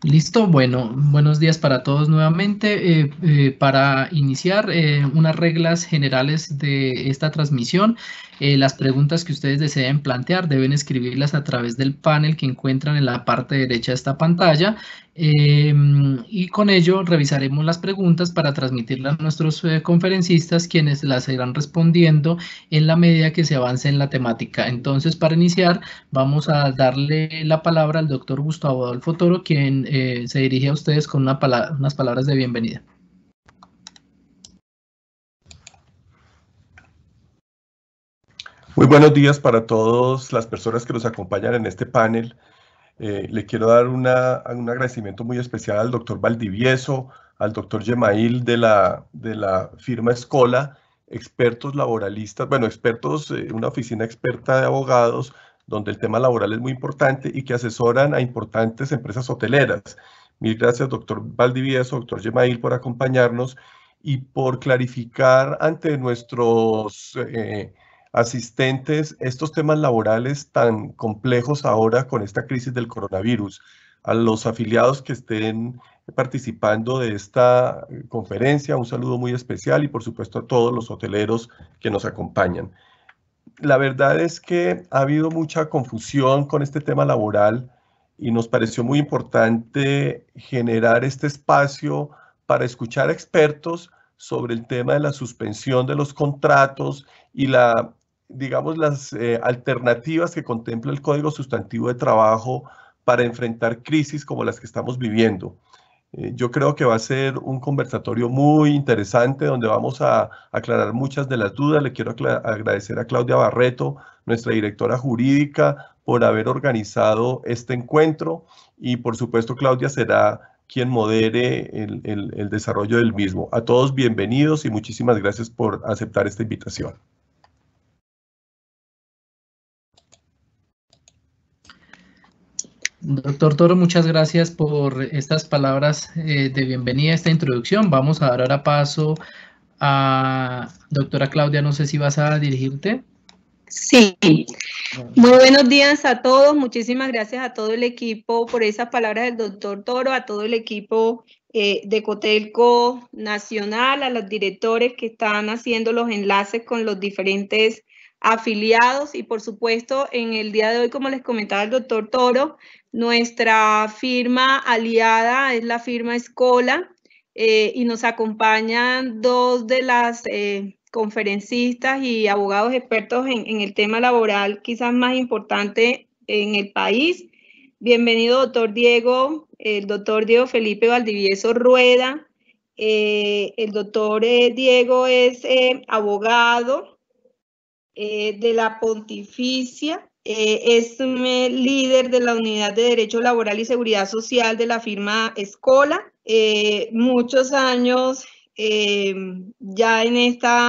Listo, bueno, buenos días para todos nuevamente. Para iniciar, unas reglas generales de esta transmisión. Las preguntas que ustedes deseen plantear deben escribirlas a través del panel que encuentran en la parte derecha de esta pantalla. Y con ello revisaremos las preguntas para transmitirlas a nuestros conferencistas, quienes las irán respondiendo en la medida que se avance en la temática. Entonces, para iniciar, vamos a darle la palabra al doctor Gustavo Adolfo Toro, quien se dirige a ustedes con unas palabras de bienvenida. Muy buenos días para todas las personas que nos acompañan en este panel. Le quiero dar un agradecimiento muy especial al doctor Valdivieso, al doctor Gemail de la firma Escola, expertos laboralistas, bueno, expertos, una oficina experta de abogados, donde el tema laboral es muy importante y que asesoran a importantes empresas hoteleras. Mil gracias, doctor Valdivieso, doctor Gemail, por acompañarnos y por clarificar ante nuestros asistentes estos temas laborales tan complejos ahora con esta crisis del coronavirus. A los afiliados que estén participando de esta conferencia, un saludo muy especial y por supuesto a todos los hoteleros que nos acompañan. La verdad es que ha habido mucha confusión con este tema laboral y nos pareció muy importante generar este espacio para escuchar a expertos sobre el tema de la suspensión de los contratos y digamos, las alternativas que contempla el Código Sustantivo de Trabajo para enfrentar crisis como las que estamos viviendo. Yo creo que va a ser un conversatorio muy interesante donde vamos a aclarar muchas de las dudas. Le quiero agradecer a Claudia Barreto, nuestra directora jurídica, por haber organizado este encuentro y por supuesto Claudia será quien modere el desarrollo del mismo. A todos bienvenidos y muchísimas gracias por aceptar esta invitación. Doctor Toro, muchas gracias por estas palabras de bienvenida, esta introducción. Vamos a dar ahora paso a doctora Claudia, no sé si vas a dirigirte. Sí, muy buenos días a todos, muchísimas gracias a todo el equipo por esas palabras del doctor Toro, a todo el equipo de Cotelco Nacional, a los directores que están haciendo los enlaces con los diferentes afiliados y por supuesto en el día de hoy, como les comentaba el doctor Toro, nuestra firma aliada es la firma Escola y nos acompañan dos de las conferencistas y abogados expertos en el tema laboral quizás más importante en el país. Bienvenido, doctor Diego, el doctor Diego Felipe Valdivieso Rueda. El doctor Diego es abogado de la Pontificia, es líder de la Unidad de Derecho Laboral y Seguridad Social de la firma Escola. Muchos años ya en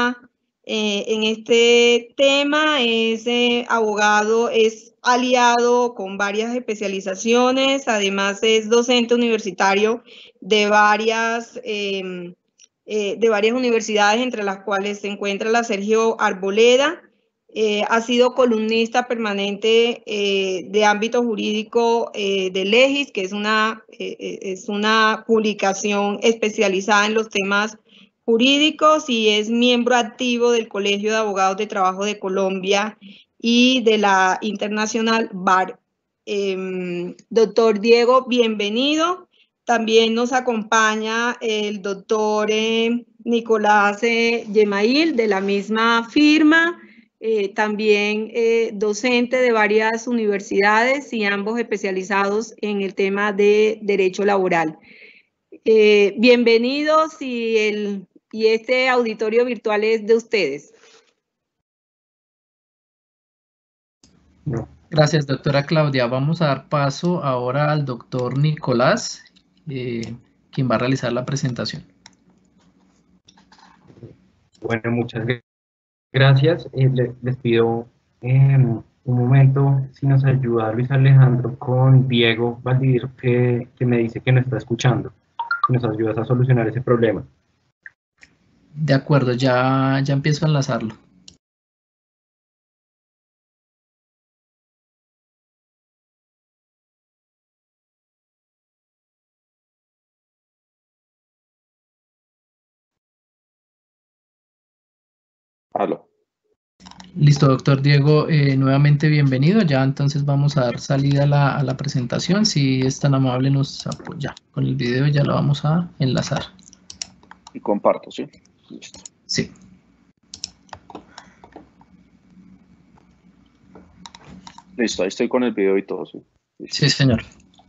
este tema, es abogado, es aliado con varias especializaciones, además es docente universitario de varias universidades, entre las cuales se encuentra la Sergio Arboleda. Ha sido columnista permanente de ámbito jurídico de Legis, que es una publicación especializada en los temas jurídicos y es miembro activo del Colegio de Abogados de Trabajo de Colombia y de la Internacional Bar. Doctor Diego, bienvenido. También nos acompaña el doctor Nicolás Gemail, de la misma firma, también docente de varias universidades y ambos especializados en el tema de derecho laboral. Bienvenidos y este auditorio virtual es de ustedes. Gracias, doctora Claudia. Vamos a dar paso ahora al doctor Nicolás, quien va a realizar la presentación. Bueno, muchas gracias. Les pido un momento si nos ayuda Luis Alejandro con Diego Valdivieso, que me dice que no está escuchando. Si nos ayudas a solucionar ese problema. De acuerdo, ya empiezo a enlazarlo. Aló. Listo, doctor Diego, nuevamente bienvenido. Ya entonces vamos a dar salida a la presentación. Si es tan amable, nos apoya con el video, ya lo vamos a enlazar. Y comparto, ¿sí? Listo. Sí. Listo, ahí estoy con el video y todo, ¿sí? Listo. Sí, señor.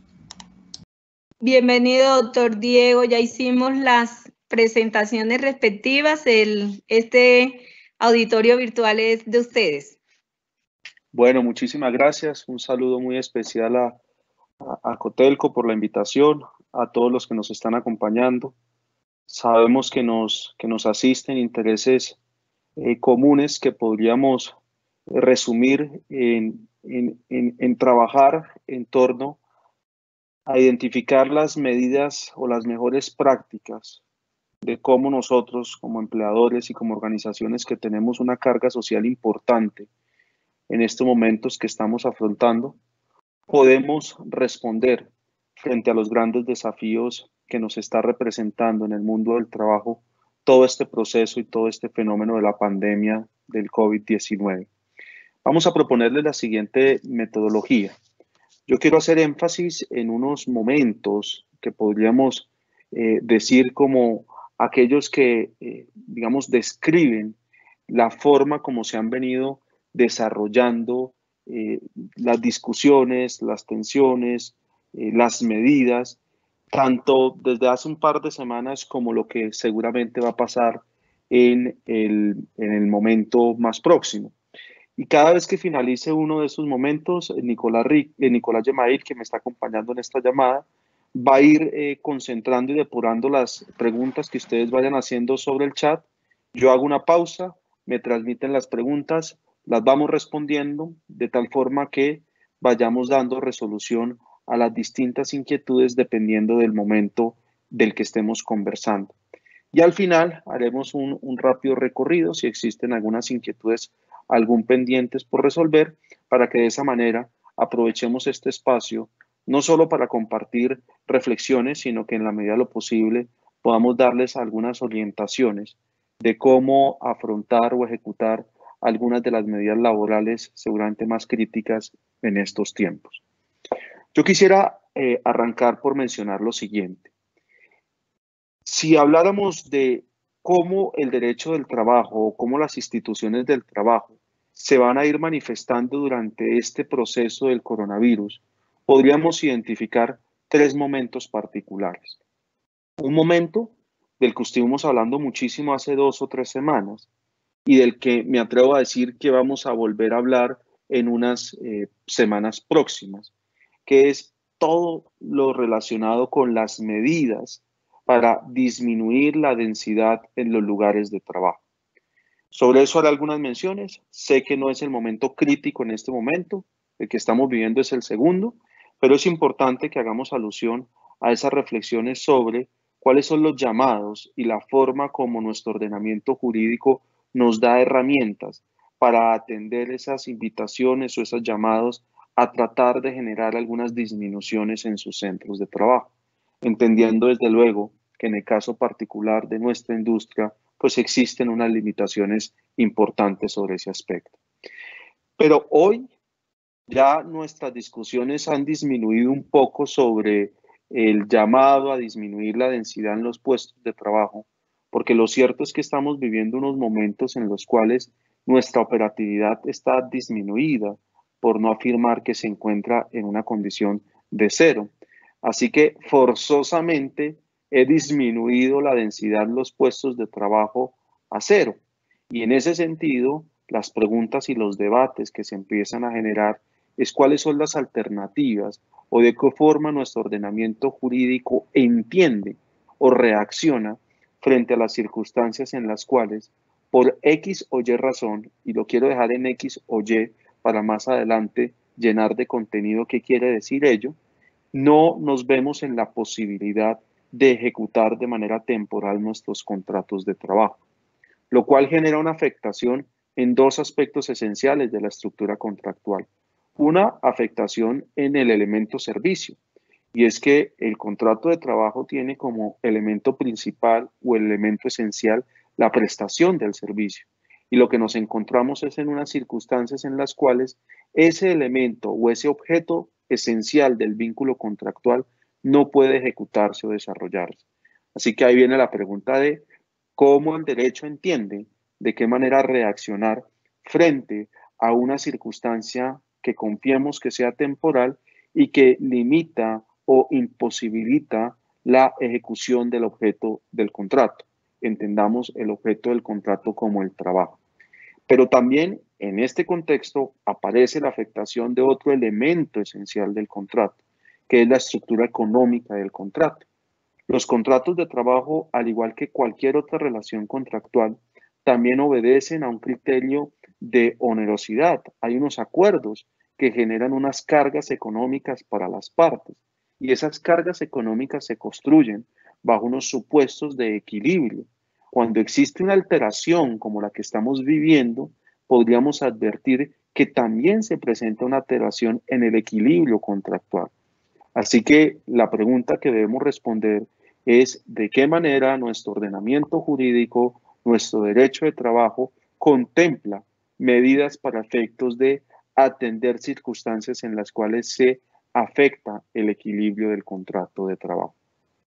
Bienvenido, doctor Diego. Ya hicimos las presentaciones respectivas. Este auditorio virtual es de ustedes. Bueno, muchísimas gracias. Un saludo muy especial a Cotelco por la invitación, a todos los que nos están acompañando. Sabemos que nos asisten intereses comunes que podríamos resumir en trabajar en torno a identificar las medidas o las mejores prácticas de cómo nosotros como empleadores y como organizaciones que tenemos una carga social importante en estos momentos que estamos afrontando, podemos responder frente a los grandes desafíos que nos está representando en el mundo del trabajo todo este proceso y todo este fenómeno de la pandemia del COVID-19. Vamos a proponerles la siguiente metodología. Yo quiero hacer énfasis en unos momentos que podríamos decir como aquellos que, digamos, describen la forma como se han venido desarrollando las discusiones, las tensiones, las medidas, tanto desde hace un par de semanas como lo que seguramente va a pasar en el momento más próximo. Y cada vez que finalice uno de esos momentos, Nicolás Yemail, que me está acompañando en esta llamada, va a ir concentrando y depurando las preguntas que ustedes vayan haciendo sobre el chat. Yo hago una pausa, me transmiten las preguntas, las vamos respondiendo de tal forma que vayamos dando resolución a las distintas inquietudes dependiendo del momento del que estemos conversando. Y al final haremos un rápido recorrido si existen algunas inquietudes, algún pendientes por resolver, para que de esa manera aprovechemos este espacio no solo para compartir reflexiones, sino que en la medida de lo posible podamos darles algunas orientaciones de cómo afrontar o ejecutar algunas de las medidas laborales seguramente más críticas en estos tiempos. Yo quisiera arrancar por mencionar lo siguiente. Si habláramos de cómo el derecho del trabajo o cómo las instituciones del trabajo se van a ir manifestando durante este proceso del coronavirus, podríamos identificar tres momentos particulares. Un momento del que estuvimos hablando muchísimo hace 2 o 3 semanas y del que me atrevo a decir que vamos a volver a hablar en unas semanas próximas, que es todo lo relacionado con las medidas para disminuir la densidad en los lugares de trabajo. Sobre eso haré algunas menciones. Sé que no es el momento crítico en este momento, el que estamos viviendo es el segundo, pero es importante que hagamos alusión a esas reflexiones sobre cuáles son los llamados y la forma como nuestro ordenamiento jurídico nos da herramientas para atender esas invitaciones o esos llamados a tratar de generar algunas disminuciones en sus centros de trabajo, entendiendo desde luego que en el caso particular de nuestra industria, pues existen unas limitaciones importantes sobre ese aspecto. Pero hoy ya nuestras discusiones han disminuido un poco sobre el llamado a disminuir la densidad en los puestos de trabajo, porque lo cierto es que estamos viviendo unos momentos en los cuales nuestra operatividad está disminuida, por no afirmar que se encuentra en una condición de cero. Así que forzosamente he disminuido la densidad en los puestos de trabajo a cero. Y en ese sentido, las preguntas y los debates que se empiezan a generar es cuáles son las alternativas o de qué forma nuestro ordenamiento jurídico entiende o reacciona frente a las circunstancias en las cuales, por X o Y razón, y lo quiero dejar en X o Y para más adelante llenar de contenido qué quiere decir ello, no nos vemos en la posibilidad de ejecutar de manera temporal nuestros contratos de trabajo, lo cual genera una afectación en dos aspectos esenciales de la estructura contractual. Una afectación en el elemento servicio, y es que el contrato de trabajo tiene como elemento principal o elemento esencial la prestación del servicio. y lo que nos encontramos es en unas circunstancias en las cuales ese elemento o ese objeto esencial del vínculo contractual no puede ejecutarse o desarrollarse. Así que ahí viene la pregunta de cómo el derecho entiende de qué manera reaccionar frente a una circunstancia que confiemos que sea temporal y que limita o imposibilita la ejecución del objeto del contrato. Entendamos el objeto del contrato como el trabajo. Pero también en este contexto aparece la afectación de otro elemento esencial del contrato, que es la estructura económica del contrato. Los contratos de trabajo, al igual que cualquier otra relación contractual, también obedecen a un criterio de onerosidad. Hay unos acuerdos que generan unas cargas económicas para las partes y esas cargas económicas se construyen bajo unos supuestos de equilibrio. Cuando existe una alteración como la que estamos viviendo, podríamos advertir que también se presenta una alteración en el equilibrio contractual. Así que la pregunta que debemos responder es de qué manera nuestro ordenamiento jurídico, nuestro derecho de trabajo, contempla medidas para efectos de atender circunstancias en las cuales se afecta el equilibrio del contrato de trabajo.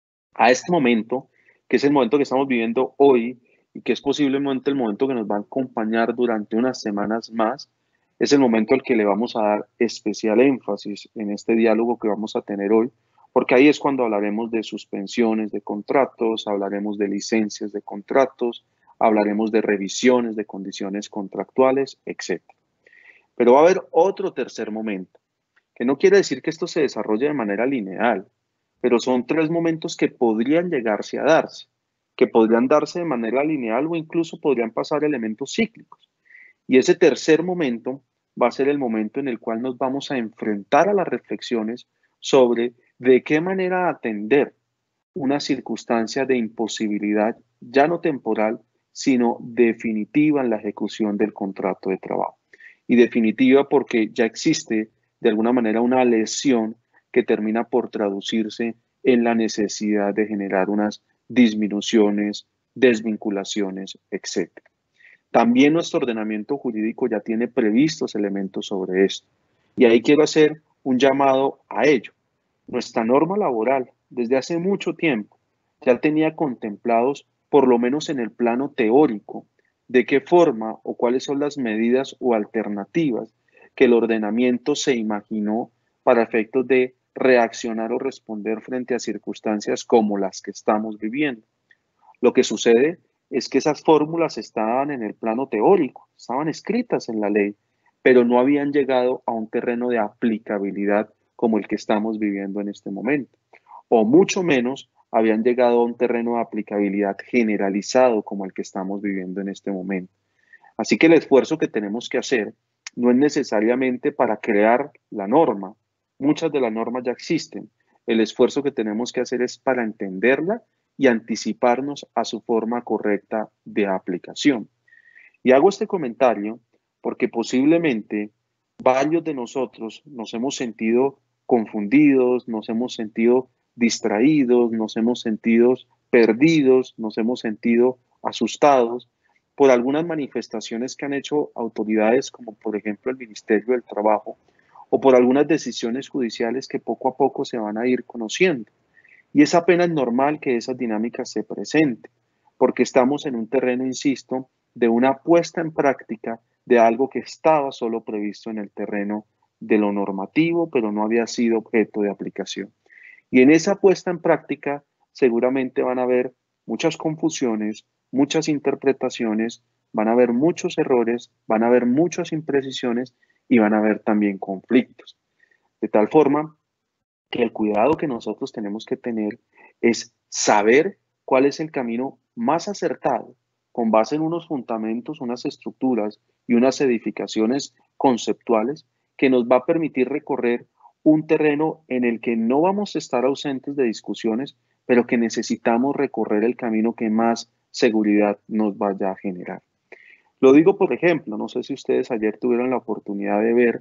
A este momento, que es el momento que estamos viviendo hoy y que es posiblemente el momento que nos va a acompañar durante unas semanas más, es el momento al que le vamos a dar especial énfasis en este diálogo que vamos a tener hoy, porque ahí es cuando hablaremos de suspensiones de contratos, hablaremos de licencias de contratos, hablaremos de revisiones de condiciones contractuales, etc. Pero va a haber otro tercer momento, que no quiere decir que esto se desarrolle de manera lineal, pero son tres momentos que podrían llegarse a darse, que podrían darse de manera lineal o incluso podrían pasar elementos cíclicos. Y ese tercer momento va a ser el momento en el cual nos vamos a enfrentar a las reflexiones sobre de qué manera atender una circunstancia de imposibilidad, ya no temporal, sino definitiva en la ejecución del contrato de trabajo. Y definitiva porque ya existe de alguna manera una lesión que termina por traducirse en la necesidad de generar unas disminuciones, desvinculaciones, etc. También nuestro ordenamiento jurídico ya tiene previstos elementos sobre esto. Y ahí quiero hacer un llamado a ello. Nuestra norma laboral, desde hace mucho tiempo, ya tenía contemplados, por lo menos en el plano teórico, de qué forma o cuáles son las medidas o alternativas que el ordenamiento se imaginó para efectos de reaccionar o responder frente a circunstancias como las que estamos viviendo. Lo que sucede es que esas fórmulas estaban en el plano teórico, estaban escritas en la ley, pero no habían llegado a un terreno de aplicabilidad como el que estamos viviendo en este momento, o mucho menos habían llegado a un terreno de aplicabilidad generalizado como el que estamos viviendo en este momento. Así que el esfuerzo que tenemos que hacer no es necesariamente para crear la norma, muchas de las normas ya existen, el esfuerzo que tenemos que hacer es para entenderla y anticiparnos a su forma correcta de aplicación. Y hago este comentario porque posiblemente varios de nosotros nos hemos sentido confundidos, nos hemos sentido distraídos, nos hemos sentido perdidos, nos hemos sentido asustados por algunas manifestaciones que han hecho autoridades como por ejemplo el Ministerio del Trabajo o por algunas decisiones judiciales que poco a poco se van a ir conociendo. Y es apenas normal que esas dinámicas se presenten, porque estamos en un terreno, insisto, de una puesta en práctica de algo que estaba solo previsto en el terreno de lo normativo, pero no había sido objeto de aplicación. Y en esa puesta en práctica seguramente van a haber muchas confusiones, muchas interpretaciones, van a haber muchos errores, van a haber muchas imprecisiones y van a haber también conflictos. De tal forma que el cuidado que nosotros tenemos que tener es saber cuál es el camino más acertado, con base en unos fundamentos, unas estructuras y unas edificaciones conceptuales que nos va a permitir recorrer un terreno en el que no vamos a estar ausentes de discusiones, pero que necesitamos recorrer el camino que más seguridad nos vaya a generar. Lo digo, por ejemplo, no sé si ustedes ayer tuvieron la oportunidad de ver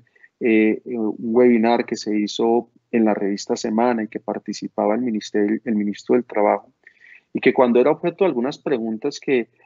un webinar que se hizo en la revista Semana y que participaba el ministro del Trabajo y que cuando era objeto de algunas preguntas que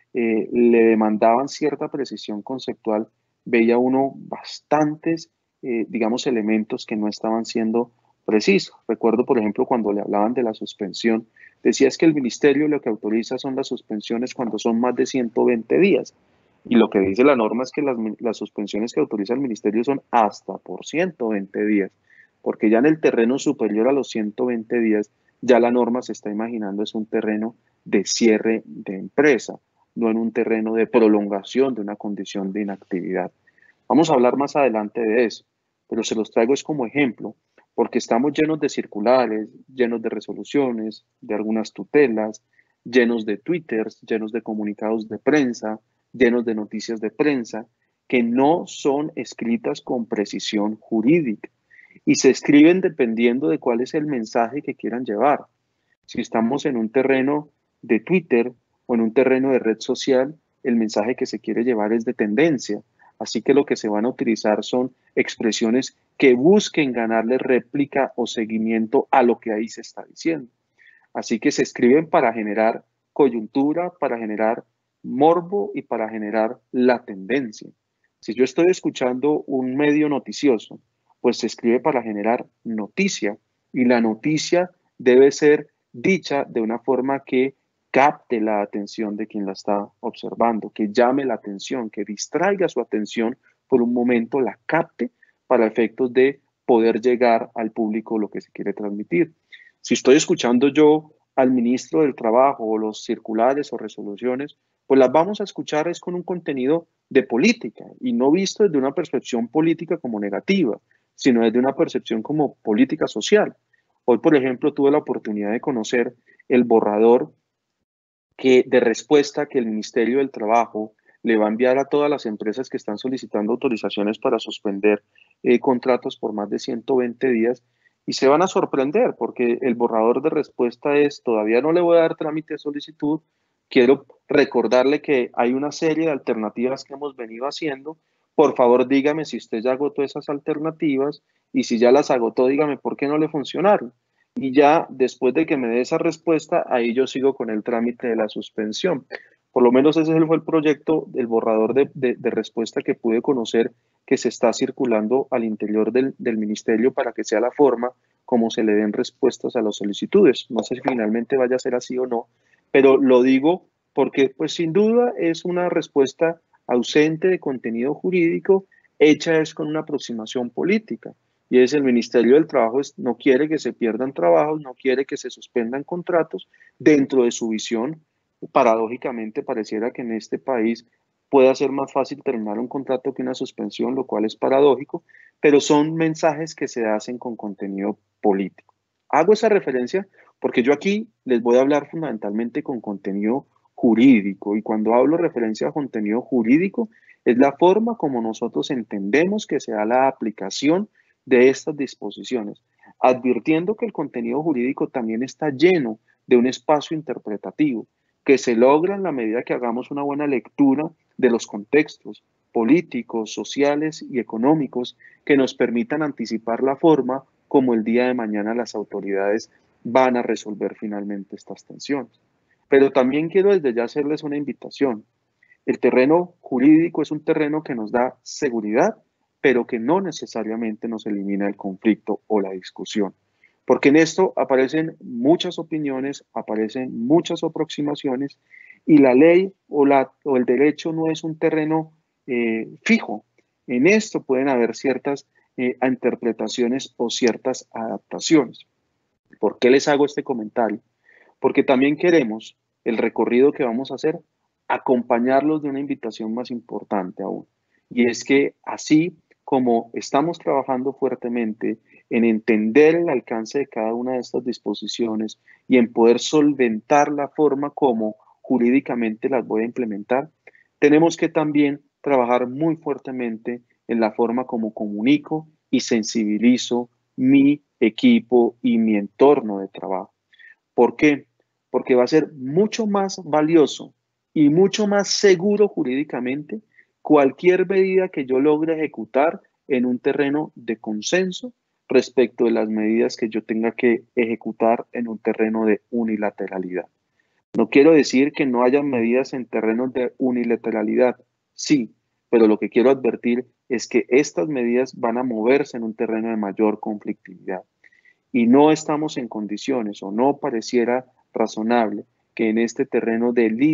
le demandaban cierta precisión conceptual, veía uno bastantes, digamos, elementos que no estaban siendo precisos. Recuerdo, por ejemplo, cuando le hablaban de la suspensión, decía es que el ministerio lo que autoriza son las suspensiones cuando son más de 120 días. Y lo que dice la norma es que las suspensiones que autoriza el ministerio son hasta por 120 días, porque ya en el terreno superior a los 120 días, ya la norma se está imaginando es un terreno de cierre de empresa, no en un terreno de prolongación de una condición de inactividad. Vamos a hablar más adelante de eso, pero se los traigo es como ejemplo, porque estamos llenos de circulares, llenos de resoluciones, de algunas tutelas, llenos de twitters, llenos de comunicados de prensa, llenos de noticias de prensa, que no son escritas con precisión jurídica y se escriben dependiendo de cuál es el mensaje que quieran llevar. Si estamos en un terreno de Twitter o en un terreno de red social, el mensaje que se quiere llevar es de tendencia. Así que lo que se van a utilizar son expresiones que busquen ganarle réplica o seguimiento a lo que ahí se está diciendo. Así que se escriben para generar coyuntura, para generar morbo y para generar la tendencia. Si yo estoy escuchando un medio noticioso, pues se escribe para generar noticia y la noticia debe ser dicha de una forma que capte la atención de quien la está observando, que llame la atención, que distraiga su atención por un momento, la capte para efectos de poder llegar al público lo que se quiere transmitir. Si estoy escuchando yo al ministro del Trabajo o los circulares o resoluciones, pues las vamos a escuchar es con un contenido de política y no visto desde una percepción política como negativa, sino desde una percepción como política social. Hoy, por ejemplo, tuve la oportunidad de conocer el borrador de respuesta que el Ministerio del Trabajo le va a enviar a todas las empresas que están solicitando autorizaciones para suspender contratos por más de 120 días y se van a sorprender porque el borrador de respuesta es todavía no le voy a dar trámite de solicitud, quiero recordarle que hay una serie de alternativas que hemos venido haciendo, por favor dígame si usted ya agotó esas alternativas y si ya las agotó dígame por qué no le funcionaron. Y ya después de que me dé esa respuesta, ahí yo sigo con el trámite de la suspensión. Por lo menos ese fue el proyecto, el borrador de respuesta que pude conocer que se está circulando al interior del ministerio para que sea la forma como se le den respuestas a las solicitudes. No sé si finalmente vaya a ser así o no, pero lo digo porque pues sin duda es una respuesta ausente de contenido jurídico, hecha es con una aproximación política. Y es el Ministerio del Trabajo no quiere que se pierdan trabajos, no quiere que se suspendan contratos. Dentro de su visión, paradójicamente pareciera que en este país pueda ser más fácil terminar un contrato que una suspensión, lo cual es paradójico, pero son mensajes que se hacen con contenido político. Hago esa referencia porque yo aquí les voy a hablar fundamentalmente con contenido jurídico y cuando hablo referencia a contenido jurídico es la forma como nosotros entendemos que se da la aplicación de estas disposiciones, advirtiendo que el contenido jurídico también está lleno de un espacio interpretativo que se logra en la medida que hagamos una buena lectura de los contextos políticos, sociales y económicos que nos permitan anticipar la forma como el día de mañana las autoridades van a resolver finalmente estas tensiones. Pero también quiero desde ya hacerles una invitación. El terreno jurídico es un terreno que nos da seguridad, pero que no necesariamente nos elimina el conflicto o la discusión. Porque en esto aparecen muchas opiniones, aparecen muchas aproximaciones y la ley o el derecho no es un terreno fijo. En esto pueden haber ciertas interpretaciones o ciertas adaptaciones. ¿Por qué les hago este comentario? Porque también queremos el recorrido que vamos a hacer acompañarlos de una invitación más importante aún. Y es que así como estamos trabajando fuertemente en entender el alcance de cada una de estas disposiciones y en poder solventar la forma como jurídicamente las voy a implementar, tenemos que también trabajar muy fuertemente en la forma como comunico y sensibilizo mi equipo y mi entorno de trabajo. ¿Por qué? Porque va a ser mucho más valioso y mucho más seguro jurídicamente cualquier medida que yo logre ejecutar en un terreno de consenso respecto de las medidas que yo tenga que ejecutar en un terreno de unilateralidad. No quiero decir que no haya medidas en terrenos de unilateralidad, sí, pero lo que quiero advertir es que estas medidas van a moverse en un terreno de mayor conflictividad y no estamos en condiciones o no pareciera razonable que en este terreno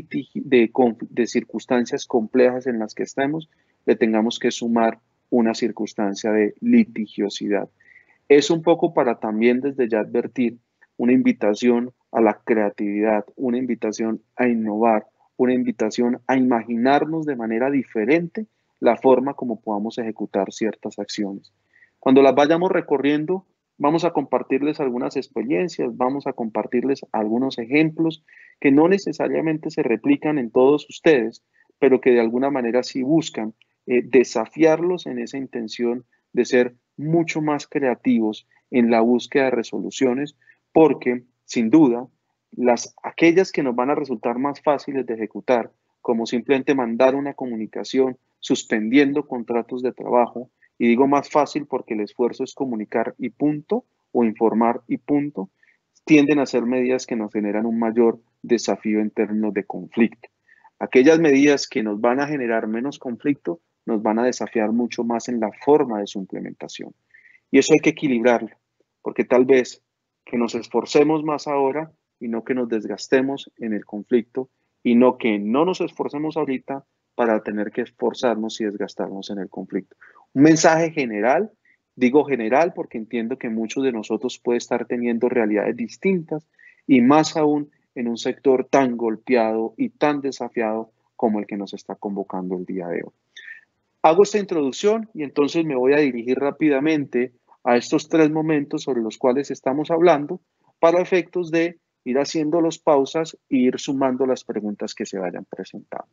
de circunstancias complejas en las que estamos le tengamos que sumar una circunstancia de litigiosidad. Es un poco para también desde ya advertir una invitación a la creatividad, una invitación a innovar, una invitación a imaginarnos de manera diferente la forma como podamos ejecutar ciertas acciones. Cuando las vayamos recorriendo, vamos a compartirles algunas experiencias, vamos a compartirles algunos ejemplos que no necesariamente se replican en todos ustedes, pero que de alguna manera sí buscan desafiarlos en esa intención de ser mucho más creativos en la búsqueda de resoluciones, porque sin duda aquellas que nos van a resultar más fáciles de ejecutar, como simplemente mandar una comunicación suspendiendo contratos de trabajo, y digo más fácil porque el esfuerzo es comunicar y punto, o informar y punto, tienden a ser medidas que nos generan un mayor desafío en términos de conflicto. Aquellas medidas que nos van a generar menos conflicto nos van a desafiar mucho más en la forma de su implementación. Y eso hay que equilibrarlo, porque tal vez que nos esforcemos más ahora y no que nos desgastemos en el conflicto y no que no nos esforcemos ahorita para tener que esforzarnos y desgastarnos en el conflicto. Un mensaje general, digo general porque entiendo que muchos de nosotros pueden estar teniendo realidades distintas y más aún en un sector tan golpeado y tan desafiado como el que nos está convocando el día de hoy. Hago esta introducción y entonces me voy a dirigir rápidamente a estos 3 momentos sobre los cuales estamos hablando para efectos de ir haciendo las pausas e ir sumando las preguntas que se vayan presentando.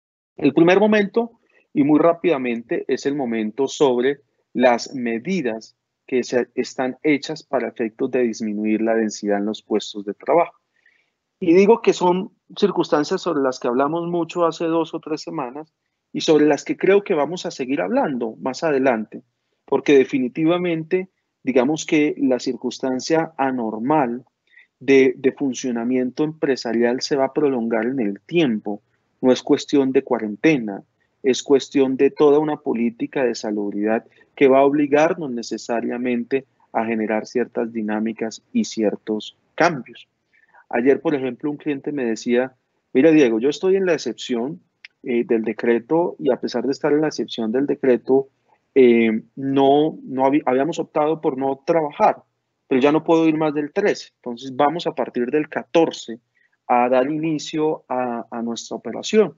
El primer momento, y muy rápidamente, es el momento sobre las medidas que están hechas para efectos de disminuir la densidad en los puestos de trabajo. Y digo que son circunstancias sobre las que hablamos mucho hace 2 o 3 semanas y sobre las que creo que vamos a seguir hablando más adelante, porque definitivamente, digamos que la circunstancia anormal de funcionamiento empresarial se va a prolongar en el tiempo. No es cuestión de cuarentena, es cuestión de toda una política de salubridad que va a obligarnos necesariamente a generar ciertas dinámicas y ciertos cambios. Ayer, por ejemplo, un cliente me decía, mira, Diego, yo estoy en la excepción del decreto y a pesar de estar en la excepción del decreto, habíamos optado por no trabajar, pero ya no puedo ir más del 13. Entonces vamos a partir del 14 a dar inicio a nuestra operación.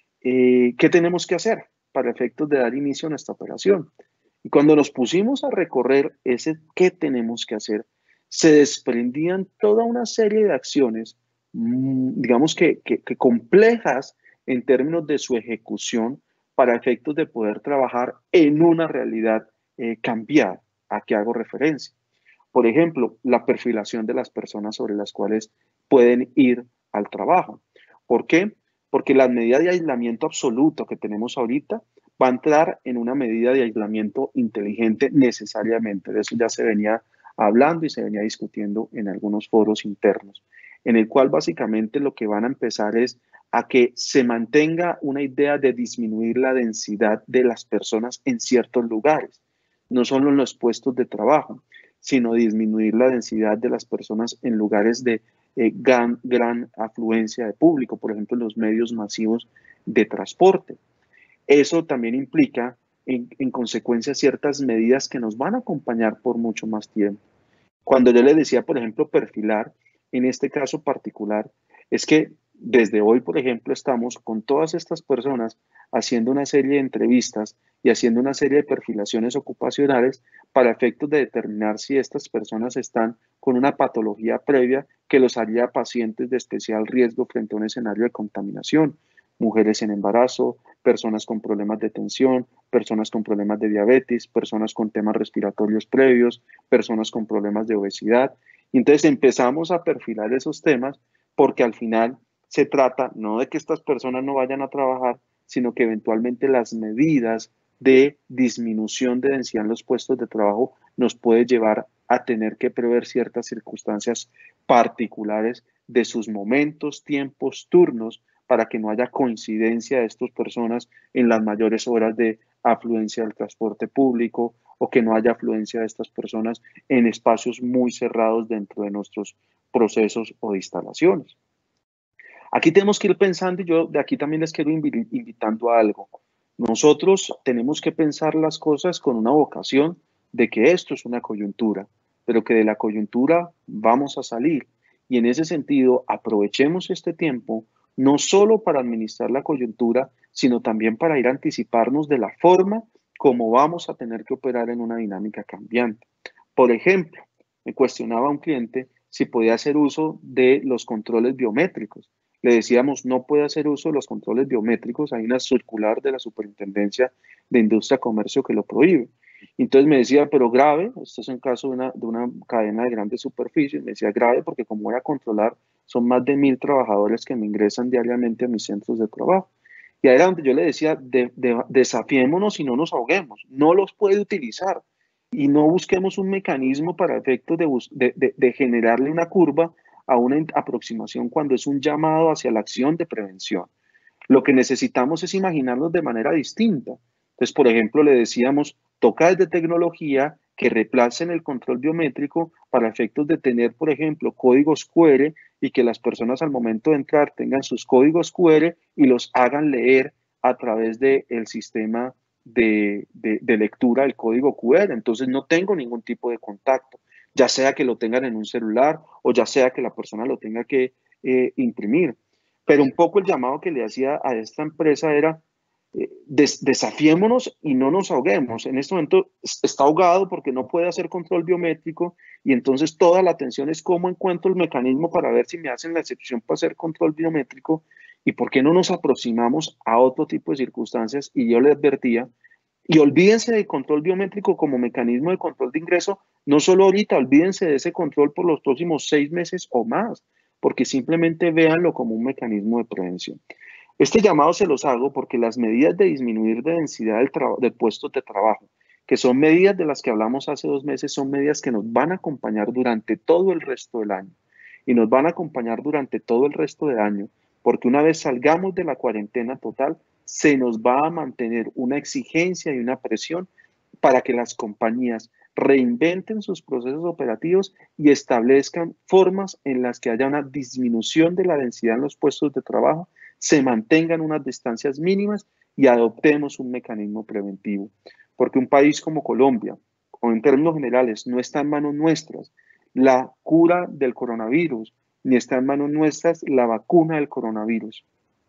¿Qué tenemos que hacer para efectos de dar inicio a nuestra operación? Y cuando nos pusimos a recorrer ese qué tenemos que hacer, se desprendían toda una serie de acciones, digamos que complejas en términos de su ejecución para efectos de poder trabajar en una realidad cambiada. ¿A qué hago referencia? Por ejemplo, la perfilación de las personas sobre las cuales pueden ir al trabajo. ¿Por qué? Porque la medida de aislamiento absoluto que tenemos ahorita va a entrar en una medida de aislamiento inteligente necesariamente. De eso ya se venía hablando y se venía discutiendo en algunos foros internos, en el cual básicamente lo que van a empezar es a que se mantenga una idea de disminuir la densidad de las personas en ciertos lugares, no solo en los puestos de trabajo, sino disminuir la densidad de las personas en lugares de gran afluencia de público, por ejemplo, en los medios masivos de transporte. Eso también implica, en consecuencia, ciertas medidas que nos van a acompañar por mucho más tiempo. Cuando yo les decía, por ejemplo, perfilar, en este caso particular, es que desde hoy, por ejemplo, estamos con todas estas personas haciendo una serie de entrevistas y haciendo una serie de perfilaciones ocupacionales para efectos de determinar si estas personas están con una patología previa que los haría pacientes de especial riesgo frente a un escenario de contaminación. Mujeres en embarazo, personas con problemas de tensión, personas con problemas de diabetes, personas con temas respiratorios previos, personas con problemas de obesidad. Y entonces empezamos a perfilar esos temas porque al final se trata no de que estas personas no vayan a trabajar, sino que eventualmente las medidas de disminución de densidad en los puestos de trabajo nos puede llevar a tener que prever ciertas circunstancias particulares de sus momentos, tiempos, turnos, para que no haya coincidencia de estas personas en las mayores horas de afluencia del transporte público o que no haya afluencia de estas personas en espacios muy cerrados dentro de nuestros procesos o de instalaciones. Aquí tenemos que ir pensando y yo de aquí también les quiero invitando a algo. Nosotros tenemos que pensar las cosas con una vocación de que esto es una coyuntura, pero que de la coyuntura vamos a salir. Y en ese sentido, aprovechemos este tiempo no solo para administrar la coyuntura, sino también para ir a anticiparnos de la forma como vamos a tener que operar en una dinámica cambiante. Por ejemplo, me cuestionaba un cliente si podía hacer uso de los controles biométricos. Le decíamos, no puede hacer uso de los controles biométricos, hay una circular de la Superintendencia de Industria y Comercio que lo prohíbe. Entonces me decía, pero grave, esto es en caso de una cadena de grandes superficies, me decía grave porque como voy a controlar, son más de 1000 trabajadores que me ingresan diariamente a mis centros de trabajo. Y ahí era donde yo le decía, desafiémonos y no nos ahoguemos, no los puede utilizar y no busquemos un mecanismo para efectos de generarle una curva a una aproximación cuando es un llamado hacia la acción de prevención. Lo que necesitamos es imaginarnos de manera distinta. Entonces, por ejemplo, le decíamos, toca desde tecnología que reemplacen el control biométrico para efectos de tener, por ejemplo, códigos QR y que las personas al momento de entrar tengan sus códigos QR y los hagan leer a través del sistema de lectura del código QR. Entonces, no tengo ningún tipo de contacto, ya sea que lo tengan en un celular o ya sea que la persona lo tenga que imprimir. Pero un poco el llamado que le hacía a esta empresa era desafiémonos y no nos ahoguemos. En este momento está ahogado porque no puede hacer control biométrico y entonces toda la atención es cómo encuentro el mecanismo para ver si me hacen la excepción para hacer control biométrico y por qué no nos aproximamos a otro tipo de circunstancias. Y yo le advertía, y olvídense del control biométrico como mecanismo de control de ingreso, no solo ahorita, olvídense de ese control por los próximos 6 meses o más, porque simplemente véanlo como un mecanismo de prevención. Este llamado se los hago porque las medidas de disminuir de densidad de puestos de trabajo, que son medidas de las que hablamos hace 2 meses, son medidas que nos van a acompañar durante todo el resto del año. Y nos van a acompañar durante todo el resto del año, porque una vez salgamos de la cuarentena total, se nos va a mantener una exigencia y una presión para que las compañías reinventen sus procesos operativos y establezcan formas en las que haya una disminución de la densidad en los puestos de trabajo, se mantengan unas distancias mínimas y adoptemos un mecanismo preventivo. Porque un país como Colombia, o en términos generales, no está en manos nuestras la cura del coronavirus, ni está en manos nuestras la vacuna del coronavirus.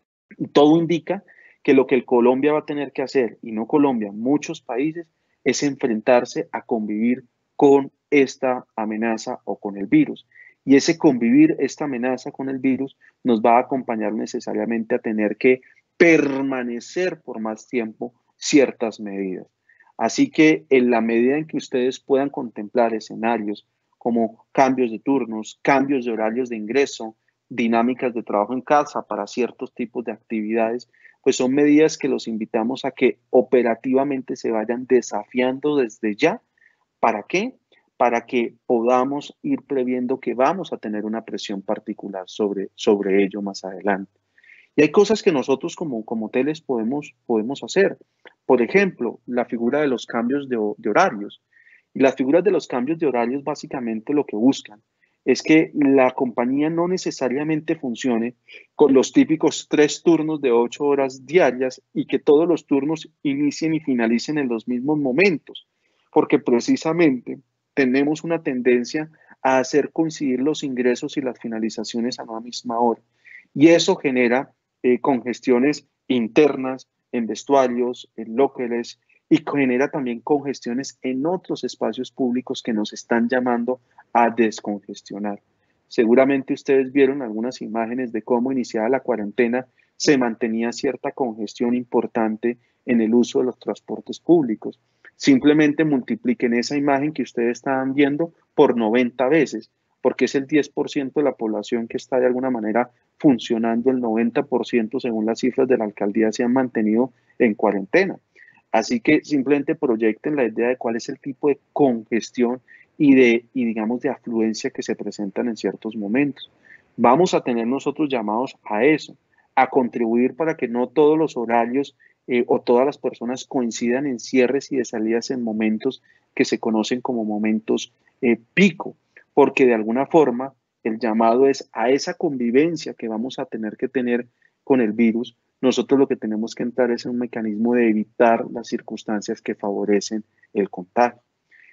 Y todo indica que lo que el Colombia va a tener que hacer, y no Colombia, muchos países, es enfrentarse a convivir con esta amenaza o con el virus. Y ese convivir, esta amenaza con el virus, nos va a acompañar necesariamente a tener que permanecer por más tiempo ciertas medidas. Así que en la medida en que ustedes puedan contemplar escenarios como cambios de turnos, cambios de horarios de ingreso, dinámicas de trabajo en casa para ciertos tipos de actividades, pues son medidas que los invitamos a que operativamente se vayan desafiando desde ya. ¿Para qué? Para que podamos ir previendo que vamos a tener una presión particular sobre ello más adelante. Y hay cosas que nosotros como hoteles podemos hacer. Por ejemplo, la figura de los cambios de horarios. Y las figuras de los cambios de horarios básicamente lo que buscan es que la compañía no necesariamente funcione con los típicos 3 turnos de 8 horas diarias y que todos los turnos inicien y finalicen en los mismos momentos, porque precisamente tenemos una tendencia a hacer coincidir los ingresos y las finalizaciones a una misma hora. Y eso genera congestiones internas en vestuarios, en locales, y genera también congestiones en otros espacios públicos que nos están llamando a descongestionar. Seguramente ustedes vieron algunas imágenes de cómo iniciada la cuarentena se mantenía cierta congestión importante en el uso de los transportes públicos. Simplemente multipliquen esa imagen que ustedes estaban viendo por 90 veces, porque es el 10% de la población que está de alguna manera funcionando, el 90% según las cifras de la alcaldía se han mantenido en cuarentena. Así que simplemente proyecten la idea de cuál es el tipo de congestión y digamos de afluencia que se presentan en ciertos momentos. Vamos a tener nosotros llamados a eso, a contribuir para que no todos los horarios o todas las personas coincidan en cierres y de salidas en momentos que se conocen como momentos pico, porque de alguna forma el llamado es a esa convivencia que vamos a tener que tener con el virus. Nosotros lo que tenemos que entrar es en un mecanismo de evitar las circunstancias que favorecen el contagio.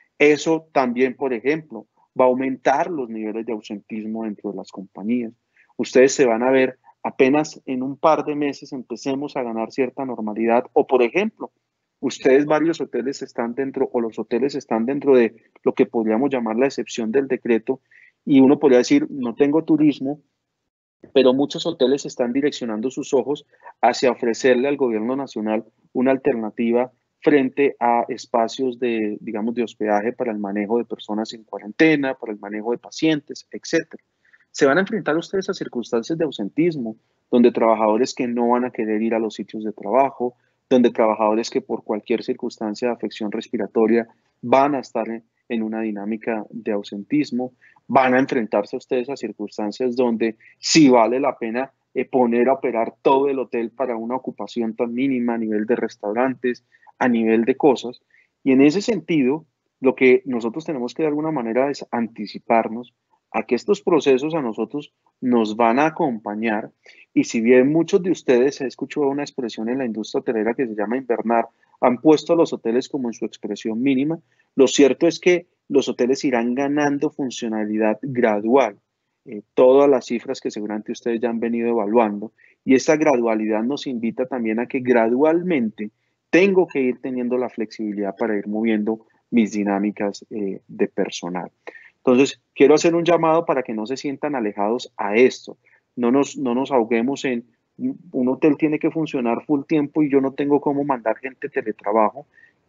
Eso también, por ejemplo, va a aumentar los niveles de ausentismo dentro de las compañías. Ustedes se van a ver apenas en un par de meses empecemos a ganar cierta normalidad o, por ejemplo, ustedes varios hoteles están dentro o los hoteles están dentro de lo que podríamos llamar la excepción del decreto y uno podría decir, no tengo turismo, pero muchos hoteles están direccionando sus ojos hacia ofrecerle al gobierno nacional una alternativa frente a espacios de, digamos, de hospedaje para el manejo de personas en cuarentena, para el manejo de pacientes, etc. Se van a enfrentar ustedes a circunstancias de ausentismo, donde trabajadores que no van a querer ir a los sitios de trabajo, donde trabajadores que por cualquier circunstancia de afección respiratoria van a estar en una dinámica de ausentismo, van a enfrentarse ustedes a circunstancias donde sí vale la pena poner a operar todo el hotel para una ocupación tan mínima a nivel de restaurantes, a nivel de cosas. Y en ese sentido, lo que nosotros tenemos que de alguna manera es anticiparnos a que estos procesos a nosotros nos van a acompañar y si bien muchos de ustedes, se escuchó una expresión en la industria hotelera que se llama invernar, han puesto a los hoteles como en su expresión mínima, lo cierto es que los hoteles irán ganando funcionalidad gradual. Todas las cifras que seguramente ustedes ya han venido evaluando y esta gradualidad nos invita también a que gradualmente tengo que ir teniendo la flexibilidad para ir moviendo mis dinámicas de personal. Entonces, quiero hacer un llamado para que no se sientan alejados a esto. No nos ahoguemos en un hotel tiene que funcionar full tiempo y yo no tengo cómo mandar gente teletrabajo.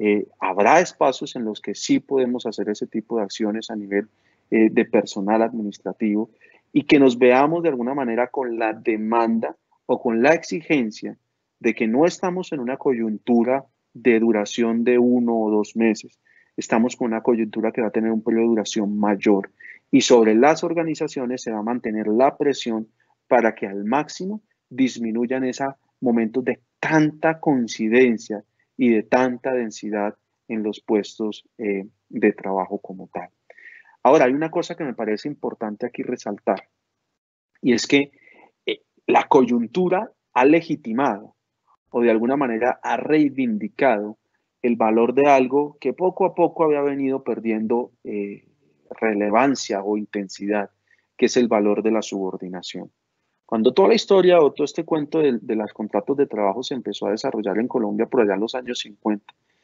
Habrá espacios en los que sí podemos hacer ese tipo de acciones a nivel de personal administrativo y que nos veamos de alguna manera con la demanda o con la exigencia de que no estamos en una coyuntura de duración de 1 o 2 meses. Estamos con una coyuntura que va a tener un periodo de duración mayor y sobre las organizaciones se va a mantener la presión para que al máximo disminuyan esos momentos de tanta coincidencia y de tanta densidad en los puestos de trabajo como tal. Ahora, hay una cosa que me parece importante aquí resaltar y es que la coyuntura ha legitimado o de alguna manera ha reivindicado el valor de algo que poco a poco había venido perdiendo relevancia o intensidad, que es el valor de la subordinación. Cuando toda la historia o todo este cuento de los contratos de trabajo se empezó a desarrollar en Colombia por allá en los años 50,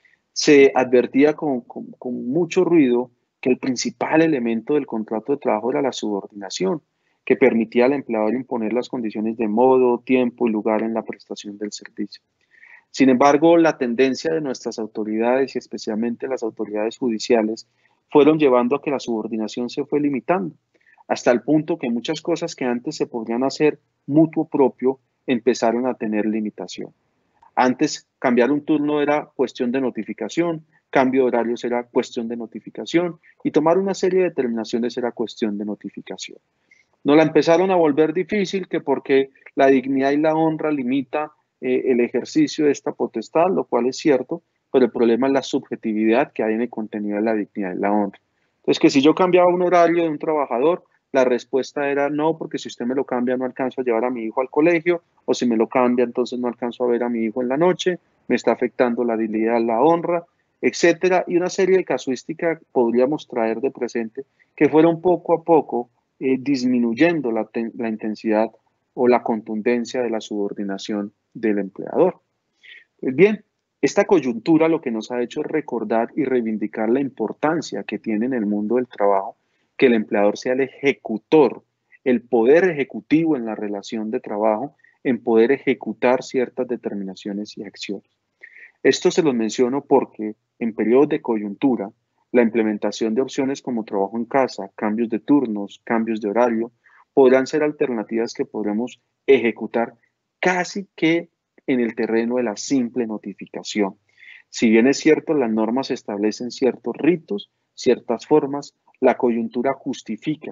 se advertía con mucho ruido que el principal elemento del contrato de trabajo era la subordinación, que permitía al empleador imponer las condiciones de modo, tiempo y lugar en la prestación del servicio. Sin embargo, la tendencia de nuestras autoridades y especialmente las autoridades judiciales fueron llevando a que la subordinación se fue limitando, hasta el punto que muchas cosas que antes se podían hacer mutuo propio empezaron a tener limitación. Antes, cambiar un turno era cuestión de notificación, cambio de horarios era cuestión de notificación y tomar una serie de determinaciones era cuestión de notificación. Nos la empezaron a volver difícil que porque la dignidad y la honra limita el ejercicio de esta potestad, lo cual es cierto, pero el problema es la subjetividad que hay en el contenido de la dignidad y la honra. Entonces, que si yo cambiaba un horario de un trabajador, la respuesta era no, porque si usted me lo cambia no alcanzo a llevar a mi hijo al colegio, o si me lo cambia entonces no alcanzo a ver a mi hijo en la noche, me está afectando la dignidad, la honra, etcétera, y una serie de casuísticas podríamos traer de presente que fueron poco a poco disminuyendo la intensidad o la contundencia de la subordinación del empleador. Pues bien, esta coyuntura lo que nos ha hecho es recordar y reivindicar la importancia que tiene en el mundo del trabajo que el empleador sea el ejecutor, el poder ejecutivo en la relación de trabajo, en poder ejecutar ciertas determinaciones y acciones. Esto se los menciono porque en periodos de coyuntura, la implementación de opciones como trabajo en casa, cambios de turnos, cambios de horario, podrán ser alternativas que podremos ejecutar casi que en el terreno de la simple notificación. Si bien es cierto, las normas establecen ciertos ritos, ciertas formas, la coyuntura justifica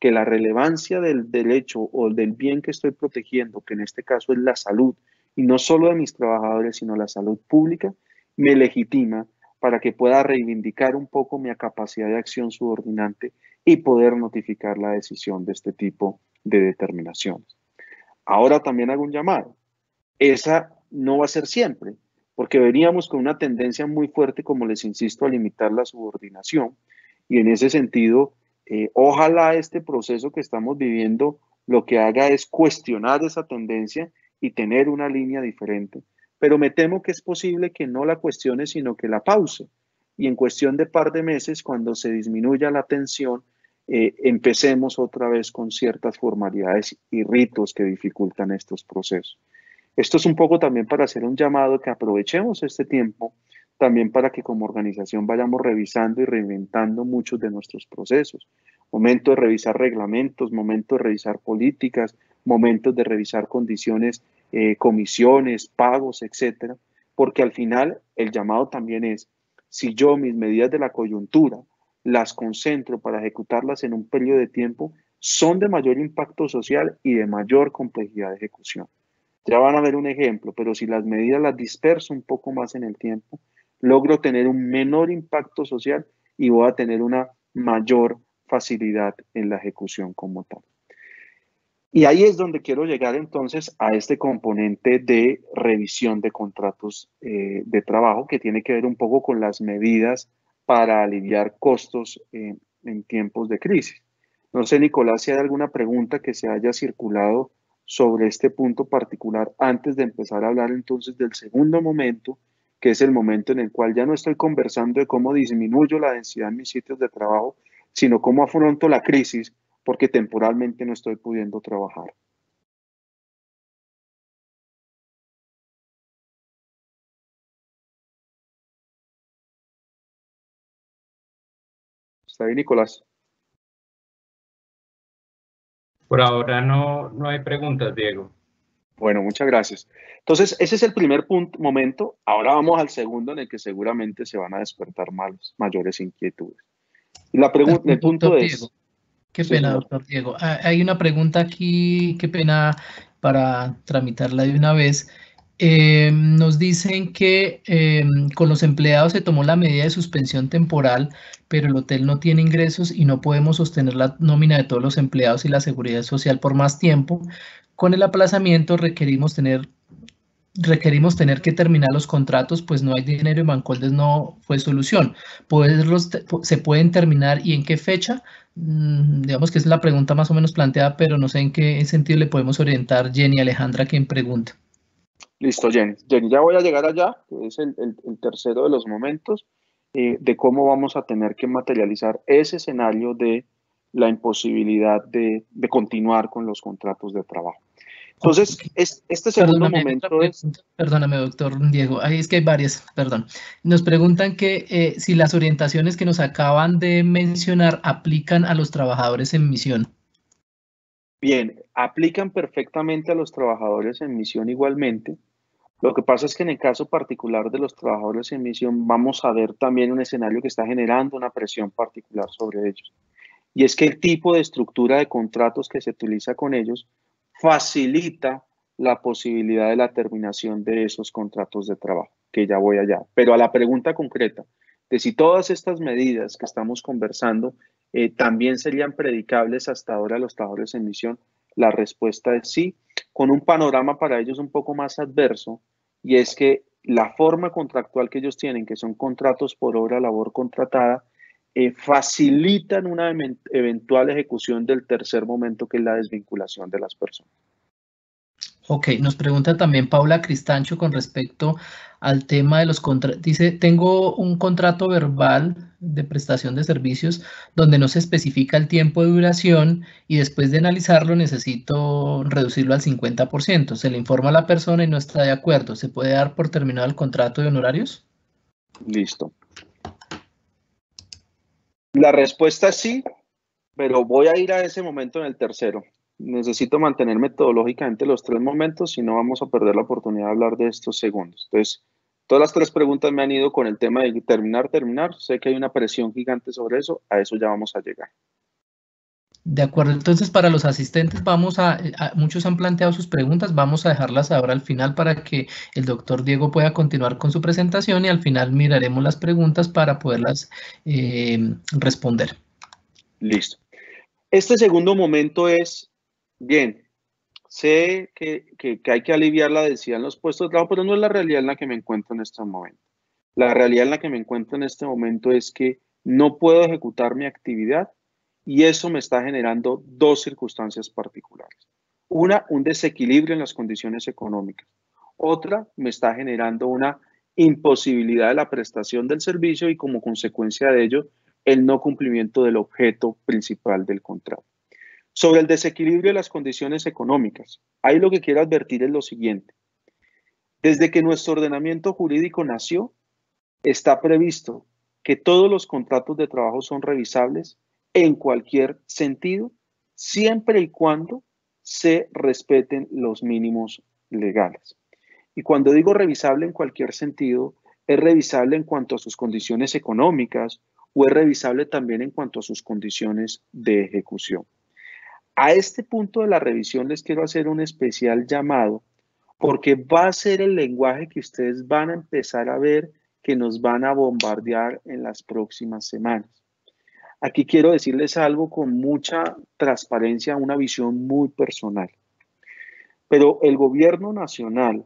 que la relevancia del derecho o del bien que estoy protegiendo, que en este caso es la salud, y no solo de mis trabajadores, sino la salud pública, me legitima para que pueda reivindicar un poco mi capacidad de acción subordinante y poder notificar la decisión de este tipo de determinaciones. Ahora también hago un llamado. Esa no va a ser siempre, porque veníamos con una tendencia muy fuerte, como les insisto, a limitar la subordinación. Y en ese sentido, ojalá este proceso que estamos viviendo lo que haga es cuestionar esa tendencia y tener una línea diferente. Pero me temo que es posible que no la cuestione, sino que la pause. Y en cuestión de par de meses, cuando se disminuya la tensión, empecemos otra vez con ciertas formalidades y ritos que dificultan estos procesos. Esto es un poco también para hacer un llamado que aprovechemos este tiempo también para que como organización vayamos revisando y reinventando muchos de nuestros procesos. Momento de revisar reglamentos, momento de revisar políticas, momentos de revisar condiciones, comisiones, pagos, etcétera, porque al final el llamado también es, si yo mis medidas de la coyuntura las concentro para ejecutarlas en un periodo de tiempo, son de mayor impacto social y de mayor complejidad de ejecución. Ya van a ver un ejemplo, pero si las medidas las disperso un poco más en el tiempo, logro tener un menor impacto social y voy a tener una mayor facilidad en la ejecución como tal. Y ahí es donde quiero llegar entonces a este componente de revisión de contratos de trabajo que tiene que ver un poco con las medidas para aliviar costos en tiempos de crisis. No sé, Nicolás, si hay alguna pregunta que se haya circulado sobre este punto particular antes de empezar a hablar entonces del segundo momento, que es el momento en el cual ya no estoy conversando de cómo disminuyo la densidad en mis sitios de trabajo, sino cómo afronto la crisis porque temporalmente no estoy pudiendo trabajar. ¿Está bien, Nicolás? Por ahora no hay preguntas, Diego. Bueno, muchas gracias. Entonces, ese es el primer momento. Ahora vamos al segundo en el que seguramente se van a despertar mayores inquietudes. Y la pregunta, el punto Doctor es... Diego, qué Sí, pena, señor. doctor Diego. Hay una pregunta aquí, qué pena para tramitarla de una vez. Nos dicen que con los empleados se tomó la medida de suspensión temporal, pero el hotel no tiene ingresos y no podemos sostener la nómina de todos los empleados y la seguridad social por más tiempo. Con el aplazamiento requerimos tener que terminar los contratos, pues no hay dinero y Bancoldes no fue solución. ¿Se pueden terminar y en qué fecha? Digamos que es la pregunta más o menos planteada, pero no sé en qué sentido le podemos orientar Jenny Alejandra quien pregunta. Listo, Jenny. Jenny, ya voy a llegar allá, que es el tercero de los momentos, de cómo vamos a tener que materializar ese escenario de la imposibilidad de continuar con los contratos de trabajo. Entonces, Okay. Este segundo Perdóname, momento es... Perdóname, doctor Diego. Ahí es que hay varias, perdón. Nos preguntan que si las orientaciones que nos acaban de mencionar aplican a los trabajadores en misión. Bien, aplican perfectamente a los trabajadores en misión igualmente. Lo que pasa es que en el caso particular de los trabajadores en misión vamos a ver también un escenario que está generando una presión particular sobre ellos. Y es que el tipo de estructura de contratos que se utiliza con ellos facilita la posibilidad de la terminación de esos contratos de trabajo, que ya voy allá. Pero a la pregunta concreta de si todas estas medidas que estamos conversando también serían predicables hasta ahora a los trabajadores en misión, la respuesta es sí, con un panorama para ellos un poco más adverso, y es que la forma contractual que ellos tienen, que son contratos por obra labor contratada, facilitan una eventual ejecución del tercer momento, que es la desvinculación de las personas. Ok, nos pregunta también Paula Cristancho con respecto al tema de los contratos. Dice, tengo un contrato verbal de prestación de servicios donde no se especifica el tiempo de duración y después de analizarlo necesito reducirlo al 50%. Se le informa a la persona y no está de acuerdo. ¿Se puede dar por terminado el contrato de honorarios? Listo. La respuesta es sí, pero voy a ir a ese momento en el tercero. Necesito mantener metodológicamente los tres momentos, si no vamos a perder la oportunidad de hablar de estos segundos. Entonces, todas las tres preguntas me han ido con el tema de terminar. Sé que hay una presión gigante sobre eso, a eso ya vamos a llegar. De acuerdo, entonces para los asistentes muchos han planteado sus preguntas, vamos a dejarlas ahora al final para que el doctor Diego pueda continuar con su presentación y al final miraremos las preguntas para poderlas responder. Listo. Este segundo momento es, bien, sé que hay que aliviar la densidad en los puestos de trabajo, pero no es la realidad en la que me encuentro en este momento. La realidad en la que me encuentro en este momento es que no puedo ejecutar mi actividad y eso me está generando dos circunstancias particulares. Una, un desequilibrio en las condiciones económicas. Otra, me está generando una imposibilidad de la prestación del servicio y como consecuencia de ello, el no cumplimiento del objeto principal del contrato. Sobre el desequilibrio de las condiciones económicas, ahí lo que quiero advertir es lo siguiente. Desde que nuestro ordenamiento jurídico nació, está previsto que todos los contratos de trabajo son revisables en cualquier sentido, siempre y cuando se respeten los mínimos legales. Y cuando digo revisable en cualquier sentido, es revisable en cuanto a sus condiciones económicas o es revisable también en cuanto a sus condiciones de ejecución. A este punto de la revisión les quiero hacer un especial llamado porque va a ser el lenguaje que ustedes van a empezar a ver que nos van a bombardear en las próximas semanas. Aquí quiero decirles algo con mucha transparencia, una visión muy personal. Pero el gobierno nacional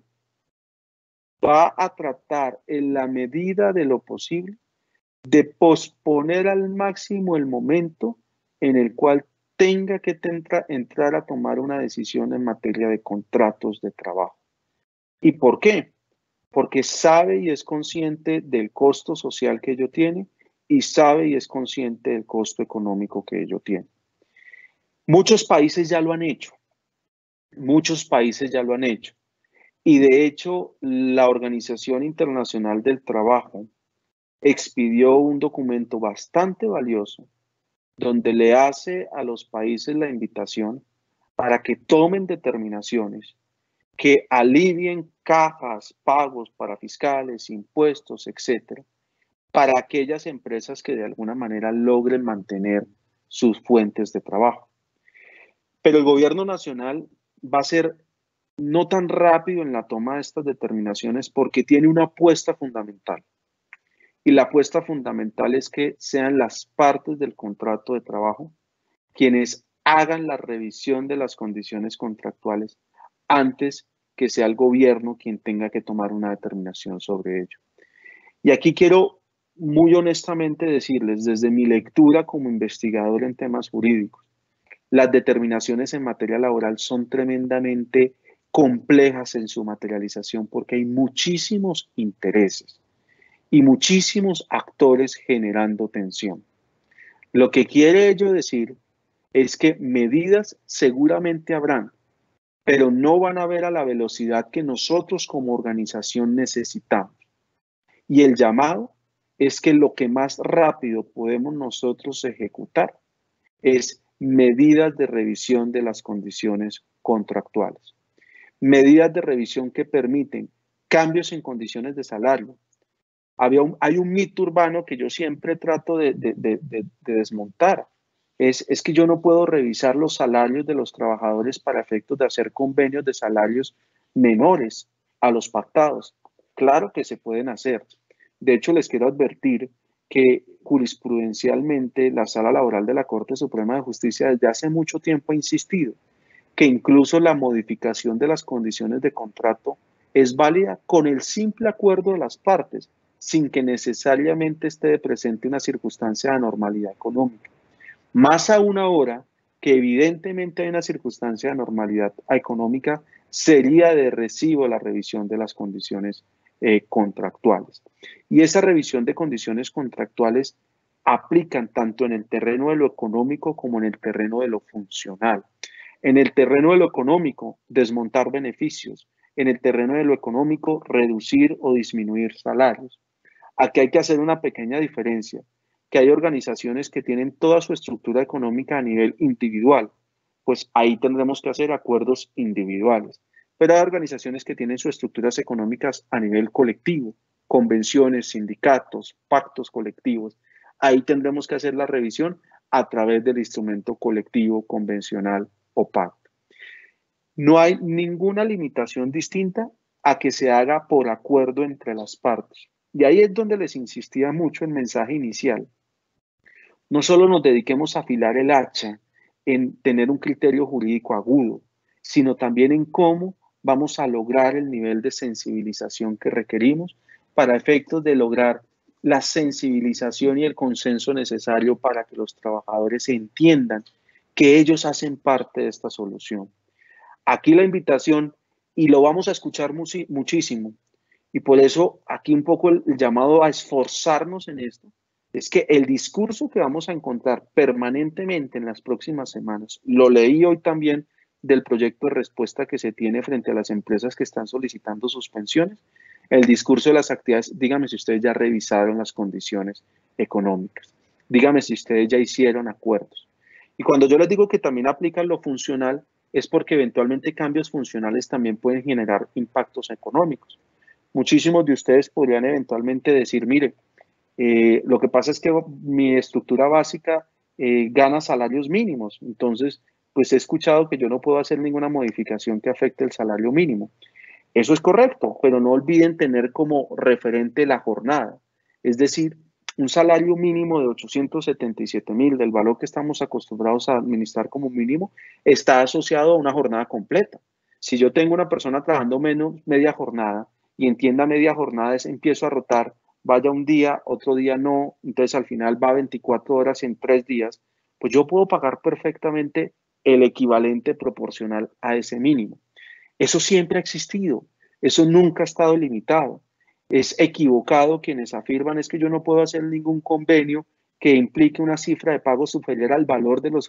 va a tratar en la medida de lo posible de posponer al máximo el momento en el cual tenga que entrar a tomar una decisión en materia de contratos de trabajo. ¿Y por qué? Porque sabe y es consciente del costo social que ello tiene y sabe y es consciente del costo económico que ello tiene. Muchos países ya lo han hecho. Muchos países ya lo han hecho. Y de hecho, la Organización Internacional del Trabajo expidió un documento bastante valioso donde le hace a los países la invitación para que tomen determinaciones que alivien cajas, pagos para fiscales, impuestos, etcétera, para aquellas empresas que de alguna manera logren mantener sus fuentes de trabajo. Pero el gobierno nacional va a ser no tan rápido en la toma de estas determinaciones porque tiene una apuesta fundamental. Y la apuesta fundamental es que sean las partes del contrato de trabajo quienes hagan la revisión de las condiciones contractuales antes que sea el gobierno quien tenga que tomar una determinación sobre ello. Y aquí quiero muy honestamente decirles, desde mi lectura como investigador en temas jurídicos, las determinaciones en materia laboral son tremendamente complejas en su materialización porque hay muchísimos intereses y muchísimos actores generando tensión. Lo que quiere ello decir es que medidas seguramente habrán, pero no van a haber a la velocidad que nosotros como organización necesitamos. Y el llamado es que lo que más rápido podemos nosotros ejecutar es medidas de revisión de las condiciones contractuales. Medidas de revisión que permiten cambios en condiciones de salario. Hay un mito urbano que yo siempre trato de desmontar. Es que yo no puedo revisar los salarios de los trabajadores para efectos de hacer convenios de salarios menores a los pactados. Claro que se pueden hacer. De hecho, les quiero advertir que jurisprudencialmente la Sala Laboral de la Corte Suprema de Justicia desde hace mucho tiempo ha insistido que incluso la modificación de las condiciones de contrato es válida con el simple acuerdo de las partes, sin que necesariamente esté presente una circunstancia de anormalidad económica. Más aún ahora que evidentemente hay una circunstancia de anormalidad económica, sería de recibo la revisión de las condiciones contractuales. Y esa revisión de condiciones contractuales aplican tanto en el terreno de lo económico como en el terreno de lo funcional. En el terreno de lo económico, desmontar beneficios. En el terreno de lo económico, reducir o disminuir salarios. Aquí hay que hacer una pequeña diferencia, que hay organizaciones que tienen toda su estructura económica a nivel individual, pues ahí tendremos que hacer acuerdos individuales. Pero hay organizaciones que tienen sus estructuras económicas a nivel colectivo, convenciones, sindicatos, pactos colectivos. Ahí tendremos que hacer la revisión a través del instrumento colectivo, convencional o pacto. No hay ninguna limitación distinta a que se haga por acuerdo entre las partes. Y ahí es donde les insistía mucho el mensaje inicial. No solo nos dediquemos a afilar el hacha en tener un criterio jurídico agudo, sino también en cómo vamos a lograr el nivel de sensibilización que requerimos para efectos de lograr la sensibilización y el consenso necesario para que los trabajadores entiendan que ellos hacen parte de esta solución. Aquí la invitación, y lo vamos a escuchar muchísimo, y por eso aquí un poco el llamado a esforzarnos en esto, es que el discurso que vamos a encontrar permanentemente en las próximas semanas, lo leí hoy también del proyecto de respuesta que se tiene frente a las empresas que están solicitando suspensiones, el discurso de las actividades, dígame si ustedes ya revisaron las condiciones económicas, dígame si ustedes ya hicieron acuerdos. Y cuando yo les digo que también aplican lo funcional, es porque eventualmente cambios funcionales también pueden generar impactos económicos. Muchísimos de ustedes podrían eventualmente decir, mire, lo que pasa es que mi estructura básica gana salarios mínimos, entonces pues he escuchado que yo no puedo hacer ninguna modificación que afecte el salario mínimo. Eso es correcto, pero no olviden tener como referente la jornada, es decir, un salario mínimo de 877,000 del valor que estamos acostumbrados a administrar como mínimo está asociado a una jornada completa. Si yo tengo una persona trabajando menos media jornada y entienda media jornada es empiezo a rotar, vaya un día, otro día no, entonces al final va 24 horas en 3 días, pues yo puedo pagar perfectamente el equivalente proporcional a ese mínimo. Eso siempre ha existido, eso nunca ha estado limitado. Es equivocado quienes afirman es que yo no puedo hacer ningún convenio que implique una cifra de pago superior al valor de los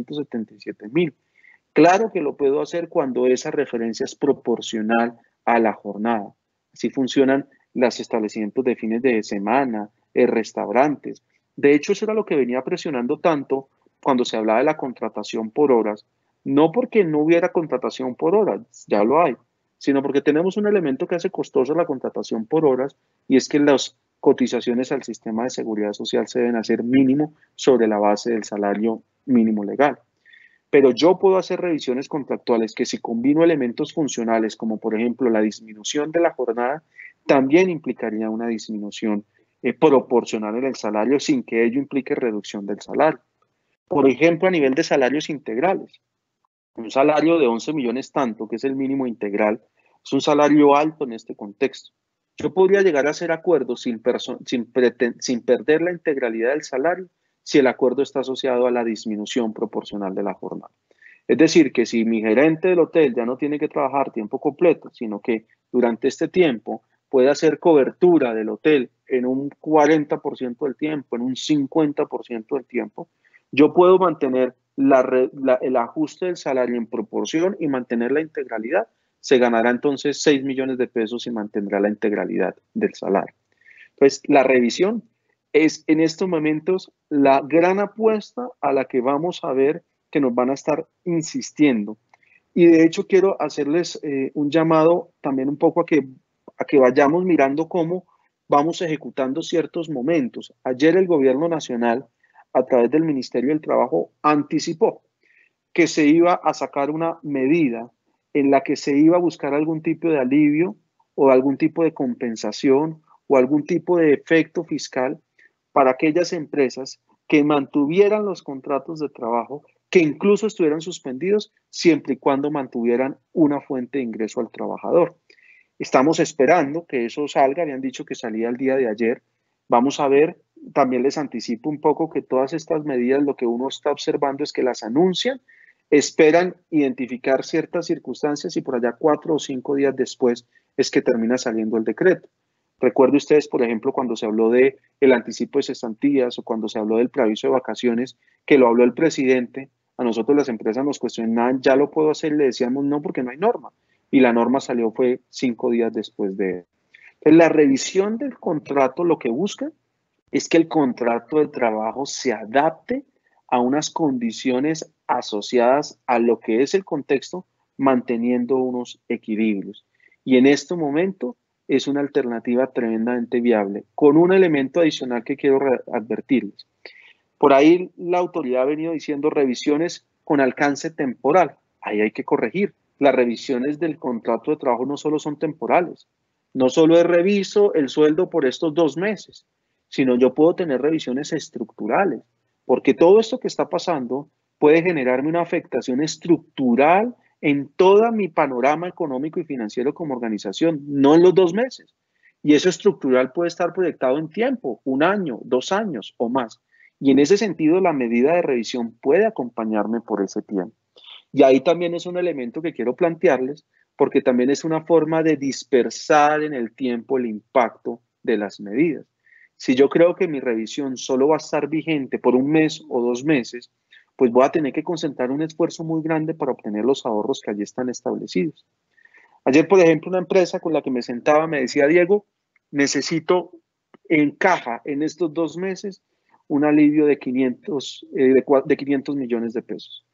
877,000. Claro que lo puedo hacer cuando esa referencia es proporcional a la jornada. Así funcionan los establecimientos de fines de semana, restaurantes. De hecho, eso era lo que venía presionando tanto cuando se hablaba de la contratación por horas. No porque no hubiera contratación por horas, ya lo hay, sino porque tenemos un elemento que hace costosa la contratación por horas y es que las cotizaciones al sistema de seguridad social se deben hacer mínimo sobre la base del salario mínimo legal. Pero yo puedo hacer revisiones contractuales que si combino elementos funcionales, como por ejemplo la disminución de la jornada, también implicaría una disminución proporcional en el salario sin que ello implique reducción del salario. Por ejemplo, a nivel de salarios integrales, un salario de 11 millones tanto, que es el mínimo integral, es un salario alto en este contexto. Yo podría llegar a hacer acuerdos sin perder la integralidad del salario si el acuerdo está asociado a la disminución proporcional de la jornada. Es decir, que si mi gerente del hotel ya no tiene que trabajar tiempo completo, sino que durante este tiempo puede hacer cobertura del hotel en un 40% del tiempo, en un 50% del tiempo, yo puedo mantener el ajuste del salario en proporción y mantener la integralidad. Se ganará entonces 6 millones de pesos y mantendrá la integralidad del salario. Entonces, la revisión es en estos momentos la gran apuesta a la que vamos a ver que nos van a estar insistiendo. Y de hecho quiero hacerles un llamado también un poco a que vayamos mirando cómo vamos ejecutando ciertos momentos. Ayer el gobierno nacional, a través del Ministerio del Trabajo, anticipó que se iba a sacar una medida en la que se iba a buscar algún tipo de alivio o algún tipo de compensación o algún tipo de efecto fiscal para aquellas empresas que mantuvieran los contratos de trabajo, que incluso estuvieran suspendidos siempre y cuando mantuvieran una fuente de ingreso al trabajador. Estamos esperando que eso salga, habían dicho que salía el día de ayer. Vamos a ver, también les anticipo un poco que todas estas medidas lo que uno está observando es que las anuncian, esperan identificar ciertas circunstancias y por allá 4 o 5 días después es que termina saliendo el decreto. Recuerde ustedes, por ejemplo, cuando se habló de el anticipo de cesantías o cuando se habló del preaviso de vacaciones, que lo habló el presidente, a nosotros las empresas nos cuestionaban, ¿ya lo puedo hacer? Le decíamos no porque no hay norma. Y la norma salió fue 5 días después de él. Entonces, la revisión del contrato lo que busca es que el contrato de trabajo se adapte a unas condiciones asociadas a lo que es el contexto, manteniendo unos equilibrios. Y en este momento es una alternativa tremendamente viable, con un elemento adicional que quiero advertirles. Por ahí la autoridad ha venido diciendo revisiones con alcance temporal. Ahí hay que corregir. Las revisiones del contrato de trabajo no solo son temporales. No solo es reviso el sueldo por estos 2 meses, sino yo puedo tener revisiones estructurales, porque todo esto que está pasando puede generarme una afectación estructural en todo mi panorama económico y financiero como organización, no en los 2 meses. Y eso estructural puede estar proyectado en tiempo, 1 año, 2 años o más. Y en ese sentido, la medida de revisión puede acompañarme por ese tiempo. Y ahí también es un elemento que quiero plantearles, porque también es una forma de dispersar en el tiempo el impacto de las medidas. Si yo creo que mi revisión solo va a estar vigente por 1 mes o 2 meses, pues voy a tener que concentrar un esfuerzo muy grande para obtener los ahorros que allí están establecidos. Ayer, por ejemplo, una empresa con la que me sentaba me decía, Diego, necesito en caja en estos 2 meses un alivio de 500 millones de pesos.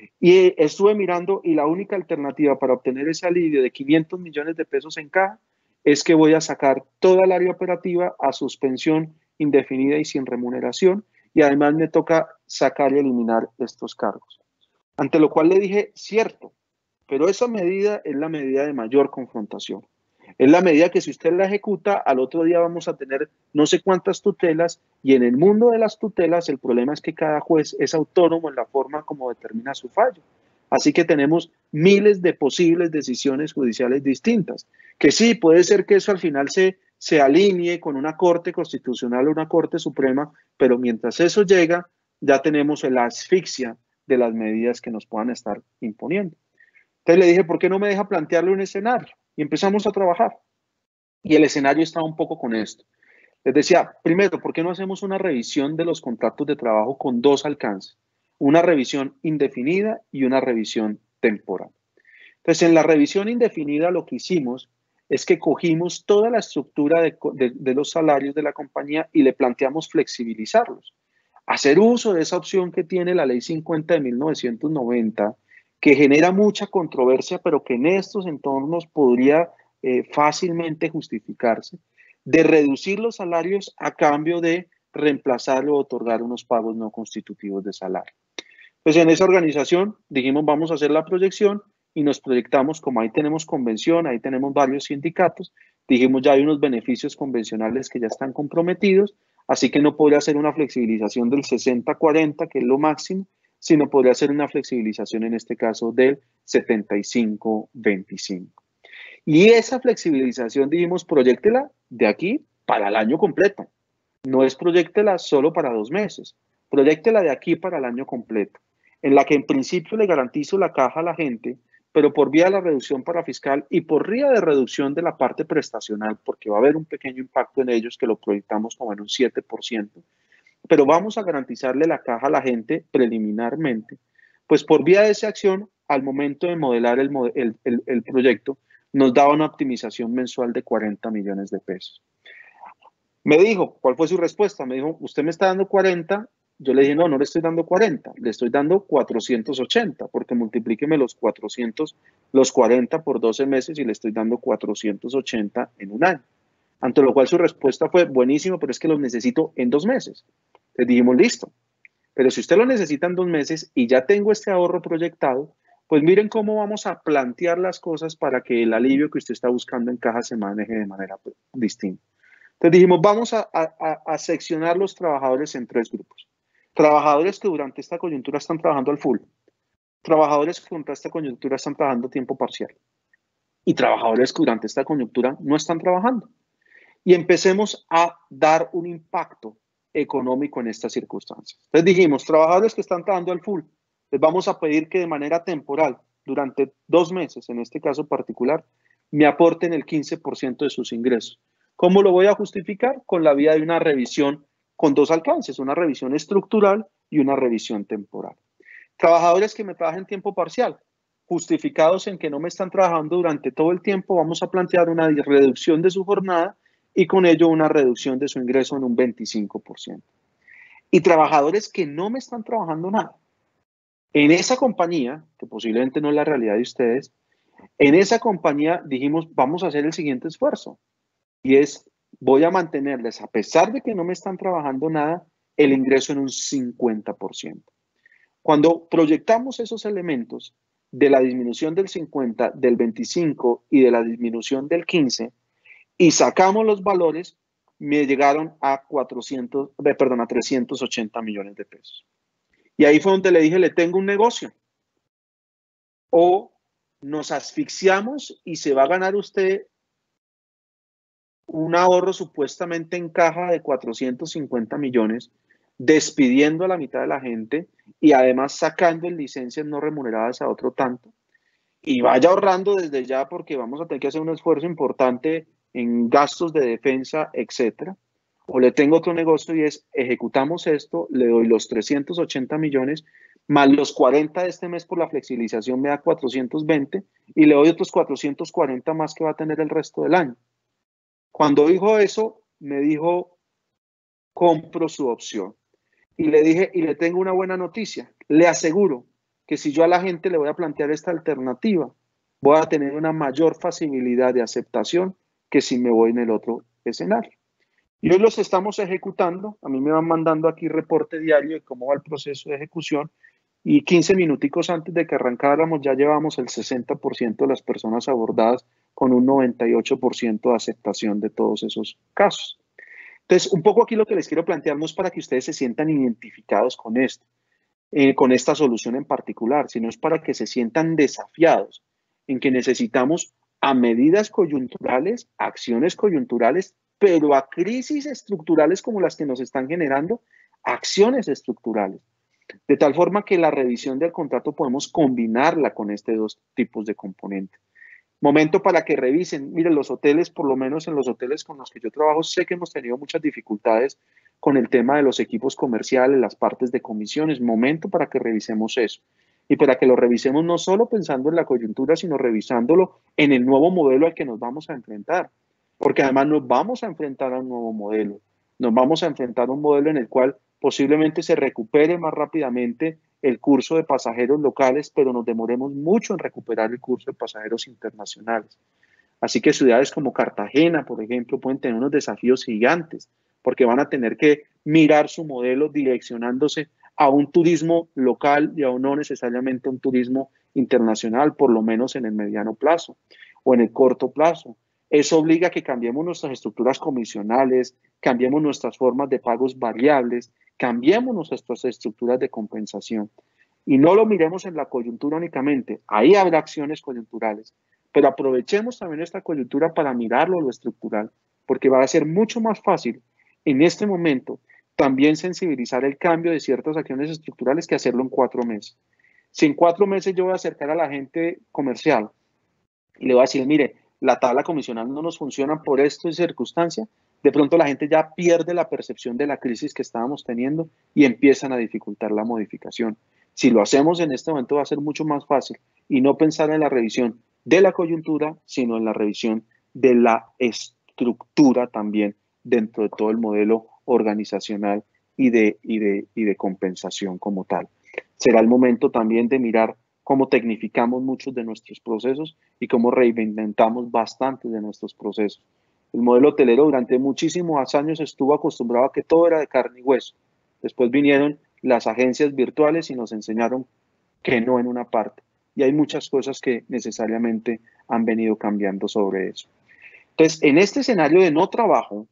Y estuve mirando y la única alternativa para obtener ese alivio de 500 millones de pesos en caja es que voy a sacar toda el área operativa a suspensión indefinida y sin remuneración, y además me toca sacar y eliminar estos cargos. Ante lo cual le dije, cierto, pero esa medida es la medida de mayor confrontación. Es la medida que si usted la ejecuta, al otro día vamos a tener no sé cuántas tutelas, y en el mundo de las tutelas el problema es que cada juez es autónomo en la forma como determina su fallo. Así que tenemos miles de posibles decisiones judiciales distintas, que sí, puede ser que eso al final se alinee con una corte constitucional o una corte suprema, pero mientras eso llega, ya tenemos la asfixia de las medidas que nos puedan estar imponiendo. Entonces le dije, ¿por qué no me deja plantearle un escenario? Y empezamos a trabajar. Y el escenario estaba un poco con esto. Les decía, primero, ¿por qué no hacemos una revisión de los contratos de trabajo con 2 alcances? Una revisión indefinida y una revisión temporal. Entonces, en la revisión indefinida lo que hicimos es que cogimos toda la estructura de los salarios de la compañía y le planteamos flexibilizarlos. Hacer uso de esa opción que tiene la Ley 50 de 1990, que genera mucha controversia, pero que en estos entornos podría fácilmente justificarse, de reducir los salarios a cambio de reemplazarlo o otorgar unos pagos no constitutivos de salario. Pues en esa organización dijimos, vamos a hacer la proyección y nos proyectamos, como ahí tenemos convención, ahí tenemos varios sindicatos, dijimos ya hay unos beneficios convencionales que ya están comprometidos, así que no podría ser una flexibilización del 60-40, que es lo máximo, sino podría ser una flexibilización en este caso del 75-25. Y esa flexibilización, dijimos, proyéctela de aquí para el año completo. No es proyéctela solo para 2 meses, proyéctela de aquí para el año completo, en la que en principio le garantizo la caja a la gente, pero por vía de la reducción parafiscal y por vía de reducción de la parte prestacional, porque va a haber un pequeño impacto en ellos que lo proyectamos como en un 7%, pero vamos a garantizarle la caja a la gente preliminarmente, pues por vía de esa acción, al momento de modelar el proyecto, nos daba una optimización mensual de 40 millones de pesos. Me dijo, ¿cuál fue su respuesta? Me dijo, usted me está dando 40. Yo le dije, no, no le estoy dando 40, le estoy dando 480, porque multiplíqueme los 40 por 12 meses y le estoy dando 480 en 1 año. Ante lo cual su respuesta fue, buenísimo, pero es que los necesito en 2 meses. Le dijimos, listo, pero si usted lo necesita en 2 meses y ya tengo este ahorro proyectado, pues miren cómo vamos a plantear las cosas para que el alivio que usted está buscando en caja se maneje de manera distinta. Entonces dijimos, vamos a seccionar los trabajadores en 3 grupos. Trabajadores que durante esta coyuntura están trabajando al full. Trabajadores que durante esta coyuntura están trabajando a tiempo parcial. Y trabajadores que durante esta coyuntura no están trabajando. Y empecemos a dar un impacto económico en estas circunstancias. Entonces dijimos, trabajadores que están trabajando al full, les vamos a pedir que de manera temporal, durante 2 meses, en este caso particular, me aporten el 15% de sus ingresos. ¿Cómo lo voy a justificar? Con la vía de una revisión con 2 alcances, una revisión estructural y una revisión temporal. Trabajadores que me trabajen en tiempo parcial, justificados en que no me están trabajando durante todo el tiempo, vamos a plantear una reducción de su jornada y con ello una reducción de su ingreso en un 25%. Y trabajadores que no me están trabajando nada. En esa compañía, que posiblemente no es la realidad de ustedes, en esa compañía dijimos, vamos a hacer el siguiente esfuerzo. Y es, voy a mantenerles, a pesar de que no me están trabajando nada, el ingreso en un 50%. Cuando proyectamos esos elementos de la disminución del 50, del 25 y de la disminución del 15 y sacamos los valores, me llegaron a 380 millones de pesos. Y ahí fue donde le dije, le tengo un negocio. O nos asfixiamos y se va a ganar usted un ahorro supuestamente en caja de 450 millones, despidiendo a la mitad de la gente y además sacando en licencias no remuneradas a otro tanto. Y vaya ahorrando desde ya porque vamos a tener que hacer un esfuerzo importante en gastos de defensa, etcétera. O le tengo otro negocio y es, ejecutamos esto, le doy los 380 millones, más los 40 de este mes por la flexibilización me da 420 y le doy otros 440 más que va a tener el resto del año. Cuando dijo eso, me dijo, compro su opción. Y le dije, y le tengo una buena noticia, le aseguro que si yo a la gente le voy a plantear esta alternativa, voy a tener una mayor facilidad de aceptación que si me voy en el otro escenario. Y hoy los estamos ejecutando, a mí me van mandando aquí reporte diario de cómo va el proceso de ejecución y 15 minuticos antes de que arrancáramos ya llevamos el 60% de las personas abordadas con un 98% de aceptación de todos esos casos. Entonces, un poco aquí lo que les quiero plantear no es para que ustedes se sientan identificados con esto, con esta solución en particular, sino es para que se sientan desafiados en que necesitamos a medidas coyunturales, acciones coyunturales, pero a crisis estructurales como las que nos están generando, acciones estructurales. De tal forma que la revisión del contrato podemos combinarla con estos dos tipos de componentes. Momento para que revisen. Miren, los hoteles, por lo menos en los hoteles con los que yo trabajo, sé que hemos tenido muchas dificultades con el tema de los equipos comerciales, las partes de comisiones. Momento para que revisemos eso. Y para que lo revisemos no solo pensando en la coyuntura, sino revisándolo en el nuevo modelo al que nos vamos a enfrentar. Porque además nos vamos a enfrentar a un nuevo modelo. Nos vamos a enfrentar a un modelo en el cual posiblemente se recupere más rápidamente el curso de pasajeros locales, pero nos demoremos mucho en recuperar el curso de pasajeros internacionales. Así que ciudades como Cartagena, por ejemplo, pueden tener unos desafíos gigantes, porque van a tener que mirar su modelo direccionándose a un turismo local y a no necesariamente un turismo internacional, por lo menos en el mediano plazo o en el corto plazo. Eso obliga a que cambiemos nuestras estructuras comisionales, cambiemos nuestras formas de pagos variables, cambiemos nuestras estructuras de compensación. Y no lo miremos en la coyuntura únicamente. Ahí habrá acciones coyunturales, pero aprovechemos también esta coyuntura para mirarlo a lo estructural, porque va a ser mucho más fácil en este momento también sensibilizar el cambio de ciertas acciones estructurales que hacerlo en 4 meses. Si en 4 meses yo voy a acercar a la gente comercial y le voy a decir, mire, la tabla comisional no nos funciona por esto y circunstancia, de pronto la gente ya pierde la percepción de la crisis que estábamos teniendo y empiezan a dificultar la modificación. Si lo hacemos en este momento va a ser mucho más fácil y no pensar en la revisión de la coyuntura, sino en la revisión de la estructura también dentro de todo el modelo organizacional y de compensación como tal. Será el momento también de mirar cómo tecnificamos muchos de nuestros procesos y cómo reinventamos bastantes de nuestros procesos. El modelo hotelero durante muchísimos años estuvo acostumbrado a que todo era de carne y hueso. Después vinieron las agencias virtuales y nos enseñaron que no en una parte. Y hay muchas cosas que necesariamente han venido cambiando sobre eso. Entonces, en este escenario de no trabajo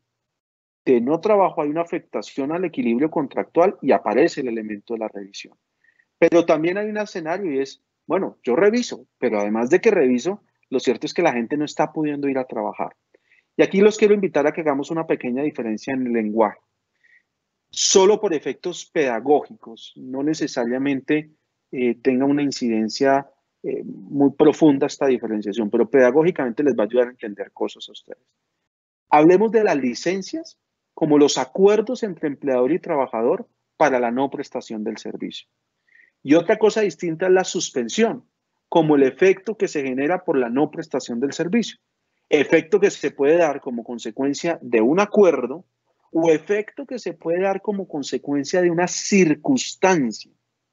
hay una afectación al equilibrio contractual y aparece el elemento de la revisión. Pero también hay un escenario y es, bueno, yo reviso, pero además de que reviso, lo cierto es que la gente no está pudiendo ir a trabajar. Y aquí los quiero invitar a que hagamos una pequeña diferencia en el lenguaje. Solo por efectos pedagógicos, no necesariamente tenga una incidencia muy profunda esta diferenciación, pero pedagógicamente les va a ayudar a entender cosas a ustedes. Hablemos de las licencias como los acuerdos entre empleador y trabajador para la no prestación del servicio. Y otra cosa distinta es la suspensión, como el efecto que se genera por la no prestación del servicio. Efecto que se puede dar como consecuencia de un acuerdo o efecto que se puede dar como consecuencia de una circunstancia.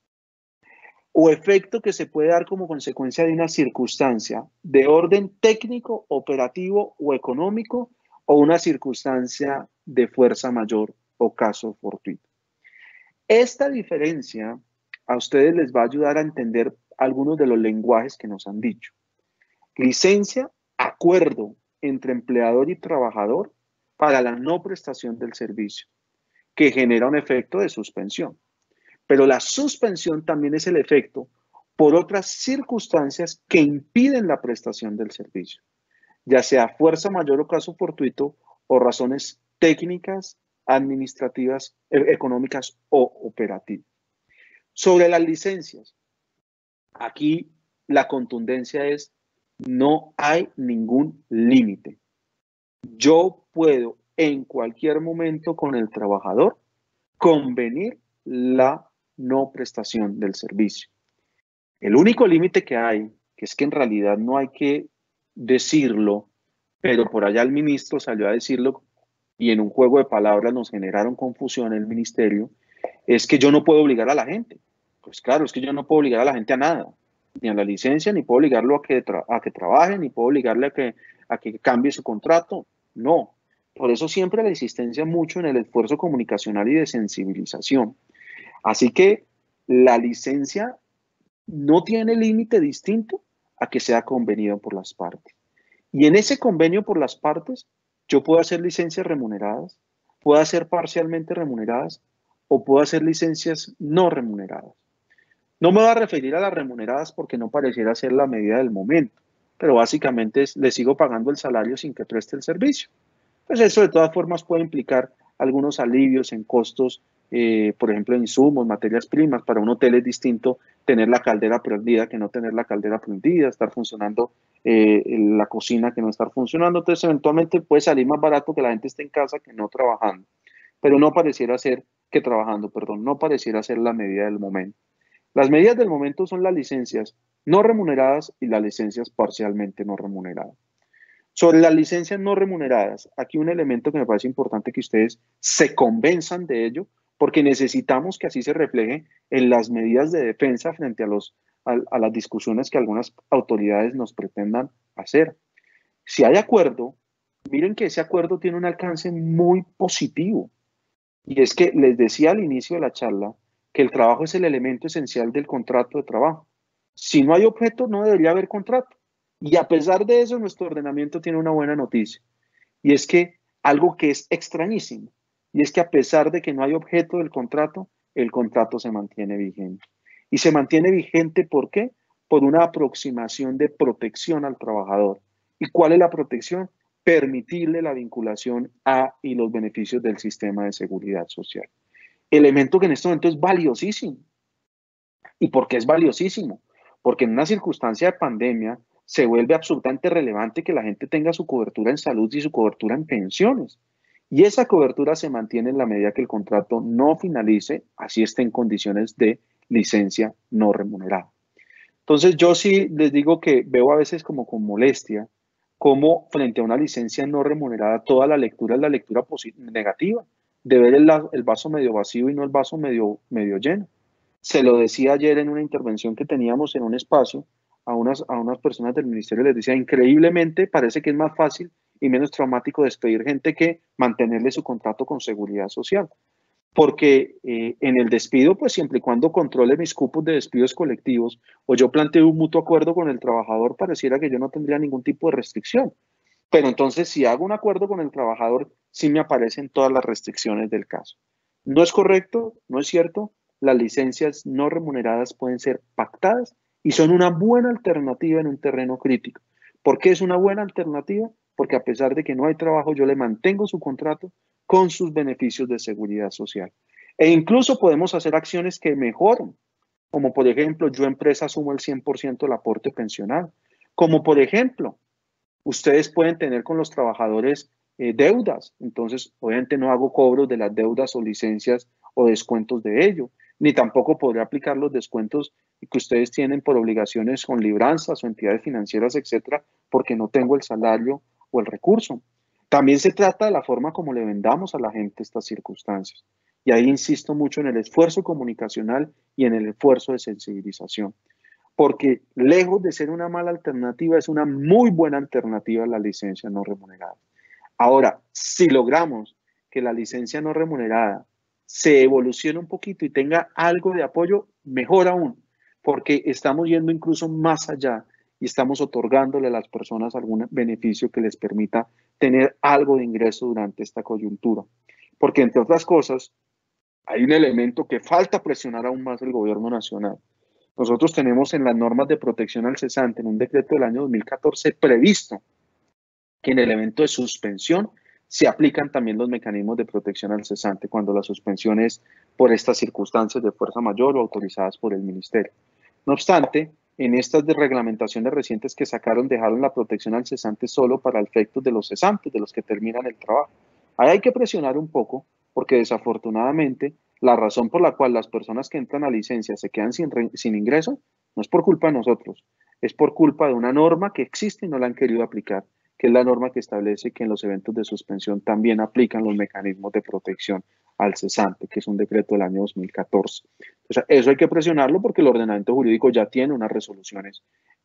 O efecto que se puede dar como consecuencia de una circunstancia de orden técnico, operativo o económico o una circunstancia de fuerza mayor o caso fortuito. Esta diferencia a ustedes les va a ayudar a entender algunos de los lenguajes que nos han dicho. Licencia, acuerdo entre empleador y trabajador para la no prestación del servicio, que genera un efecto de suspensión. Pero la suspensión también es el efecto por otras circunstancias que impiden la prestación del servicio, ya sea fuerza mayor o caso fortuito o razones técnicas, administrativas, económicas o operativas. Sobre las licencias, aquí la contundencia es: no hay ningún límite. Yo puedo en cualquier momento con el trabajador convenir la no prestación del servicio. El único límite que hay, que es que en realidad no hay que decirlo, pero por allá el ministro salió a decirlo y en un juego de palabras nos generaron confusión en el ministerio, es que yo no puedo obligar a la gente. Pues claro, es que yo no puedo obligar a la gente a nada, ni a la licencia, ni puedo obligarlo a que trabaje, ni puedo obligarle a que cambie su contrato. No. Por eso siempre la insistencia mucho en el esfuerzo comunicacional y de sensibilización. Así que la licencia no tiene límite distinto a que sea convenido por las partes. Y en ese convenio por las partes, yo puedo hacer licencias remuneradas, puedo hacer parcialmente remuneradas o puedo hacer licencias no remuneradas. No me voy a referir a las remuneradas porque no pareciera ser la medida del momento, pero básicamente le sigo pagando el salario sin que preste el servicio. Pues eso de todas formas puede implicar algunos alivios en costos, por ejemplo, insumos, materias primas. Para un hotel es distinto tener la caldera prendida que no tener la caldera prendida, estar funcionando la cocina que no estar funcionando. Entonces, eventualmente puede salir más barato que la gente esté en casa que no trabajando. Pero no pareciera ser que trabajando, perdón, no pareciera ser la medida del momento. Las medidas del momento son las licencias no remuneradas y las licencias parcialmente no remuneradas. Sobre las licencias no remuneradas, aquí un elemento que me parece importante que ustedes se convenzan de ello, porque necesitamos que así se refleje en las medidas de defensa frente a las discusiones que algunas autoridades nos pretendan hacer. Si hay acuerdo, miren que ese acuerdo tiene un alcance muy positivo. Y es que les decía al inicio de la charla que el trabajo es el elemento esencial del contrato de trabajo. Si no hay objeto, no debería haber contrato. Y a pesar de eso, nuestro ordenamiento tiene una buena noticia. Y es que algo que es extrañísimo, y es que a pesar de que no hay objeto del contrato, el contrato se mantiene vigente. Y se mantiene vigente, ¿por qué? Por una aproximación de protección al trabajador. ¿Y cuál es la protección? Permitirle la vinculación a y los beneficios del sistema de seguridad social. Elemento que en este momento es valiosísimo. ¿Y por qué es valiosísimo? Porque en una circunstancia de pandemia se vuelve absolutamente relevante que la gente tenga su cobertura en salud y su cobertura en pensiones. Y esa cobertura se mantiene en la medida que el contrato no finalice, así esté en condiciones de licencia no remunerada. Entonces yo sí les digo que veo a veces como con molestia cómo frente a una licencia no remunerada toda la lectura es la lectura negativa, de ver el vaso medio vacío y no el vaso medio lleno. Se lo decía ayer en una intervención que teníamos en un espacio a unas personas del ministerio, les decía, increíblemente parece que es más fácil y menos traumático despedir gente que mantenerle su contrato con seguridad social. Porque en el despido, pues siempre y cuando controle mis cupos de despidos colectivos o yo planteo un mutuo acuerdo con el trabajador, pareciera que yo no tendría ningún tipo de restricción. Pero entonces, si hago un acuerdo con el trabajador, sí me aparecen todas las restricciones del caso. No es correcto, no es cierto. Las licencias no remuneradas pueden ser pactadas y son una buena alternativa en un terreno crítico. ¿Por qué es una buena alternativa? Porque a pesar de que no hay trabajo, yo le mantengo su contrato con sus beneficios de seguridad social. E incluso podemos hacer acciones que mejoren, como por ejemplo, yo empresa asumo el 100% del aporte pensional, como por ejemplo, ustedes pueden tener con los trabajadores deudas, entonces obviamente no hago cobros de las deudas o licencias o descuentos de ello, ni tampoco podré aplicar los descuentos que ustedes tienen por obligaciones con libranzas o entidades financieras, etcétera, porque no tengo el salario o el recurso. También se trata de la forma como le vendamos a la gente estas circunstancias. Y ahí insisto mucho en el esfuerzo comunicacional y en el esfuerzo de sensibilización. Porque lejos de ser una mala alternativa, es una muy buena alternativa a la licencia no remunerada. Ahora, si logramos que la licencia no remunerada se evolucione un poquito y tenga algo de apoyo, mejor aún, porque estamos yendo incluso más allá y estamos otorgándole a las personas algún beneficio que les permita tener algo de ingreso durante esta coyuntura. Porque, entre otras cosas, hay un elemento que falta presionar aún más el gobierno nacional. Nosotros tenemos en las normas de protección al cesante, en un decreto del año 2014, previsto que en el evento de suspensión se aplican también los mecanismos de protección al cesante cuando la suspensión es por estas circunstancias de fuerza mayor o autorizadas por el ministerio. No obstante, en estas reglamentaciones recientes que sacaron, dejaron la protección al cesante solo para efectos de los cesantes, de los que terminan el trabajo. Ahí hay que presionar un poco, porque desafortunadamente la razón por la cual las personas que entran a licencia se quedan sin ingreso no es por culpa de nosotros, es por culpa de una norma que existe y no la han querido aplicar, que es la norma que establece que en los eventos de suspensión también aplican los mecanismos de protección al cesante, que es un decreto del año 2014. O sea, eso hay que presionarlo porque el ordenamiento jurídico ya tiene unas resoluciones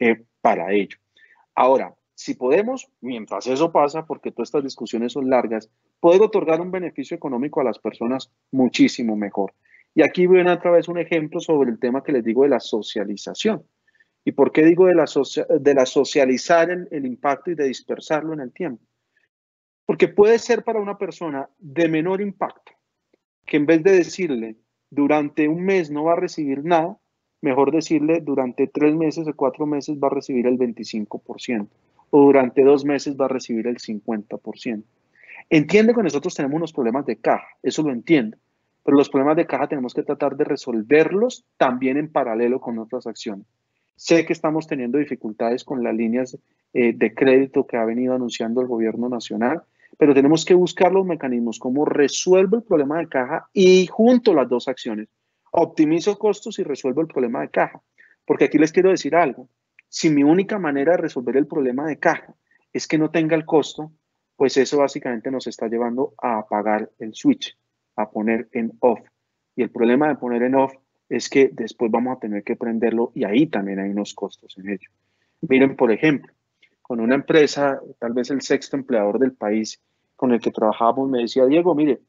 para ello. Ahora, si podemos, mientras eso pasa, porque todas estas discusiones son largas, poder otorgar un beneficio económico a las personas, muchísimo mejor. Y aquí viene otra vez un ejemplo sobre el tema que les digo de la socialización. ¿Y por qué digo de la socializar el impacto y de dispersarlo en el tiempo? Porque puede ser para una persona de menor impacto, que en vez de decirle durante un mes no va a recibir nada, mejor decirle durante 3 meses o 4 meses va a recibir el 25%, o durante 2 meses va a recibir el 50%. Entiende que nosotros tenemos unos problemas de caja, eso lo entiendo, pero los problemas de caja tenemos que tratar de resolverlos también en paralelo con otras acciones. Sé que estamos teniendo dificultades con las líneas de crédito que ha venido anunciando el gobierno nacional, pero tenemos que buscar los mecanismos, cómo resuelvo el problema de caja y junto las dos acciones, optimizo costos y resuelvo el problema de caja. Porque aquí les quiero decir algo, si mi única manera de resolver el problema de caja es que no tenga el costo, pues eso básicamente nos está llevando a apagar el switch, a poner en off. Y el problema de poner en off es que después vamos a tener que prenderlo y ahí también hay unos costos en ello. Miren, por ejemplo, con una empresa, tal vez el 6º empleador del país con el que trabajábamos, me decía, Diego, mire,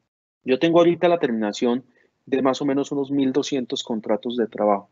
yo tengo ahorita la terminación de más o menos unos 1.200 contratos de trabajo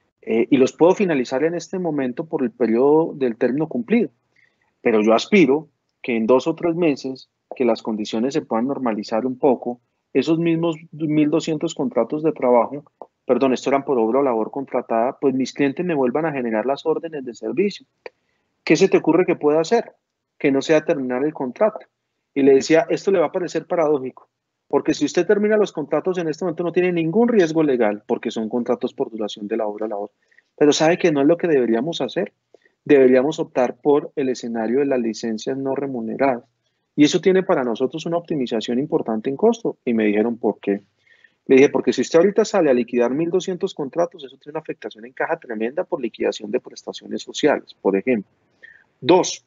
y los puedo finalizar en este momento por el periodo del término cumplido, pero yo aspiro que en 2 o 3 meses, que las condiciones se puedan normalizar un poco, esos mismos 1.200 contratos de trabajo, perdón, esto eran por obra o labor contratada, pues mis clientes me vuelvan a generar las órdenes de servicio. ¿Qué se te ocurre que pueda hacer? Que no sea terminar el contrato. Y le decía, esto le va a parecer paradójico, porque si usted termina los contratos en este momento no tiene ningún riesgo legal, porque son contratos por duración de la obra a labor. Pero sabe que no es lo que deberíamos hacer. Deberíamos optar por el escenario de las licencias no remuneradas. Y eso tiene para nosotros una optimización importante en costo. Y me dijeron, ¿por qué? Le dije, porque si usted ahorita sale a liquidar 1.200 contratos, eso tiene una afectación en caja tremenda por liquidación de prestaciones sociales, por ejemplo. 2,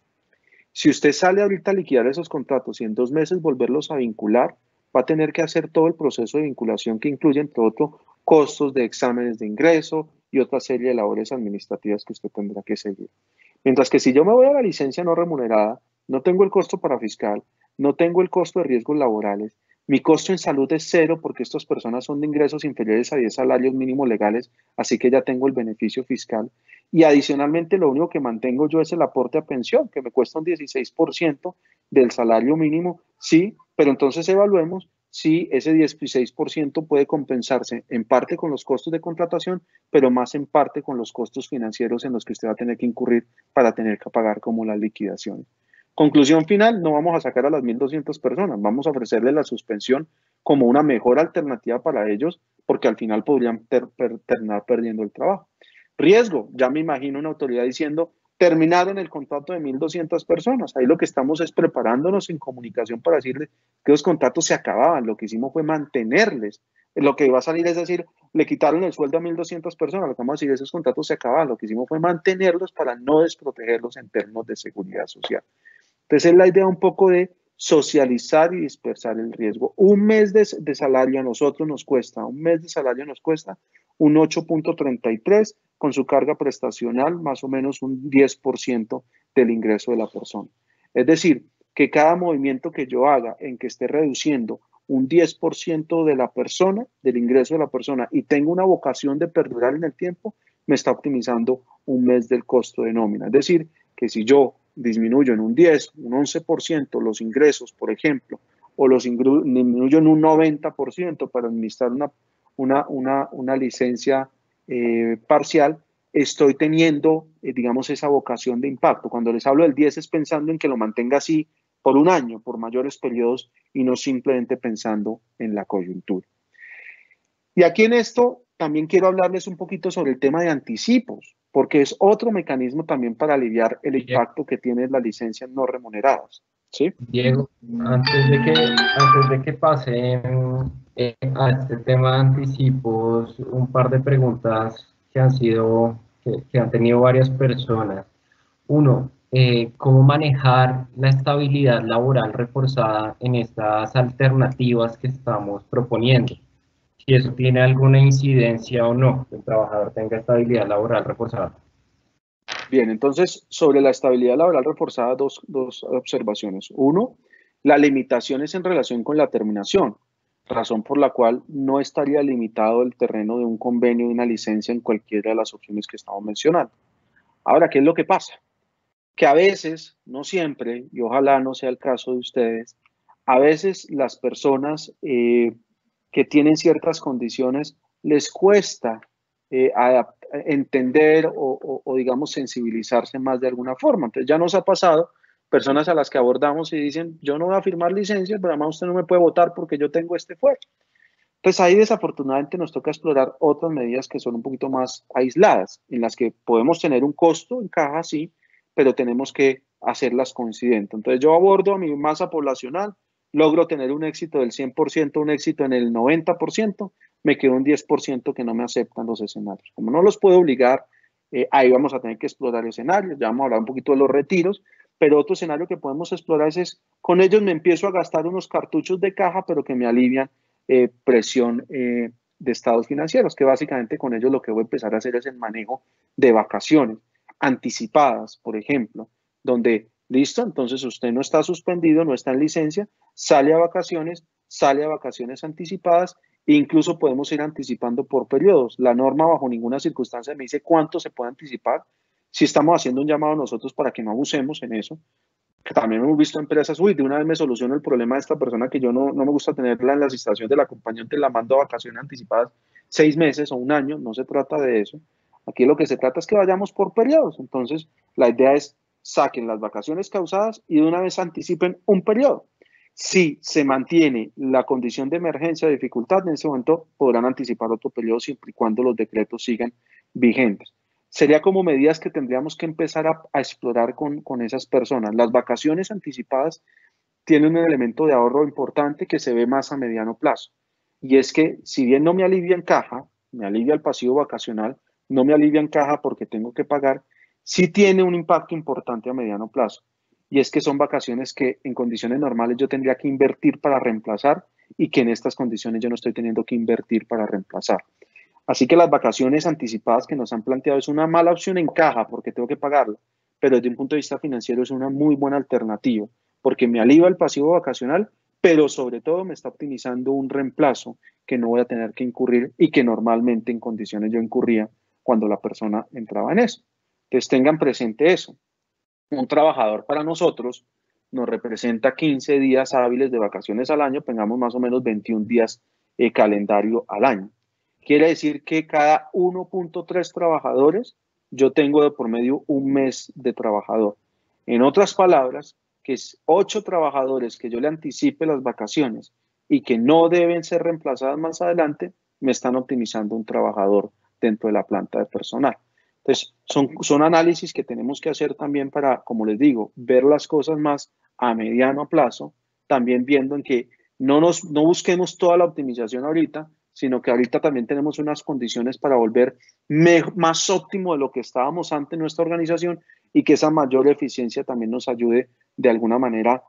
si usted sale ahorita a liquidar esos contratos y en 2 meses volverlos a vincular, va a tener que hacer todo el proceso de vinculación que incluye, entre otros, costos de exámenes de ingreso y otra serie de labores administrativas que usted tendrá que seguir. Mientras que si yo me voy a la licencia no remunerada, no tengo el costo para fiscal, no tengo el costo de riesgos laborales, mi costo en salud es 0 porque estas personas son de ingresos inferiores a 10 salarios mínimos legales, así que ya tengo el beneficio fiscal. Y adicionalmente lo único que mantengo yo es el aporte a pensión, que me cuesta un 16% del salario mínimo, sí, pero entonces evaluemos si ese 16% puede compensarse en parte con los costos de contratación, pero más en parte con los costos financieros en los que usted va a tener que incurrir para tener que pagar como las liquidaciones. Conclusión final, no vamos a sacar a las 1.200 personas, vamos a ofrecerles la suspensión como una mejor alternativa para ellos, porque al final podrían terminar perdiendo el trabajo. Riesgo, ya me imagino una autoridad diciendo, terminaron el contrato de 1.200 personas. Ahí lo que estamos es preparándonos en comunicación para decirles que los contratos se acababan. Lo que hicimos fue mantenerles. Lo que iba a salir es decir, le quitaron el sueldo a 1.200 personas. Lo que vamos a decir, esos contratos se acababan. Lo que hicimos fue mantenerlos para no desprotegerlos en términos de seguridad social. Entonces es la idea un poco de socializar y dispersar el riesgo. Un mes de salario a nosotros nos cuesta, un 8.33 con su carga prestacional, más o menos un 10% del ingreso de la persona. Es decir, que cada movimiento que yo haga en que esté reduciendo un 10% de la persona, del ingreso de la persona, y tengo una vocación de perdurar en el tiempo, me está optimizando un mes del costo de nómina. Es decir, que si yo disminuyo en un 10, un 11% los ingresos, por ejemplo, o los disminuyo en un 90% para administrar una licencia parcial, estoy teniendo, digamos, esa vocación de impacto. Cuando les hablo del 10 es pensando en que lo mantenga así por un año, por mayores periodos, y no simplemente pensando en la coyuntura. Y aquí en esto también quiero hablarles un poquito sobre el tema de anticipos, porque es otro mecanismo también para aliviar el impacto que tienen las licencias no remuneradas. ¿Sí? Diego, antes de que pasen a este tema de anticipos, un par de preguntas que han tenido varias personas. Uno, ¿cómo manejar la estabilidad laboral reforzada en estas alternativas que estamos proponiendo? Si eso tiene alguna incidencia o no, que el trabajador tenga estabilidad laboral reforzada. Bien, entonces, sobre la estabilidad laboral reforzada, dos observaciones. Uno, las limitaciones en relación con la terminación, razón por la cual no estaría limitado el terreno de un convenio de una licencia en cualquiera de las opciones que estamos mencionando. Ahora, ¿qué es lo que pasa? Que a veces, no siempre, y ojalá no sea el caso de ustedes, a veces las personas que tienen ciertas condiciones les cuesta entender o, digamos, sensibilizarse más de alguna forma. Entonces ya nos ha pasado personas a las que abordamos y dicen, yo no voy a firmar licencias, pero además usted no me puede votar porque yo tengo este fuero. Entonces ahí desafortunadamente nos toca explorar otras medidas que son un poquito más aisladas, en las que podemos tener un costo en caja, sí, pero tenemos que hacerlas coincidentes. Entonces yo abordo a mi masa poblacional, logro tener un éxito del 100%, un éxito en el 90%, me queda un 10% que no me aceptan los escenarios. Como no los puedo obligar, ahí vamos a tener que explorar escenarios, ya vamos a hablar un poquito de los retiros, pero otro escenario que podemos explorar es con ellos me empiezo a gastar unos cartuchos de caja, pero que me alivian presión de estados financieros, que básicamente con ellos lo que voy a empezar a hacer es el manejo de vacaciones anticipadas, por ejemplo, donde, listo, entonces usted no está suspendido, no está en licencia, sale a vacaciones anticipadas e incluso podemos ir anticipando por periodos. La norma bajo ninguna circunstancia me dice cuánto se puede anticipar. Si estamos haciendo un llamado nosotros para que no abusemos en eso, que también hemos visto empresas, uy, de una vez me soluciono el problema de esta persona que yo no me gusta tenerla en las instalaciones del acompañante, la mando a vacaciones anticipadas 6 meses o un año, no se trata de eso. Aquí lo que se trata es que vayamos por periodos. Entonces, la idea es saquen las vacaciones causadas y de una vez anticipen un periodo. Si se mantiene la condición de emergencia o dificultad, en ese momento podrán anticipar otro periodo siempre y cuando los decretos sigan vigentes. Sería como medidas que tendríamos que empezar a explorar con esas personas. Las vacaciones anticipadas tienen un elemento de ahorro importante que se ve más a mediano plazo. Y es que si bien no me alivia en caja, me alivia el pasivo vacacional, no me alivia en caja porque tengo que pagar, sí tiene un impacto importante a mediano plazo. Y es que son vacaciones que en condiciones normales yo tendría que invertir para reemplazar y que en estas condiciones yo no estoy teniendo que invertir para reemplazar. Así que las vacaciones anticipadas que nos han planteado es una mala opción en caja porque tengo que pagarla, pero desde un punto de vista financiero es una muy buena alternativa porque me alivia el pasivo vacacional, pero sobre todo me está optimizando un reemplazo que no voy a tener que incurrir y que normalmente en condiciones yo incurría cuando la persona entraba en eso. Entonces tengan presente eso. Un trabajador para nosotros nos representa 15 días hábiles de vacaciones al año, tengamos más o menos 21 días calendario al año. Quiere decir que cada 1.3 trabajadores yo tengo de por medio un mes de trabajador. En otras palabras, que es 8 trabajadores que yo le anticipe las vacaciones y que no deben ser reemplazadas más adelante, me están optimizando un trabajador dentro de la planta de personal. Entonces, son análisis que tenemos que hacer también para, como les digo, ver las cosas más a mediano plazo, también viendo en que no busquemos toda la optimización ahorita, sino que ahorita también tenemos unas condiciones para volver más óptimo de lo que estábamos antes en nuestra organización y que esa mayor eficiencia también nos ayude de alguna manera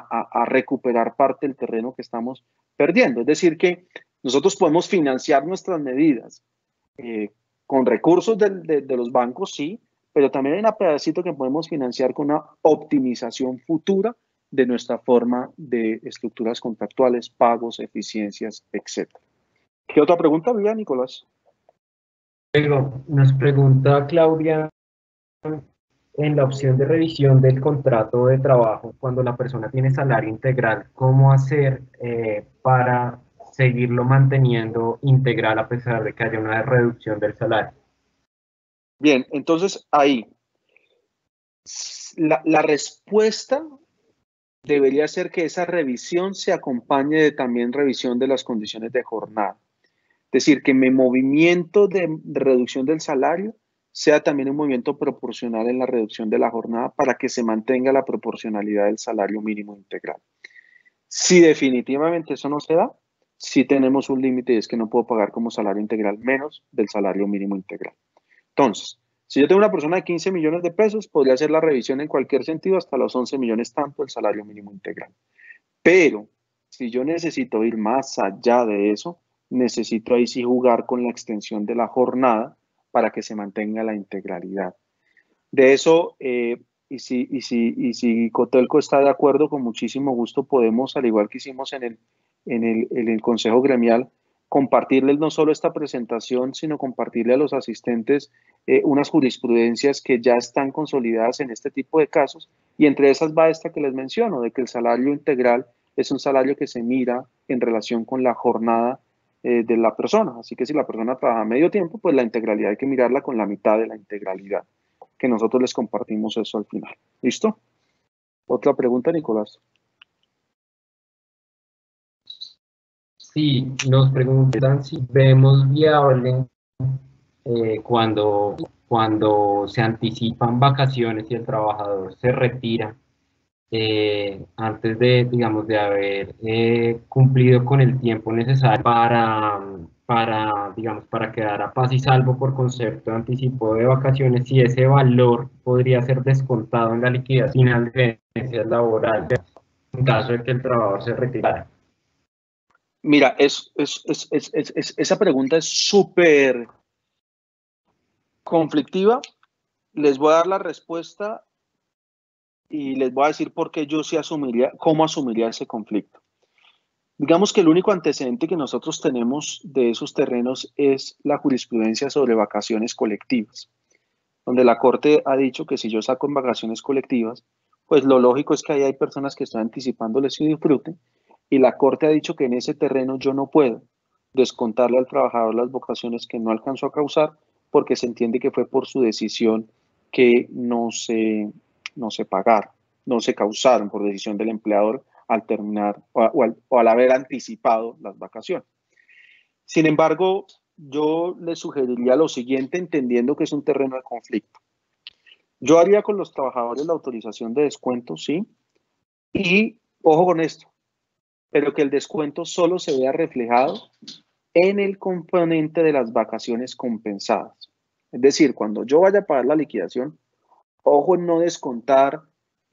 a recuperar parte del terreno que estamos perdiendo. Es decir, que nosotros podemos financiar nuestras medidas con recursos de los bancos, sí, pero también hay un pedacito que podemos financiar con una optimización futura de nuestra forma de estructuras contractuales, pagos, eficiencias, etc. ¿Qué otra pregunta había, Nicolás? Luego, nos pregunta Claudia, en la opción de revisión del contrato de trabajo, cuando la persona tiene salario integral, ¿cómo hacer para seguirlo manteniendo integral a pesar de que haya una reducción del salario? Bien, entonces ahí, la respuesta debería ser que esa revisión se acompañe de también revisión de las condiciones de jornada. Es decir, que mi movimiento de reducción del salario sea también un movimiento proporcional en la reducción de la jornada para que se mantenga la proporcionalidad del salario mínimo integral. Si definitivamente eso no se da, sí tenemos un límite y es que no puedo pagar como salario integral menos del salario mínimo integral. Entonces, si yo tengo una persona de 15 millones de pesos, podría hacer la revisión en cualquier sentido hasta los 11 millones tanto el salario mínimo integral. Pero si yo necesito ir más allá de eso, necesito ahí sí jugar con la extensión de la jornada para que se mantenga la integralidad. De eso, y si Cotelco está de acuerdo, con muchísimo gusto podemos, al igual que hicimos en el Consejo Gremial, compartirles no solo esta presentación, sino compartirle a los asistentes unas jurisprudencias que ya están consolidadas en este tipo de casos, y entre esas va esta que les menciono, de que el salario integral es un salario que se mira en relación con la jornada de la persona. Así que si la persona trabaja medio tiempo, pues la integralidad hay que mirarla con la mitad de la integralidad, que nosotros les compartimos eso al final. ¿Listo? Otra pregunta, Nicolás. Sí, nos preguntan si vemos viable cuando se anticipan vacaciones y el trabajador se retira antes de, digamos, de haber cumplido con el tiempo necesario digamos, para quedar a paz y salvo por concepto de anticipo de vacaciones, si ese valor podría ser descontado en la liquidación final de beneficios laborales en caso de que el trabajador se retirara. Mira, esa pregunta es súper conflictiva. Les voy a dar la respuesta y les voy a decir por qué yo sí asumiría, cómo asumiría ese conflicto. Digamos que el único antecedente que nosotros tenemos de esos terrenos es la jurisprudencia sobre vacaciones colectivas, donde la Corte ha dicho que si yo saco en vacaciones colectivas, pues lo lógico es que ahí hay personas que están anticipándole su disfrute, y la Corte ha dicho que en ese terreno yo no puedo descontarle al trabajador las vacaciones que no alcanzó a causar, porque se entiende que fue por su decisión que no se pagaron, no se causaron por decisión del empleador al terminar o al haber anticipado las vacaciones. Sin embargo, yo le sugeriría lo siguiente, entendiendo que es un terreno de conflicto. Yo haría con los trabajadores la autorización de descuento, sí, y ojo con esto, pero que el descuento solo se vea reflejado en el componente de las vacaciones compensadas. Es decir, cuando yo vaya a pagar la liquidación, ojo en no descontar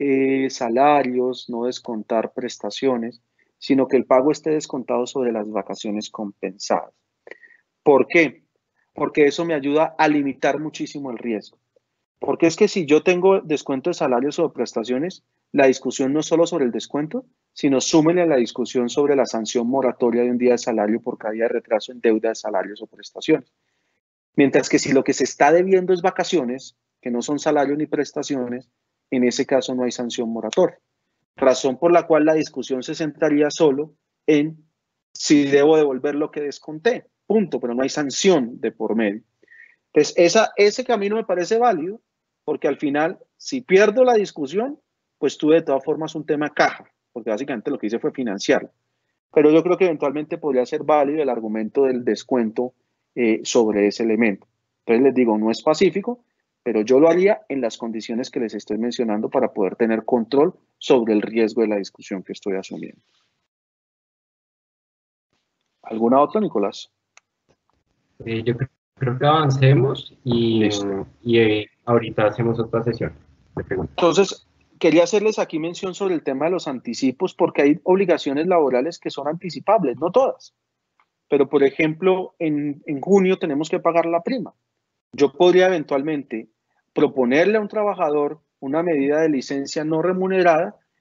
salarios, no descontar prestaciones, sino que el pago esté descontado sobre las vacaciones compensadas. ¿Por qué? Porque eso me ayuda a limitar muchísimo el riesgo. Porque es que si yo tengo descuento de salarios o prestaciones, la discusión no es solo sobre el descuento, sino súmele a la discusión sobre la sanción moratoria de un día de salario por cada día de retraso en deuda de salarios o prestaciones. Mientras que si lo que se está debiendo es vacaciones, que no son salarios ni prestaciones, en ese caso no hay sanción moratoria. Razón por la cual la discusión se centraría solo en si debo devolver lo que desconté, punto, pero no hay sanción de por medio. Entonces, ese camino me parece válido, porque al final, si pierdo la discusión, pues tuve de todas formas un tema caja, porque básicamente lo que hice fue financiarlo. Pero yo creo que eventualmente podría ser válido el argumento del descuento sobre ese elemento. Entonces les digo, no es pacífico, pero yo lo haría en las condiciones que les estoy mencionando para poder tener control sobre el riesgo de la discusión que estoy asumiendo. ¿Alguna otra, Nicolás? Yo creo que avancemos y ahorita hacemos otra sesión de preguntas. Entonces, quería hacerles aquí mención sobre el tema de los anticipos, porque hay obligaciones laborales que son anticipables, no todas. Pero, por ejemplo, en junio tenemos que pagar la prima. Yo podría eventualmente proponerle a un trabajador una medida de licencia no remunerada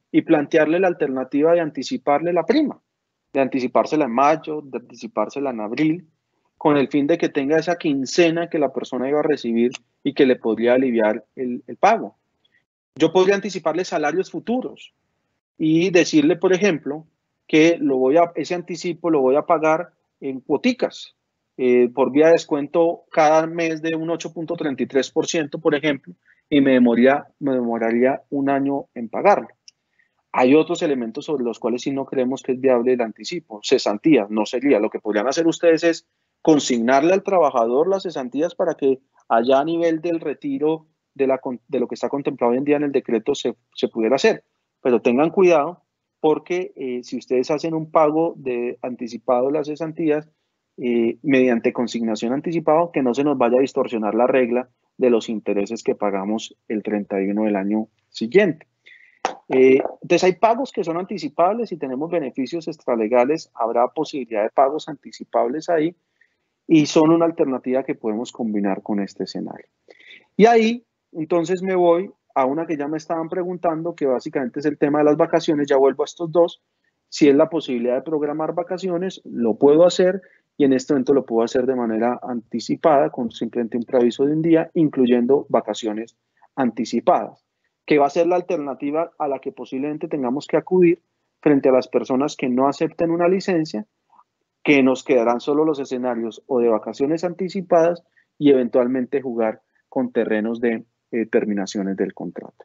y plantearle la alternativa de anticiparle la prima, de anticipársela en mayo, de anticipársela en abril, con el fin de que tenga esa quincena que la persona iba a recibir y que le podría aliviar el pago. Yo podría anticiparle salarios futuros y decirle, por ejemplo, que ese anticipo lo voy a pagar en cuoticas, por vía de descuento cada mes de un 8.33%, por ejemplo, y me demoraría un año en pagarlo. Hay otros elementos sobre los cuales sí no creemos que es viable el anticipo. Cesantías no sería. Lo que podrían hacer ustedes es consignarle al trabajador las cesantías para que allá a nivel del retiro de lo que está contemplado hoy en día en el decreto se pudiera hacer. Pero tengan cuidado porque si ustedes hacen un pago de anticipado de las cesantías mediante consignación anticipada, que no se nos vaya a distorsionar la regla de los intereses que pagamos el 31 del año siguiente. Entonces hay pagos que son anticipables y tenemos beneficios extralegales, habrá posibilidad de pagos anticipables ahí y son una alternativa que podemos combinar con este escenario. Y ahí entonces me voy a una que ya me estaban preguntando, que básicamente es el tema de las vacaciones. Ya vuelvo a estos dos. Si es la posibilidad de programar vacaciones, lo puedo hacer y en este momento lo puedo hacer de manera anticipada con simplemente un preaviso de un día, incluyendo vacaciones anticipadas, que va a ser la alternativa a la que posiblemente tengamos que acudir frente a las personas que no acepten una licencia, que nos quedarán solo los escenarios o de vacaciones anticipadas y eventualmente jugar con terrenos de terminaciones del contrato.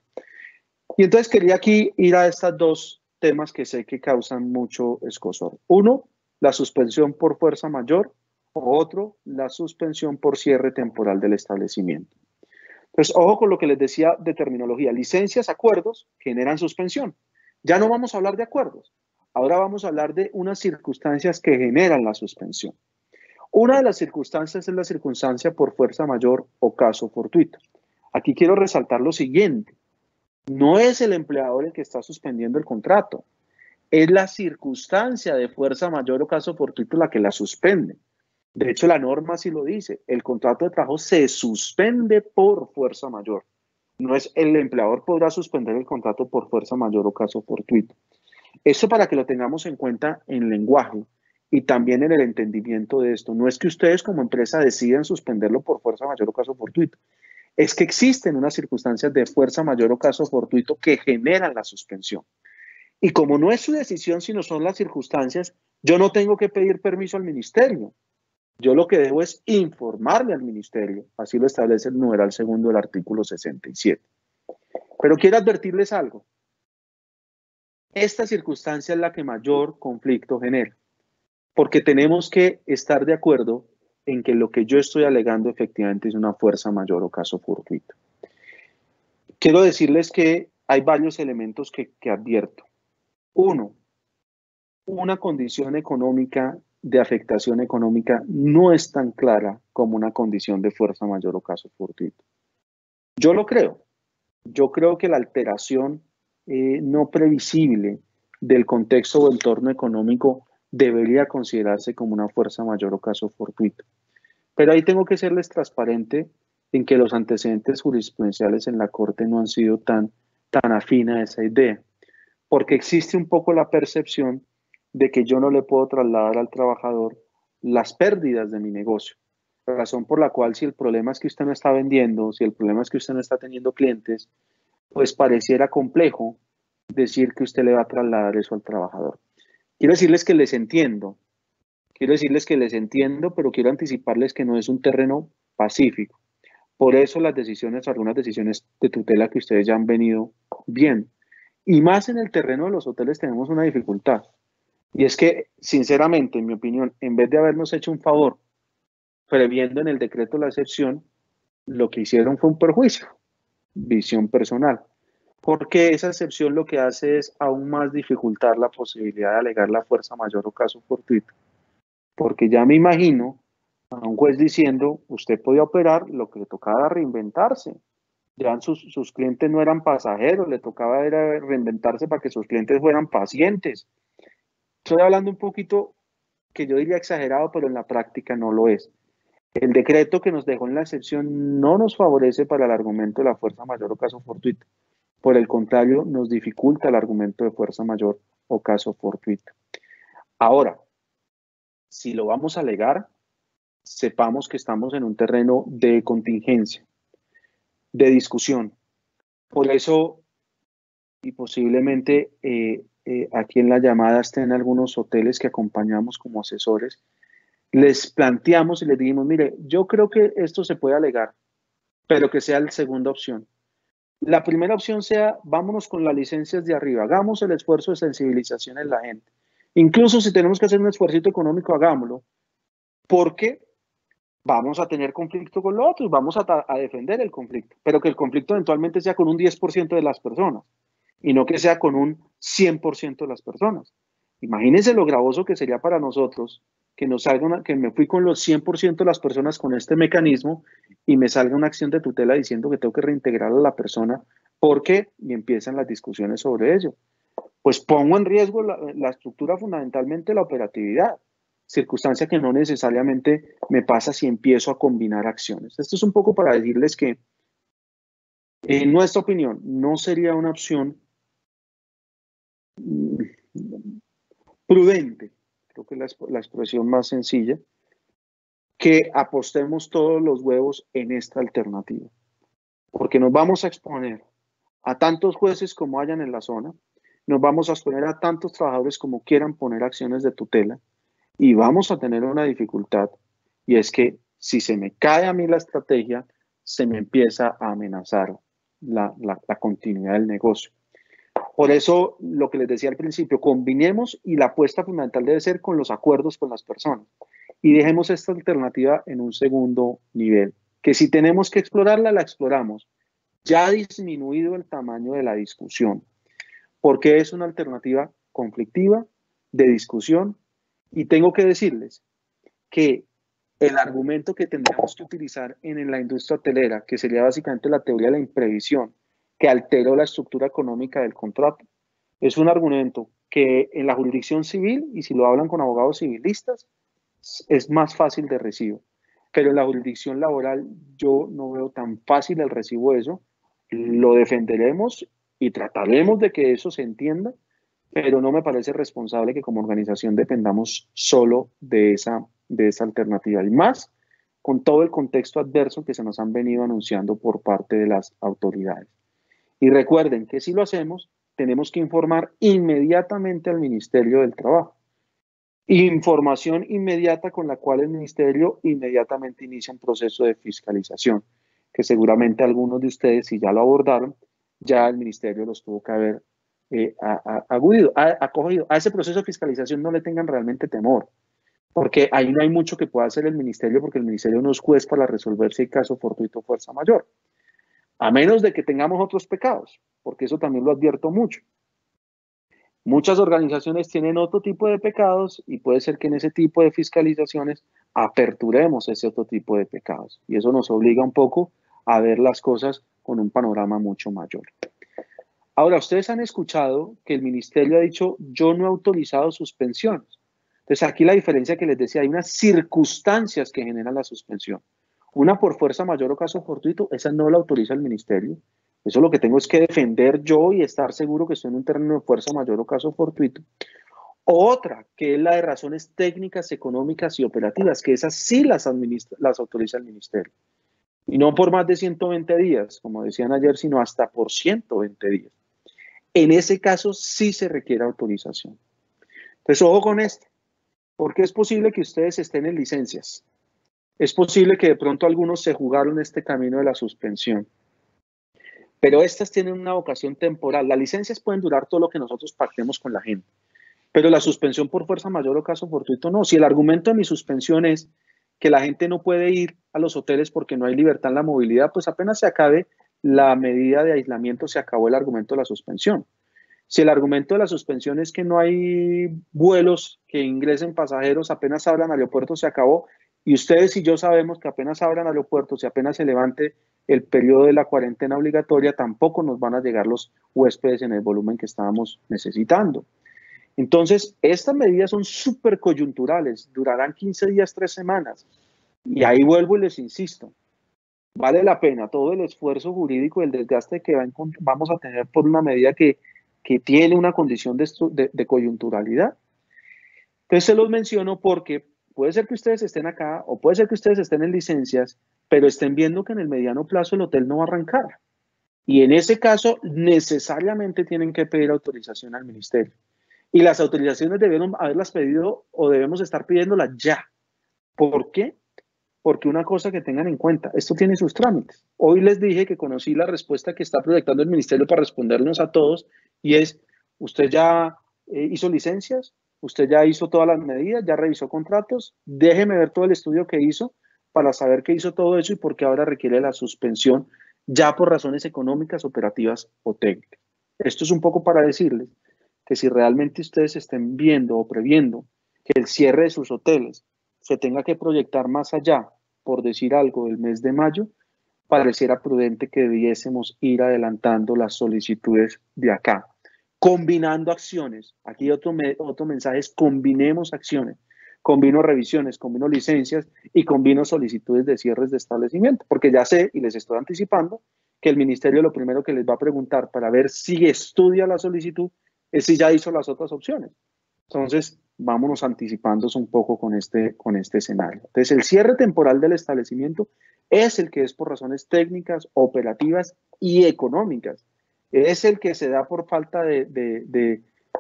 Y entonces quería aquí ir a estos dos temas que sé que causan mucho escozor. Uno, la suspensión por fuerza mayor, o otro, la suspensión por cierre temporal del establecimiento. Entonces, ojo con lo que les decía de terminología. Licencias, acuerdos generan suspensión. Ya no vamos a hablar de acuerdos. Ahora vamos a hablar de unas circunstancias que generan la suspensión. Una de las circunstancias es la circunstancia por fuerza mayor o caso fortuito. Aquí quiero resaltar lo siguiente. No es el empleador el que está suspendiendo el contrato. Es la circunstancia de fuerza mayor o caso fortuito la que la suspende. De hecho, la norma sí lo dice. El contrato de trabajo se suspende por fuerza mayor. No es el empleador podrá suspender el contrato por fuerza mayor o caso fortuito. Esto para que lo tengamos en cuenta en lenguaje y también en el entendimiento de esto. No es que ustedes como empresa decidan suspenderlo por fuerza mayor o caso fortuito. Es que existen unas circunstancias de fuerza mayor o caso fortuito que generan la suspensión. Y como no es su decisión, sino son las circunstancias, yo no tengo que pedir permiso al ministerio. Yo lo que debo es informarle al ministerio. Así lo establece el numeral segundo del artículo 67. Pero quiero advertirles algo. Esta circunstancia es la que mayor conflicto genera, porque tenemos que estar de acuerdo en que lo que yo estoy alegando efectivamente es una fuerza mayor o caso fortuito. Quiero decirles que hay varios elementos que advierto. Uno, una condición económica de afectación económica no es tan clara como una condición de fuerza mayor o caso fortuito. Yo lo creo. Yo creo que la alteración no previsible del contexto o entorno económico debería considerarse como una fuerza mayor o caso fortuito. Pero ahí tengo que serles transparente en que los antecedentes jurisprudenciales en la Corte no han sido tan afín a esa idea, porque existe un poco la percepción de que yo no le puedo trasladar al trabajador las pérdidas de mi negocio. La razón por la cual, si el problema es que usted no está vendiendo, si el problema es que usted no está teniendo clientes, pues pareciera complejo decir que usted le va a trasladar eso al trabajador. Quiero decirles que les entiendo, pero quiero anticiparles que no es un terreno pacífico. Por eso las decisiones, algunas decisiones de tutela que ustedes ya han venido viendo. Y más en el terreno de los hoteles tenemos una dificultad. Y es que, sinceramente, en mi opinión, en vez de habernos hecho un favor previendo en el decreto la excepción, lo que hicieron fue un perjuicio, visión personal. Porque esa excepción lo que hace es aún más dificultar la posibilidad de alegar la fuerza mayor o caso fortuito. Porque ya me imagino a un juez diciendo, usted podía operar, lo que le tocaba era reinventarse. Ya sus clientes no eran pasajeros, le tocaba era reinventarse para que sus clientes fueran pacientes. Estoy hablando un poquito que yo diría exagerado, pero en la práctica no lo es. El decreto que nos dejó en la excepción no nos favorece para el argumento de la fuerza mayor o caso fortuito. Por el contrario, nos dificulta el argumento de fuerza mayor o caso fortuito. Ahora, si lo vamos a alegar, sepamos que estamos en un terreno de contingencia, de discusión. Por eso, y posiblemente aquí en la llamada estén algunos hoteles que acompañamos como asesores, les planteamos y les dijimos, mire, yo creo que esto se puede alegar, pero que sea la segunda opción. La primera opción sea, vámonos con las licencias de arriba, hagamos el esfuerzo de sensibilización en la gente. Incluso si tenemos que hacer un esfuerzo económico, hagámoslo, porque vamos a tener conflicto con los otros, vamos a defender el conflicto, pero que el conflicto eventualmente sea con un 10% de las personas y no que sea con un 100% de las personas. Imagínense lo gravoso que sería para nosotros que nos salga que me fui con los 100% de las personas con este mecanismo y me salga una acción de tutela diciendo que tengo que reintegrar a la persona porque y empiezan las discusiones sobre ello. Pues pongo en riesgo la estructura, fundamentalmente la operatividad, circunstancia que no necesariamente me pasa si empiezo a combinar acciones. Esto es un poco para decirles que, en nuestra opinión, no sería una opción prudente, creo que es la expresión más sencilla, que apostemos todos los huevos en esta alternativa, porque nos vamos a exponer a tantos jueces como hayan en la zona, nos vamos a exponer a tantos trabajadores como quieran poner acciones de tutela y vamos a tener una dificultad, y es que si se me cae a mí la estrategia, se me empieza a amenazar la continuidad del negocio. Por eso, lo que les decía al principio, combinemos y la apuesta fundamental debe ser con los acuerdos con las personas y dejemos esta alternativa en un segundo nivel, que si tenemos que explorarla, la exploramos. Ya ha disminuido el tamaño de la discusión, porque es una alternativa conflictiva, de discusión, y tengo que decirles que el argumento que tendríamos que utilizar en la industria hotelera, que sería básicamente la teoría de la imprevisión, que alteró la estructura económica del contrato, es un argumento que en la jurisdicción civil, y si lo hablan con abogados civilistas, es más fácil de recibo. Pero en la jurisdicción laboral yo no veo tan fácil el recibo de eso. Lo defenderemos y trataremos de que eso se entienda, pero no me parece responsable que como organización dependamos solo de esa alternativa. Y más con todo el contexto adverso que se nos han venido anunciando por parte de las autoridades. Y recuerden que si lo hacemos, tenemos que informar inmediatamente al Ministerio del Trabajo. Información inmediata con la cual el Ministerio inmediatamente inicia un proceso de fiscalización, que seguramente algunos de ustedes, si ya lo abordaron, ya el Ministerio los tuvo que haber acogido. A ese proceso de fiscalización no le tengan realmente temor, porque ahí no hay mucho que pueda hacer el Ministerio, porque el Ministerio no es juez para resolver si hay caso fortuito o fuerza mayor, a menos de que tengamos otros pecados, porque eso también lo advierto mucho. Muchas organizaciones tienen otro tipo de pecados y puede ser que en ese tipo de fiscalizaciones aperturemos ese otro tipo de pecados. Y eso nos obliga un poco a ver las cosas con un panorama mucho mayor. Ahora, ustedes han escuchado que el Ministerio ha dicho, yo no he autorizado suspensiones. Entonces, aquí la diferencia que les decía, hay unas circunstancias que generan la suspensión. Una por fuerza mayor o caso fortuito, esa no la autoriza el Ministerio. Eso lo que tengo es que defender yo y estar seguro que estoy en un terreno de fuerza mayor o caso fortuito. Otra, que es la de razones técnicas, económicas y operativas, que esas sí las autoriza el Ministerio. Y no por más de 120 días, como decían ayer, sino hasta por 120 días. En ese caso sí se requiere autorización. Entonces, ojo con esto, porque es posible que ustedes estén en licencias. Es posible que de pronto algunos se jugaron este camino de la suspensión. Pero estas tienen una vocación temporal. Las licencias pueden durar todo lo que nosotros pactemos con la gente. Pero la suspensión por fuerza mayor o caso fortuito no. Si el argumento de mi suspensión es que la gente no puede ir a los hoteles porque no hay libertad en la movilidad, pues apenas se acabe la medida de aislamiento, se acabó el argumento de la suspensión. Si el argumento de la suspensión es que no hay vuelos que ingresen pasajeros, apenas abran aeropuertos, se acabó. Y ustedes y yo sabemos que apenas abran aeropuertos y apenas se levante el periodo de la cuarentena obligatoria, tampoco nos van a llegar los huéspedes en el volumen que estábamos necesitando. Entonces, estas medidas son súper coyunturales, durarán 15 días, 3 semanas. Y ahí vuelvo y les insisto, vale la pena todo el esfuerzo jurídico y el desgaste que vamos a tener por una medida que tiene una condición de coyunturalidad. Entonces se los menciono porque puede ser que ustedes estén acá o puede ser que ustedes estén en licencias, pero estén viendo que en el mediano plazo el hotel no va a arrancar. Y en ese caso necesariamente tienen que pedir autorización al ministerio. Y las autorizaciones debieron haberlas pedido o debemos estar pidiéndolas ya. ¿Por qué? Porque una cosa que tengan en cuenta, esto tiene sus trámites. Hoy les dije que conocí la respuesta que está proyectando el ministerio para respondernos a todos y es, usted ya hizo licencias, usted ya hizo todas las medidas, ya revisó contratos, déjeme ver todo el estudio que hizo para saber que hizo todo eso y por qué ahora requiere la suspensión ya por razones económicas, operativas o técnicas. Esto es un poco para decirles que si realmente ustedes estén viendo o previendo que el cierre de sus hoteles se tenga que proyectar más allá, por decir algo, del mes de mayo, pareciera prudente que debiésemos ir adelantando las solicitudes de acá, combinando acciones. Aquí otro mensaje es combinemos acciones, combino revisiones, combino licencias y combino solicitudes de cierres de establecimiento, porque ya sé y les estoy anticipando que el ministerio lo primero que les va a preguntar para ver si estudia la solicitud es si ya hizo las otras opciones. Entonces, vámonos anticipándonos un poco con este escenario. Entonces, el cierre temporal del establecimiento es el que es por razones técnicas, operativas y económicas. Es el que se da por falta de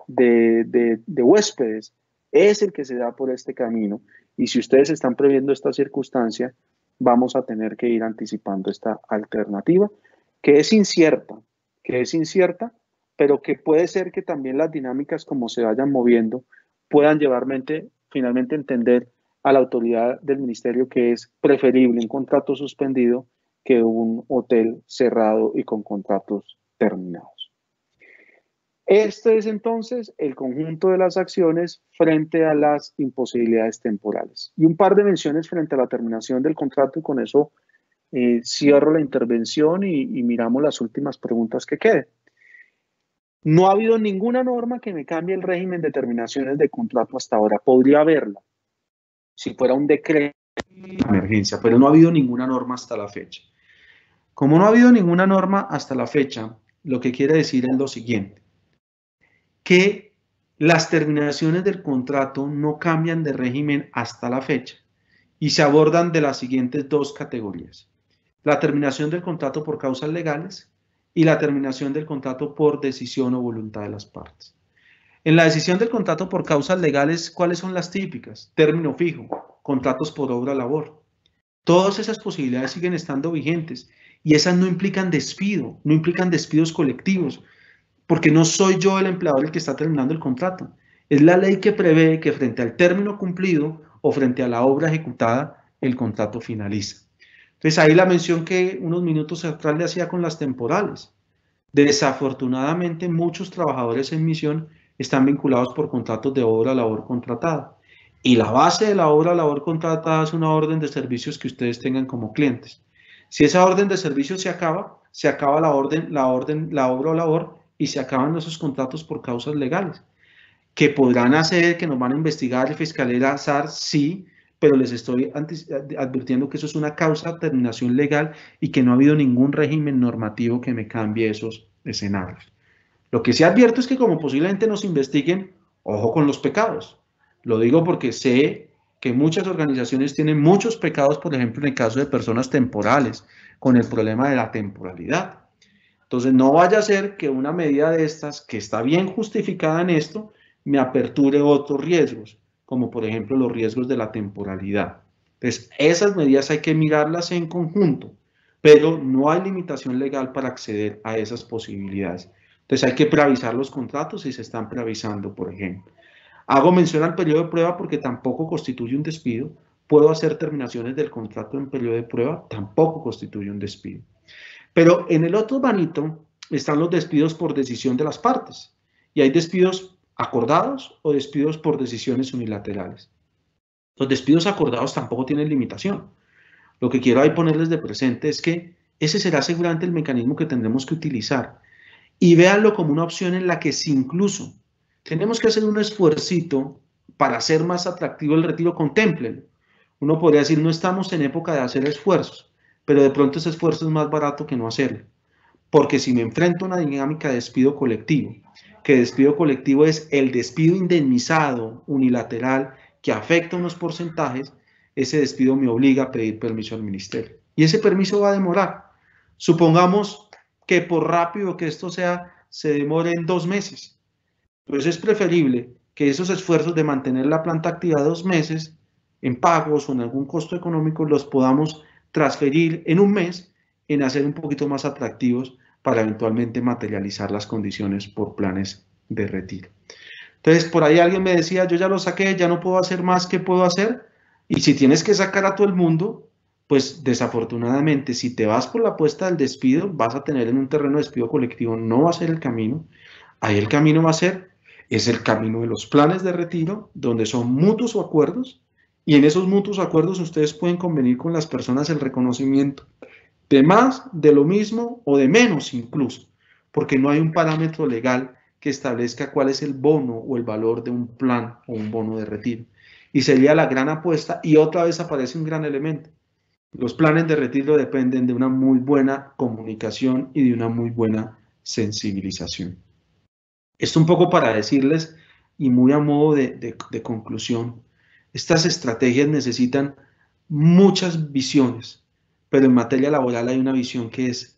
huéspedes. Es el que se da por este camino. Y si ustedes están previendo esta circunstancia, vamos a tener que ir anticipando esta alternativa, que es incierta, pero que puede ser que también las dinámicas como se vayan moviendo puedan llevarmente finalmente entender a la autoridad del ministerio que es preferible un contrato suspendido que un hotel cerrado y con contratos terminados. Este es entonces el conjunto de las acciones frente a las imposibilidades temporales. Y un par de menciones frente a la terminación del contrato y con eso cierro la intervención y miramos las últimas preguntas que queden. No ha habido ninguna norma que me cambie el régimen de terminaciones de contrato hasta ahora. Podría haberla, si fuera un decreto de emergencia, pero no ha habido ninguna norma hasta la fecha. Como no ha habido ninguna norma hasta la fecha, lo que quiere decir es lo siguiente, que las terminaciones del contrato no cambian de régimen hasta la fecha y se abordan de las siguientes dos categorías. La terminación del contrato por causas legales y la terminación del contrato por decisión o voluntad de las partes. En la decisión del contrato por causas legales, ¿cuáles son las típicas? Término fijo, contratos por obra-labor. Todas esas posibilidades siguen estando vigentes y esas no implican despido, no implican despidos colectivos, porque no soy yo el empleador el que está terminando el contrato. Es la ley que prevé que frente al término cumplido o frente a la obra ejecutada, el contrato finaliza. Entonces ahí la mención que unos minutos atrás le hacía con las temporales. Desafortunadamente muchos trabajadores en misión están vinculados por contratos de obra-labor contratada. Y la base de la obra-labor contratada es una orden de servicios que ustedes tengan como clientes. Si esa orden de servicios se acaba la obra-labor y se acaban esos contratos por causas legales. Que podrán hacer, que nos van a investigar el Fiscalía SAR, sí, pero les estoy advirtiendo que eso es una causa de terminación legal y que no ha habido ningún régimen normativo que me cambie esos escenarios. Lo que sí advierto es que como posiblemente nos investiguen, ojo con los pecados. Lo digo porque sé que muchas organizaciones tienen muchos pecados, por ejemplo, en el caso de personas temporales, con el problema de la temporalidad. Entonces, no vaya a ser que una medida de estas, que está bien justificada en esto, me aperture otros riesgos, como por ejemplo los riesgos de la temporalidad. Entonces, esas medidas hay que mirarlas en conjunto, pero no hay limitación legal para acceder a esas posibilidades. Entonces, hay que preavisar los contratos si se están preavisando, por ejemplo. Hago mención al periodo de prueba porque tampoco constituye un despido. Puedo hacer terminaciones del contrato en periodo de prueba, tampoco constituye un despido. Pero en el otro manito están los despidos por decisión de las partes. Y hay despidos acordados o despidos por decisiones unilaterales. Los despidos acordados tampoco tienen limitación. Lo que quiero ahí ponerles de presente es que ese será seguramente el mecanismo que tendremos que utilizar. Y véanlo como una opción en la que si incluso tenemos que hacer un esfuercito para hacer más atractivo el retiro, contémplenlo. Uno podría decir, no estamos en época de hacer esfuerzos, pero de pronto ese esfuerzo es más barato que no hacerlo. Porque si me enfrento a una dinámica de despido colectivo, que despido colectivo es el despido indemnizado unilateral que afecta unos porcentajes, ese despido me obliga a pedir permiso al ministerio. Y ese permiso va a demorar. Supongamos que por rápido que esto sea, se demore en 2 meses. Entonces es preferible que esos esfuerzos de mantener la planta activa 2 meses en pagos o en algún costo económico los podamos transferir en 1 mes en hacer un poquito más atractivos para eventualmente materializar las condiciones por planes de retiro. Entonces, por ahí alguien me decía, yo ya lo saqué, ya no puedo hacer más, ¿qué puedo hacer? Y si tienes que sacar a todo el mundo, pues desafortunadamente, si te vas por la apuesta del despido, vas a tener en un terreno de despido colectivo, no va a ser el camino. Ahí el camino va a ser, es el camino de los planes de retiro, donde son mutuos o acuerdos, y en esos mutuos acuerdos ustedes pueden convenir con las personas el reconocimiento de más, de lo mismo o de menos incluso, porque no hay un parámetro legal que establezca cuál es el bono o el valor de un plan o un bono de retiro. Y sería la gran apuesta, y otra vez aparece un gran elemento. Los planes de retiro dependen de una muy buena comunicación y de una muy buena sensibilización. Esto un poco para decirles, y muy a modo de conclusión, estas estrategias necesitan muchas visiones, pero en materia laboral hay una visión que es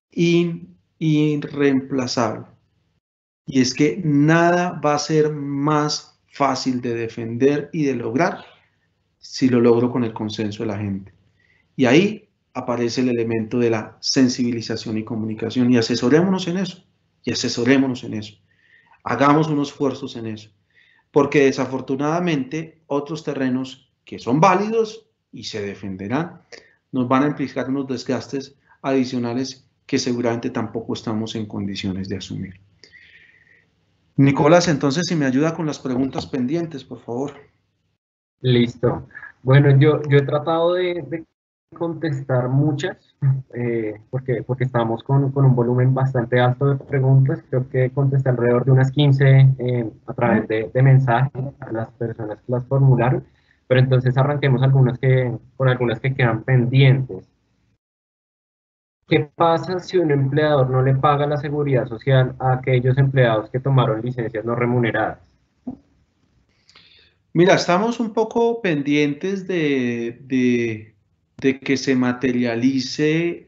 irreemplazable. Y es que nada va a ser más fácil de defender y de lograr si lo logro con el consenso de la gente. Y ahí aparece el elemento de la sensibilización y comunicación. Y asesorémonos en eso. Y asesorémonos en eso. Hagamos unos esfuerzos en eso. Porque desafortunadamente otros terrenos que son válidos y se defenderán, nos van a implicar unos desgastes adicionales que seguramente tampoco estamos en condiciones de asumir. Nicolás, entonces, si me ayuda con las preguntas pendientes, por favor. Listo. Bueno, yo he tratado de contestar muchas, porque estamos con un volumen bastante alto de preguntas. Creo que contesté alrededor de unas 15 a través de mensajes a las personas que las formularon. Pero entonces arranquemos con algunas que quedan pendientes. ¿Qué pasa si un empleador no le paga la seguridad social a aquellos empleados que tomaron licencias no remuneradas? Mira, estamos un poco pendientes de que se materialice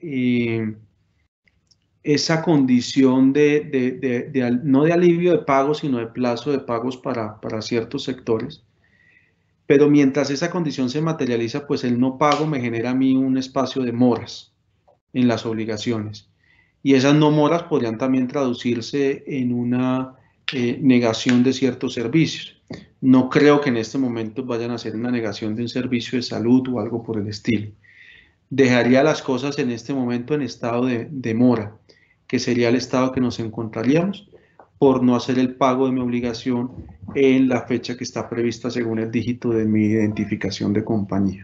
esa condición no de alivio de pagos, sino de plazo de pagos para ciertos sectores. Pero mientras esa condición se materializa, pues el no pago me genera a mí un espacio de moras en las obligaciones. Y esas no moras podrían también traducirse en una negación de ciertos servicios. No creo que en este momento vayan a hacer una negación de un servicio de salud o algo por el estilo. Dejaría las cosas en este momento en estado de mora, que sería el estado que nos encontraríamos por no hacer el pago de mi obligación en la fecha que está prevista según el dígito de mi identificación de compañía.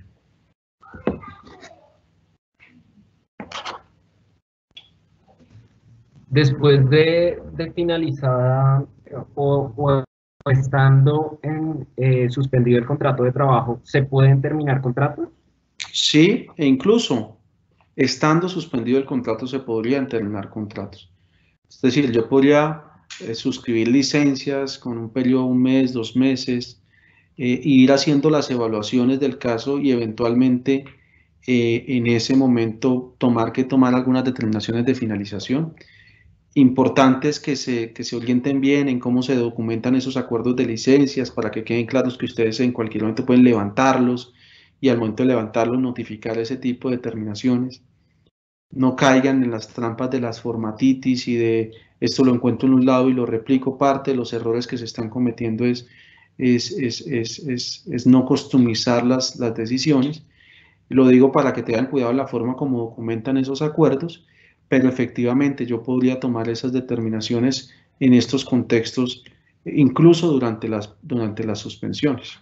Después de finalizada o estando suspendido el contrato de trabajo, ¿se pueden terminar contratos? Sí, e incluso estando suspendido el contrato se podrían terminar contratos. Es decir, yo podría suscribir licencias con un periodo de 1 mes, 2 meses, ir haciendo las evaluaciones del caso y eventualmente en ese momento tomar algunas determinaciones de finalización. Importantes que se orienten bien en cómo se documentan esos acuerdos de licencias para que queden claros que ustedes en cualquier momento pueden levantarlos y al momento de levantarlos notificar ese tipo de determinaciones. No caigan en las trampas de las formatitis y de esto lo encuentro en un lado y lo replico. Parte de los errores que se están cometiendo es no customizar las decisiones. Lo digo para que tengan cuidado en la forma como documentan esos acuerdos, pero efectivamente yo podría tomar esas determinaciones en estos contextos, incluso durante las suspensiones.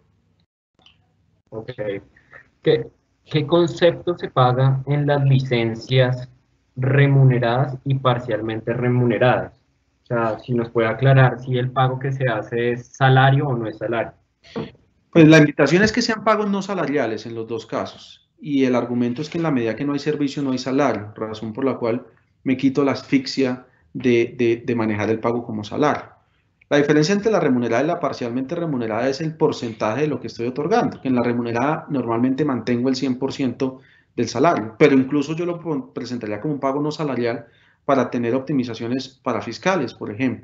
Ok. ¿Qué concepto se paga en las licencias remuneradas y parcialmente remuneradas? O sea, si nos puede aclarar si el pago que se hace es salario o no es salario. Pues la invitación es que sean pagos no salariales en los dos casos. y el argumento es que en la medida que no hay servicio no hay salario, razón por la cual me quito la asfixia de manejar el pago como salario. La diferencia entre la remunerada y la parcialmente remunerada es el porcentaje de lo que estoy otorgando, que en la remunerada normalmente mantengo el 100% del salario, pero incluso yo lo presentaría como un pago no salarial para tener optimizaciones parafiscales, por ejemplo.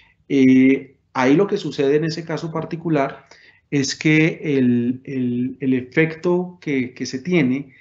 Ahí lo que sucede en ese caso particular es que el efecto que se tiene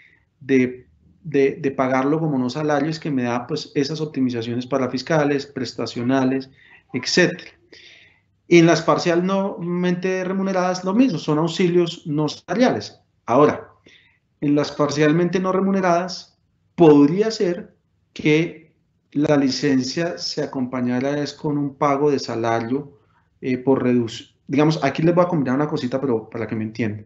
de pagarlo como no salario es que me da pues esas optimizaciones parafiscales, prestacionales, etc. En las parcialmente remuneradas lo mismo, son auxilios no salariales. Ahora, en las parcialmente no remuneradas podría ser que la licencia se acompañara con un pago de salario por reducir. Digamos, aquí les voy a combinar una cosita, pero para que me entiendan.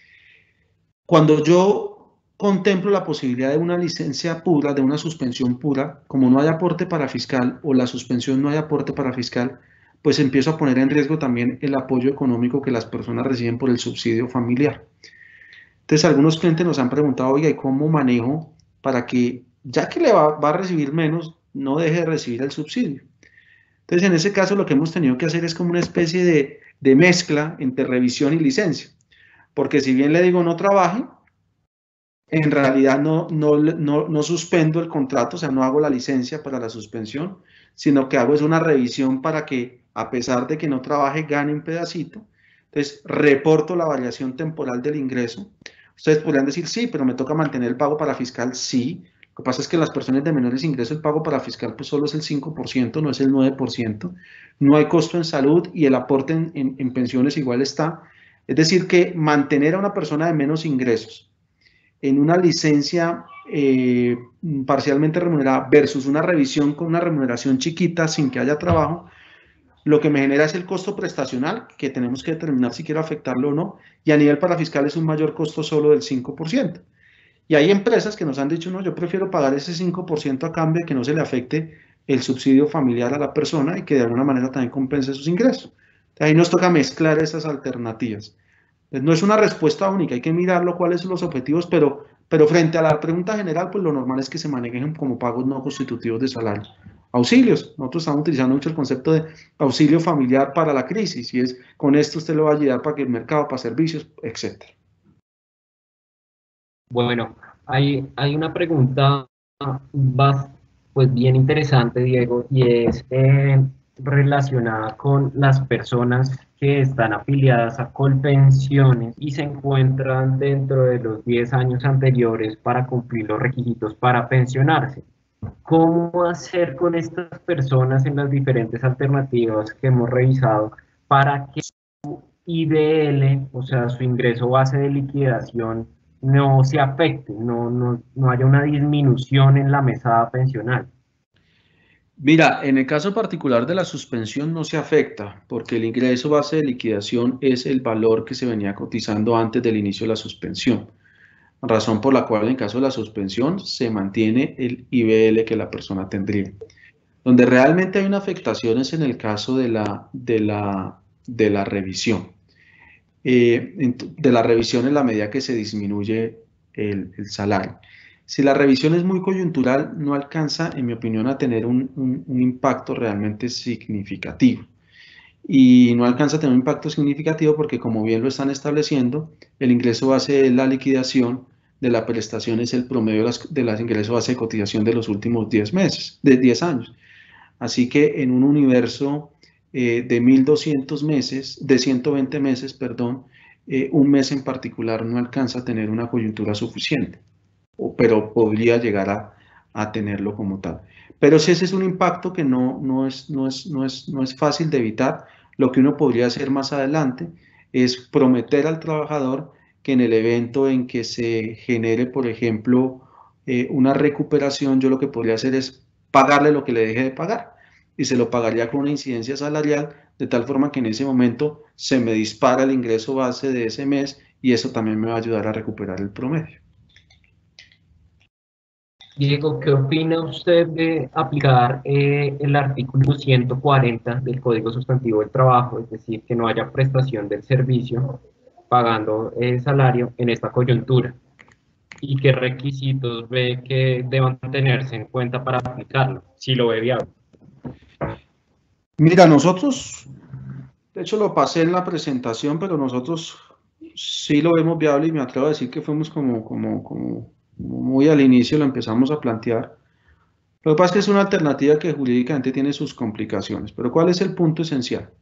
Cuando yo contemplo la posibilidad de una licencia pura, de una suspensión pura, como no hay aporte parafiscal o la suspensión no hay aporte parafiscal, pues empiezo a poner en riesgo también el apoyo económico que las personas reciben por el subsidio familiar. Entonces, algunos clientes nos han preguntado, oiga, ¿y cómo manejo para que, ya que le va a recibir menos, no deje de recibir el subsidio? Entonces, en ese caso, lo que hemos tenido que hacer es como una especie de mezcla entre revisión y licencia. Porque si bien le digo no trabaje, en realidad no suspendo el contrato, o sea, no hago la licencia para la suspensión, sino que hago es una revisión para que, a pesar de que no trabaje, gane un pedacito. Entonces, reporto la variación temporal del ingreso. Ustedes podrían decir, sí, pero me toca mantener el pago parafiscal. Sí, lo que pasa es que las personas de menores ingresos, el pago parafiscal pues solo es el 5%, no es el 9%. No hay costo en salud y el aporte en pensiones igual está. Es decir, que mantener a una persona de menos ingresos en una licencia parcialmente remunerada versus una revisión con una remuneración chiquita sin que haya trabajo, lo que me genera es el costo prestacional, que tenemos que determinar si quiero afectarlo o no, y a nivel parafiscal es un mayor costo solo del 5%. Y hay empresas que nos han dicho, no, yo prefiero pagar ese 5% a cambio de que no se le afecte el subsidio familiar a la persona y que de alguna manera también compense sus ingresos. Ahí nos toca mezclar esas alternativas. No es una respuesta única, hay que mirarlo cuáles son los objetivos, pero frente a la pregunta general, pues lo normal es que se manejen como pagos no constitutivos de salario. Auxilios, nosotros estamos utilizando mucho el concepto de auxilio familiar para la crisis, y es con esto usted lo va a ayudar para que el mercado, para servicios, etc. Bueno, hay una pregunta pues bien interesante, Diego, y es relacionada con las personas que están afiliadas a Colpensiones y se encuentran dentro de los 10 años anteriores para cumplir los requisitos para pensionarse. ¿Cómo hacer con estas personas en las diferentes alternativas que hemos revisado para que su IBL, o sea, su ingreso base de liquidación, no se afecte, no haya una disminución en la mesada pensional? Mira, en el caso particular de la suspensión no se afecta porque el ingreso base de liquidación es el valor que se venía cotizando antes del inicio de la suspensión, razón por la cual en caso de la suspensión se mantiene el IBL que la persona tendría. Donde realmente hay una afectación es en el caso de la revisión. De la revisión en la medida que se disminuye el salario. Si la revisión es muy coyuntural, no alcanza, en mi opinión, a tener un impacto realmente significativo. Y no alcanza a tener un impacto significativo porque, como bien lo están estableciendo, el ingreso base de la liquidación de la prestación es el promedio de las ingresos base de cotización de los últimos 10 meses, de 10 años. Así que en un universo de 1.200 meses, de 120 meses, perdón, un mes en particular no alcanza a tener una coyuntura suficiente, pero podría llegar a tenerlo como tal. Pero si ese es un impacto que no es fácil de evitar, lo que uno podría hacer más adelante es prometer al trabajador que en el evento en que se genere, por ejemplo, una recuperación, yo lo que podría hacer es pagarle lo que le deje de pagar y se lo pagaría con una incidencia salarial de tal forma que en ese momento se me dispara el ingreso base de ese mes y eso también me va a ayudar a recuperar el promedio. Diego, ¿qué opina usted de aplicar el artículo 140 del Código Sustantivo del Trabajo, es decir, que no haya prestación del servicio pagando el salario en esta coyuntura? y qué requisitos ve que deban tenerse en cuenta para aplicarlo, si lo ve viable. Mira, nosotros, de hecho lo pasé en la presentación, pero nosotros sí lo vemos viable y me atrevo a decir que fuimos como muy al inicio lo empezamos a plantear. Lo que pasa es que es una alternativa que jurídicamente tiene sus complicaciones, pero ¿cuál es el punto esencial?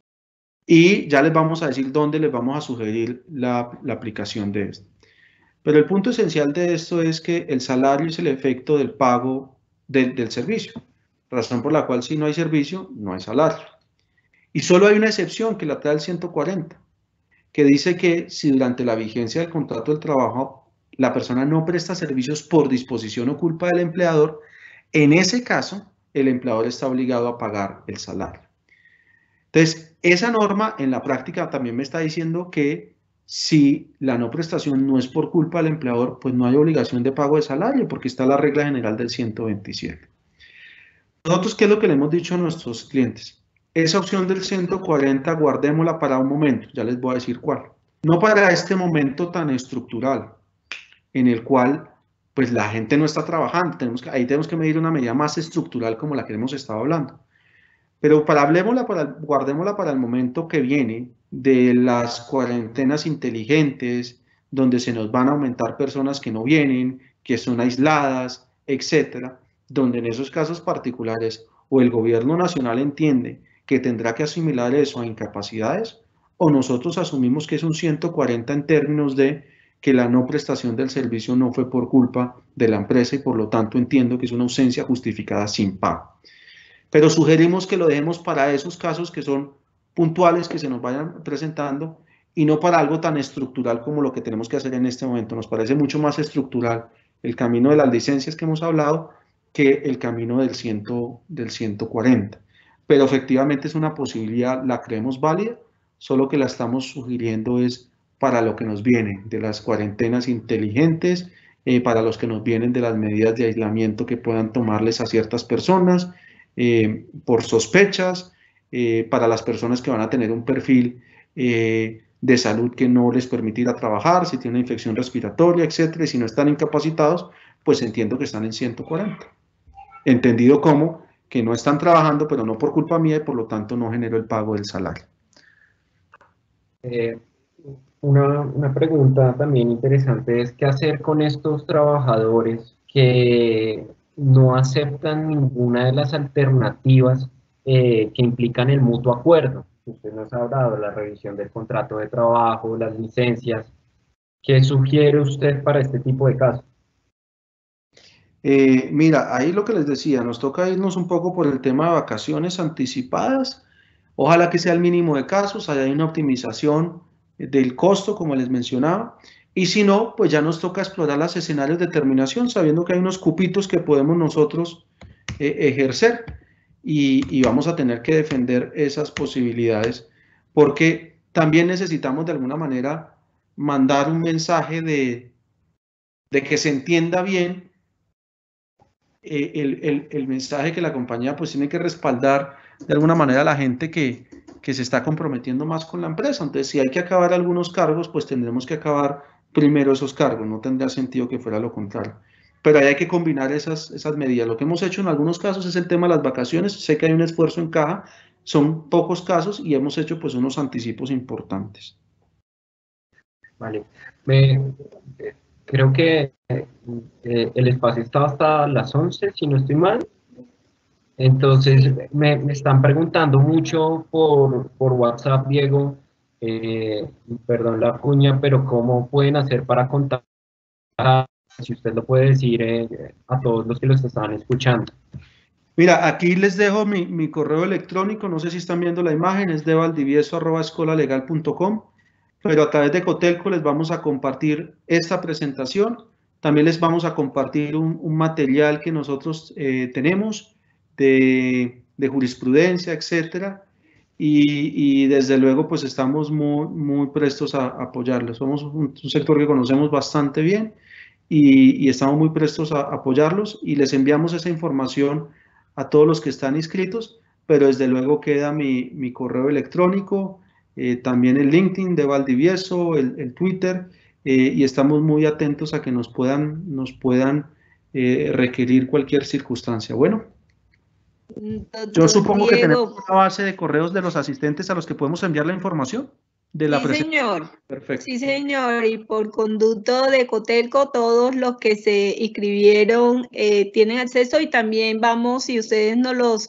Y ya les vamos a decir dónde les vamos a sugerir la aplicación de esto. Pero el punto esencial de esto es que el salario es el efecto del pago del servicio, razón por la cual si no hay servicio, no hay salario. Y solo hay una excepción que la trae el 140, que dice que si durante la vigencia del contrato del trabajo la persona no presta servicios por disposición o culpa del empleador, en ese caso el empleador está obligado a pagar el salario. Entonces, esa norma en la práctica también me está diciendo que si la no prestación no es por culpa del empleador, pues no hay obligación de pago de salario porque está la regla general del 127. Nosotros, ¿qué es lo que le hemos dicho a nuestros clientes? Esa opción del 140 guardémosla para un momento, ya les voy a decir cuál. No para este momento tan estructural en el cual pues la gente no está trabajando, ahí tenemos que medir una medida más estructural como la que hemos estado hablando. Pero guardémosla para el momento que viene de las cuarentenas inteligentes, donde se nos van a aumentar personas que no vienen, que son aisladas, etcétera, donde en esos casos particulares o el gobierno nacional entiende que tendrá que asimilar eso a incapacidades, o nosotros asumimos que es un 140 en términos de que la no prestación del servicio no fue por culpa de la empresa y por lo tanto entiendo que es una ausencia justificada sin pago. Pero sugerimos que lo dejemos para esos casos que son puntuales, que se nos vayan presentando, y no para algo tan estructural como lo que tenemos que hacer en este momento. Nos parece mucho más estructural el camino de las licencias que hemos hablado que el camino del 140. Pero efectivamente es una posibilidad, la creemos válida, solo que la estamos sugiriendo es para lo que nos viene, de las cuarentenas inteligentes, para los que nos vienen de las medidas de aislamiento que puedan tomarles a ciertas personas, por sospechas, para las personas que van a tener un perfil de salud que no les permitirá trabajar, si tienen una infección respiratoria, etcétera, y si no están incapacitados, pues entiendo que están en 140. Entendido como que no están trabajando, pero no por culpa mía y por lo tanto no genero el pago del salario. Una pregunta también interesante es qué hacer con estos trabajadores que no aceptan ninguna de las alternativas que implican el mutuo acuerdo. Usted nos ha hablado de la revisión del contrato de trabajo, las licencias. ¿Qué sugiere usted para este tipo de casos? Mira, ahí lo que les decía, nos toca irnos un poco por el tema de vacaciones anticipadas. Ojalá que sea el mínimo de casos, haya una optimización del costo, como les mencionaba. Y si no, pues ya nos toca explorar los escenarios de terminación, sabiendo que hay unos cupitos que podemos nosotros ejercer y vamos a tener que defender esas posibilidades, porque también necesitamos de alguna manera mandar un mensaje de que se entienda bien el mensaje que la compañía pues tiene que respaldar de alguna manera a la gente que se está comprometiendo más con la empresa. Entonces, si hay que acabar algunos cargos, pues tendremos que acabar primero esos cargos, no tendría sentido que fuera lo contrario. Pero ahí hay que combinar esas medidas. Lo que hemos hecho en algunos casos es el tema de las vacaciones. Sé que hay un esfuerzo en caja, son pocos casos y hemos hecho pues unos anticipos importantes. Vale. Creo que el espacio está hasta las 11, si no estoy mal. Entonces, me están preguntando mucho por WhatsApp, Diego, perdón la cuña, pero ¿cómo pueden hacer para contactar? Si usted lo puede decir a todos los que los están escuchando. Mira, aquí les dejo mi correo electrónico, no sé si están viendo la imagen, es de valdivieso@escolalegal.com, pero a través de Cotelco les vamos a compartir esta presentación. También les vamos a compartir un material que nosotros tenemos de jurisprudencia, etcétera, y desde luego pues estamos muy prestos a apoyarlos. Somos un sector que conocemos bastante bien y estamos muy prestos a apoyarlos y les enviamos esa información a todos los que están inscritos, pero desde luego queda mi correo electrónico, también el LinkedIn de Valdivieso, el Twitter, y estamos muy atentos a que nos puedan requerir cualquier circunstancia. Bueno, yo supongo que tenemos una base de correos de los asistentes a los que podemos enviar la información de la presentación. Sí, señor. Perfecto. Sí, señor. Y por conducto de Cotelco, todos los que se inscribieron tienen acceso, y también vamos, si ustedes nos los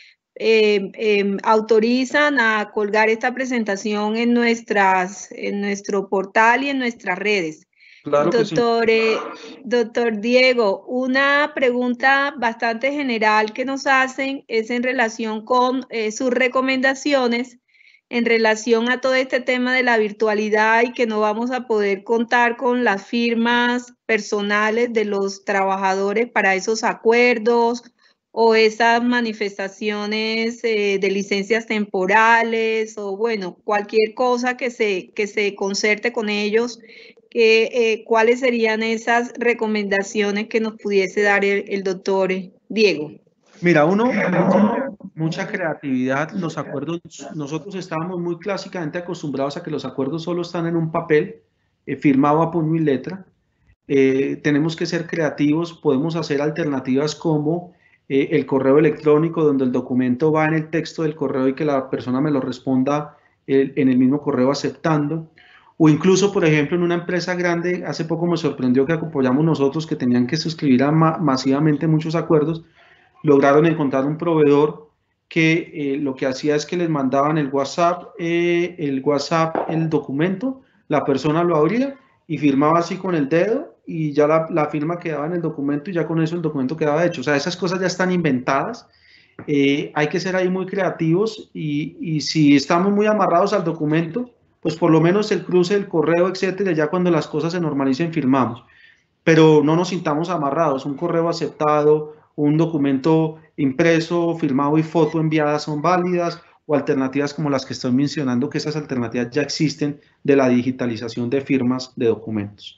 autorizan, a colgar esta presentación en nuestro portal y en nuestras redes. Claro que sí. Doctor Diego, una pregunta bastante general que nos hacen es en relación con sus recomendaciones en relación a todo este tema de la virtualidad, y que no vamos a poder contar con las firmas personales de los trabajadores para esos acuerdos o esas manifestaciones de licencias temporales, o bueno, cualquier cosa que se concerte con ellos. ¿Cuáles serían esas recomendaciones que nos pudiese dar el doctor Diego? Mira, mucha creatividad. Los acuerdos, nosotros estábamos muy clásicamente acostumbrados a que los acuerdos solo están en un papel, firmado a puño y letra. Tenemos que ser creativos, podemos hacer alternativas como el correo electrónico, donde el documento va en el texto del correo y que la persona me lo responda en el mismo correo aceptando. O incluso, por ejemplo, en una empresa grande, hace poco me sorprendió que apoyamos nosotros, que tenían que suscribir masivamente muchos acuerdos, lograron encontrar un proveedor que lo que hacía es que les mandaban el WhatsApp, el documento, la persona lo abría y firmaba así con el dedo, y ya la firma quedaba en el documento, y ya con eso el documento quedaba hecho. O sea, esas cosas ya están inventadas. Hay que ser ahí muy creativos, y si estamos muy amarrados al documento, pues por lo menos el cruce del correo, etcétera, ya cuando las cosas se normalicen firmamos. Pero no nos sintamos amarrados. Un correo aceptado, un documento impreso, firmado y foto enviada son válidas, o alternativas como las que estoy mencionando, que esas alternativas ya existen de la digitalización de firmas de documentos.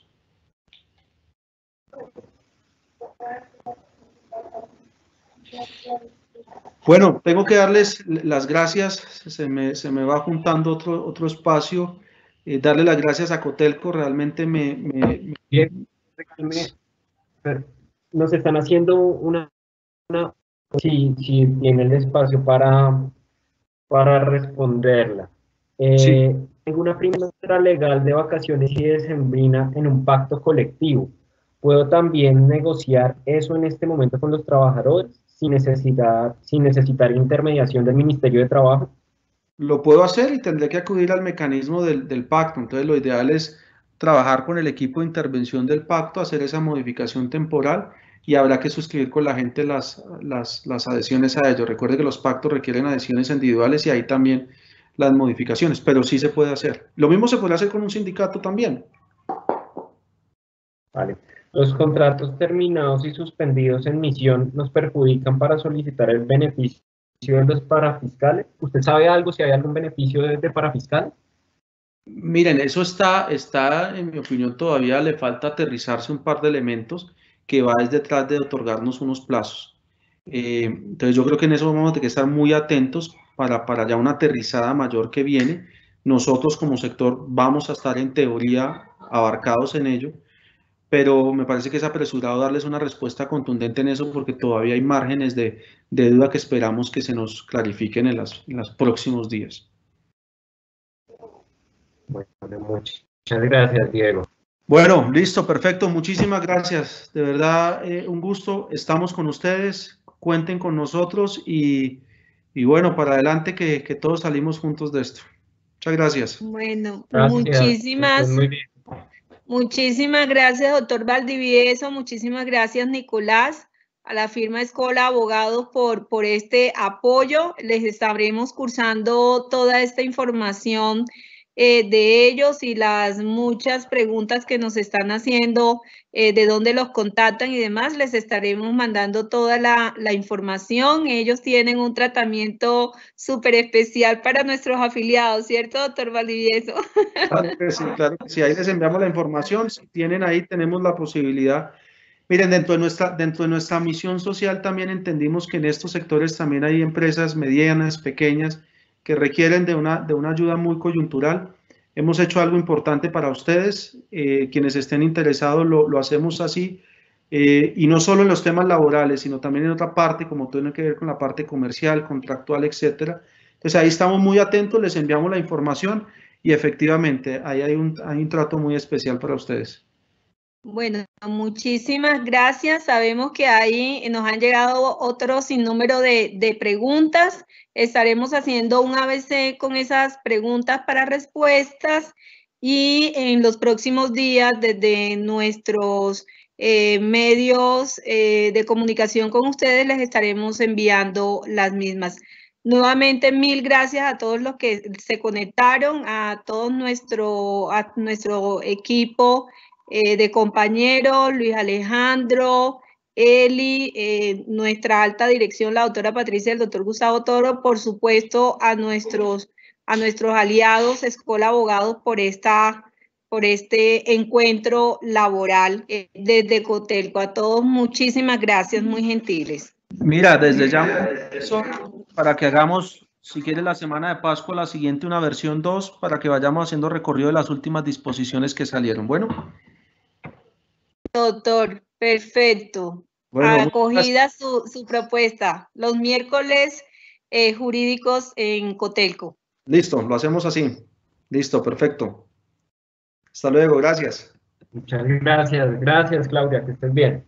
Bueno, tengo que darles las gracias, se me va juntando otro espacio, darle las gracias a Cotelco, realmente nos están haciendo si tiene el espacio para responderla. Sí. Tengo una primera legal de vacaciones y decembrina en un pacto colectivo. ¿Puedo también negociar eso en este momento con los trabajadores sin necesitar intermediación del Ministerio de Trabajo? Lo puedo hacer, y tendré que acudir al mecanismo del pacto. Entonces, lo ideal es trabajar con el equipo de intervención del pacto, hacer esa modificación temporal, y habrá que suscribir con la gente las adhesiones a ello. Recuerde que los pactos requieren adhesiones individuales, y ahí también las modificaciones, pero sí se puede hacer. Lo mismo se puede hacer con un sindicato también. Vale. Los contratos terminados y suspendidos en misión nos perjudican para solicitar el beneficio de los parafiscales. ¿Usted sabe algo, si hay algún beneficio de parafiscal? Miren, eso está, en mi opinión, todavía le falta aterrizarse un par de elementos que va desde detrás de otorgarnos unos plazos. Entonces yo creo que en eso vamos a tener que estar muy atentos para ya una aterrizada mayor que viene. Nosotros como sector vamos a estar en teoría abarcados en ello, pero me parece que es apresurado darles una respuesta contundente en eso, porque todavía hay márgenes de duda que esperamos que se nos clarifiquen en los próximos días. Bueno, muchas gracias, Diego. Bueno, listo, perfecto. Muchísimas gracias. De verdad, un gusto. Estamos con ustedes. Cuenten con nosotros, y bueno, para adelante, que todos salimos juntos de esto. Muchas gracias. Bueno, gracias. Muchísimas gracias, doctor Valdivieso. Muchísimas gracias, Nicolás, a la firma Escola Abogados por este apoyo. Les estaremos cursando toda esta información de ellos, y las muchas preguntas que nos están haciendo, de dónde los contactan y demás, les estaremos mandando toda la información. Ellos tienen un tratamiento súper especial para nuestros afiliados, ¿cierto, doctor Valdivieso? Claro que sí, claro que sí. Ahí les enviamos la información. Si tienen ahí, tenemos la posibilidad. Miren, dentro de nuestra misión social también entendimos que en estos sectores también hay empresas medianas, pequeñas, que requieren de una ayuda muy coyuntural. hemos hecho algo importante para ustedes. Quienes estén interesados lo hacemos así. Y no solo en los temas laborales, sino también en otra parte, como tiene que ver con la parte comercial, contractual, etcétera. Entonces ahí estamos muy atentos, les enviamos la información y efectivamente ahí hay un trato muy especial para ustedes. Bueno, muchísimas gracias. Sabemos que ahí nos han llegado otro sinnúmero de preguntas. Estaremos haciendo un ABC con esas preguntas para respuestas y en los próximos días desde nuestros medios de comunicación con ustedes les estaremos enviando las mismas. Nuevamente, mil gracias a todos los que se conectaron, a todo nuestro equipo de compañeros, Luis Alejandro, Eli, nuestra alta dirección, la doctora Patricia y el doctor Gustavo Toro, por supuesto a nuestros aliados, Escola Abogados, por este encuentro laboral desde Cotelco. A todos muchísimas gracias, muy gentiles. Mira, desde ya, eso, para que hagamos, si quieres, la semana de Pascua, la siguiente, una versión 2, para que vayamos haciendo recorrido de las últimas disposiciones que salieron. Bueno. Doctor, perfecto. Bueno, acogida su propuesta. Los miércoles jurídicos en Cotelco. Listo, lo hacemos así. Listo, perfecto. Hasta luego, gracias. Muchas gracias. Gracias, Claudia, que estés bien.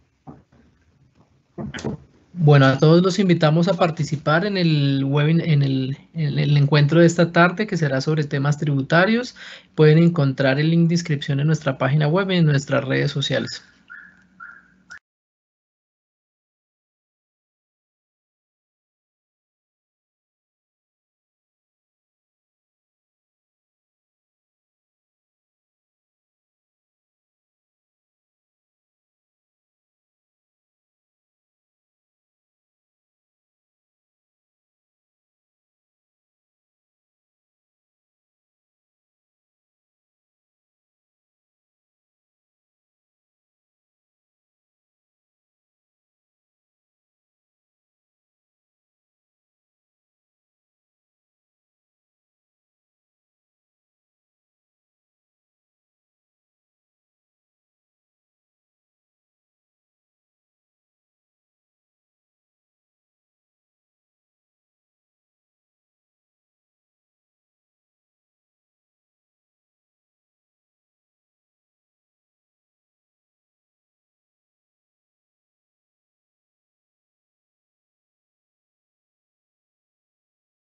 Bueno, a todos los invitamos a participar en el encuentro de esta tarde, que será sobre temas tributarios. Pueden encontrar el link de inscripción en nuestra página web y en nuestras redes sociales.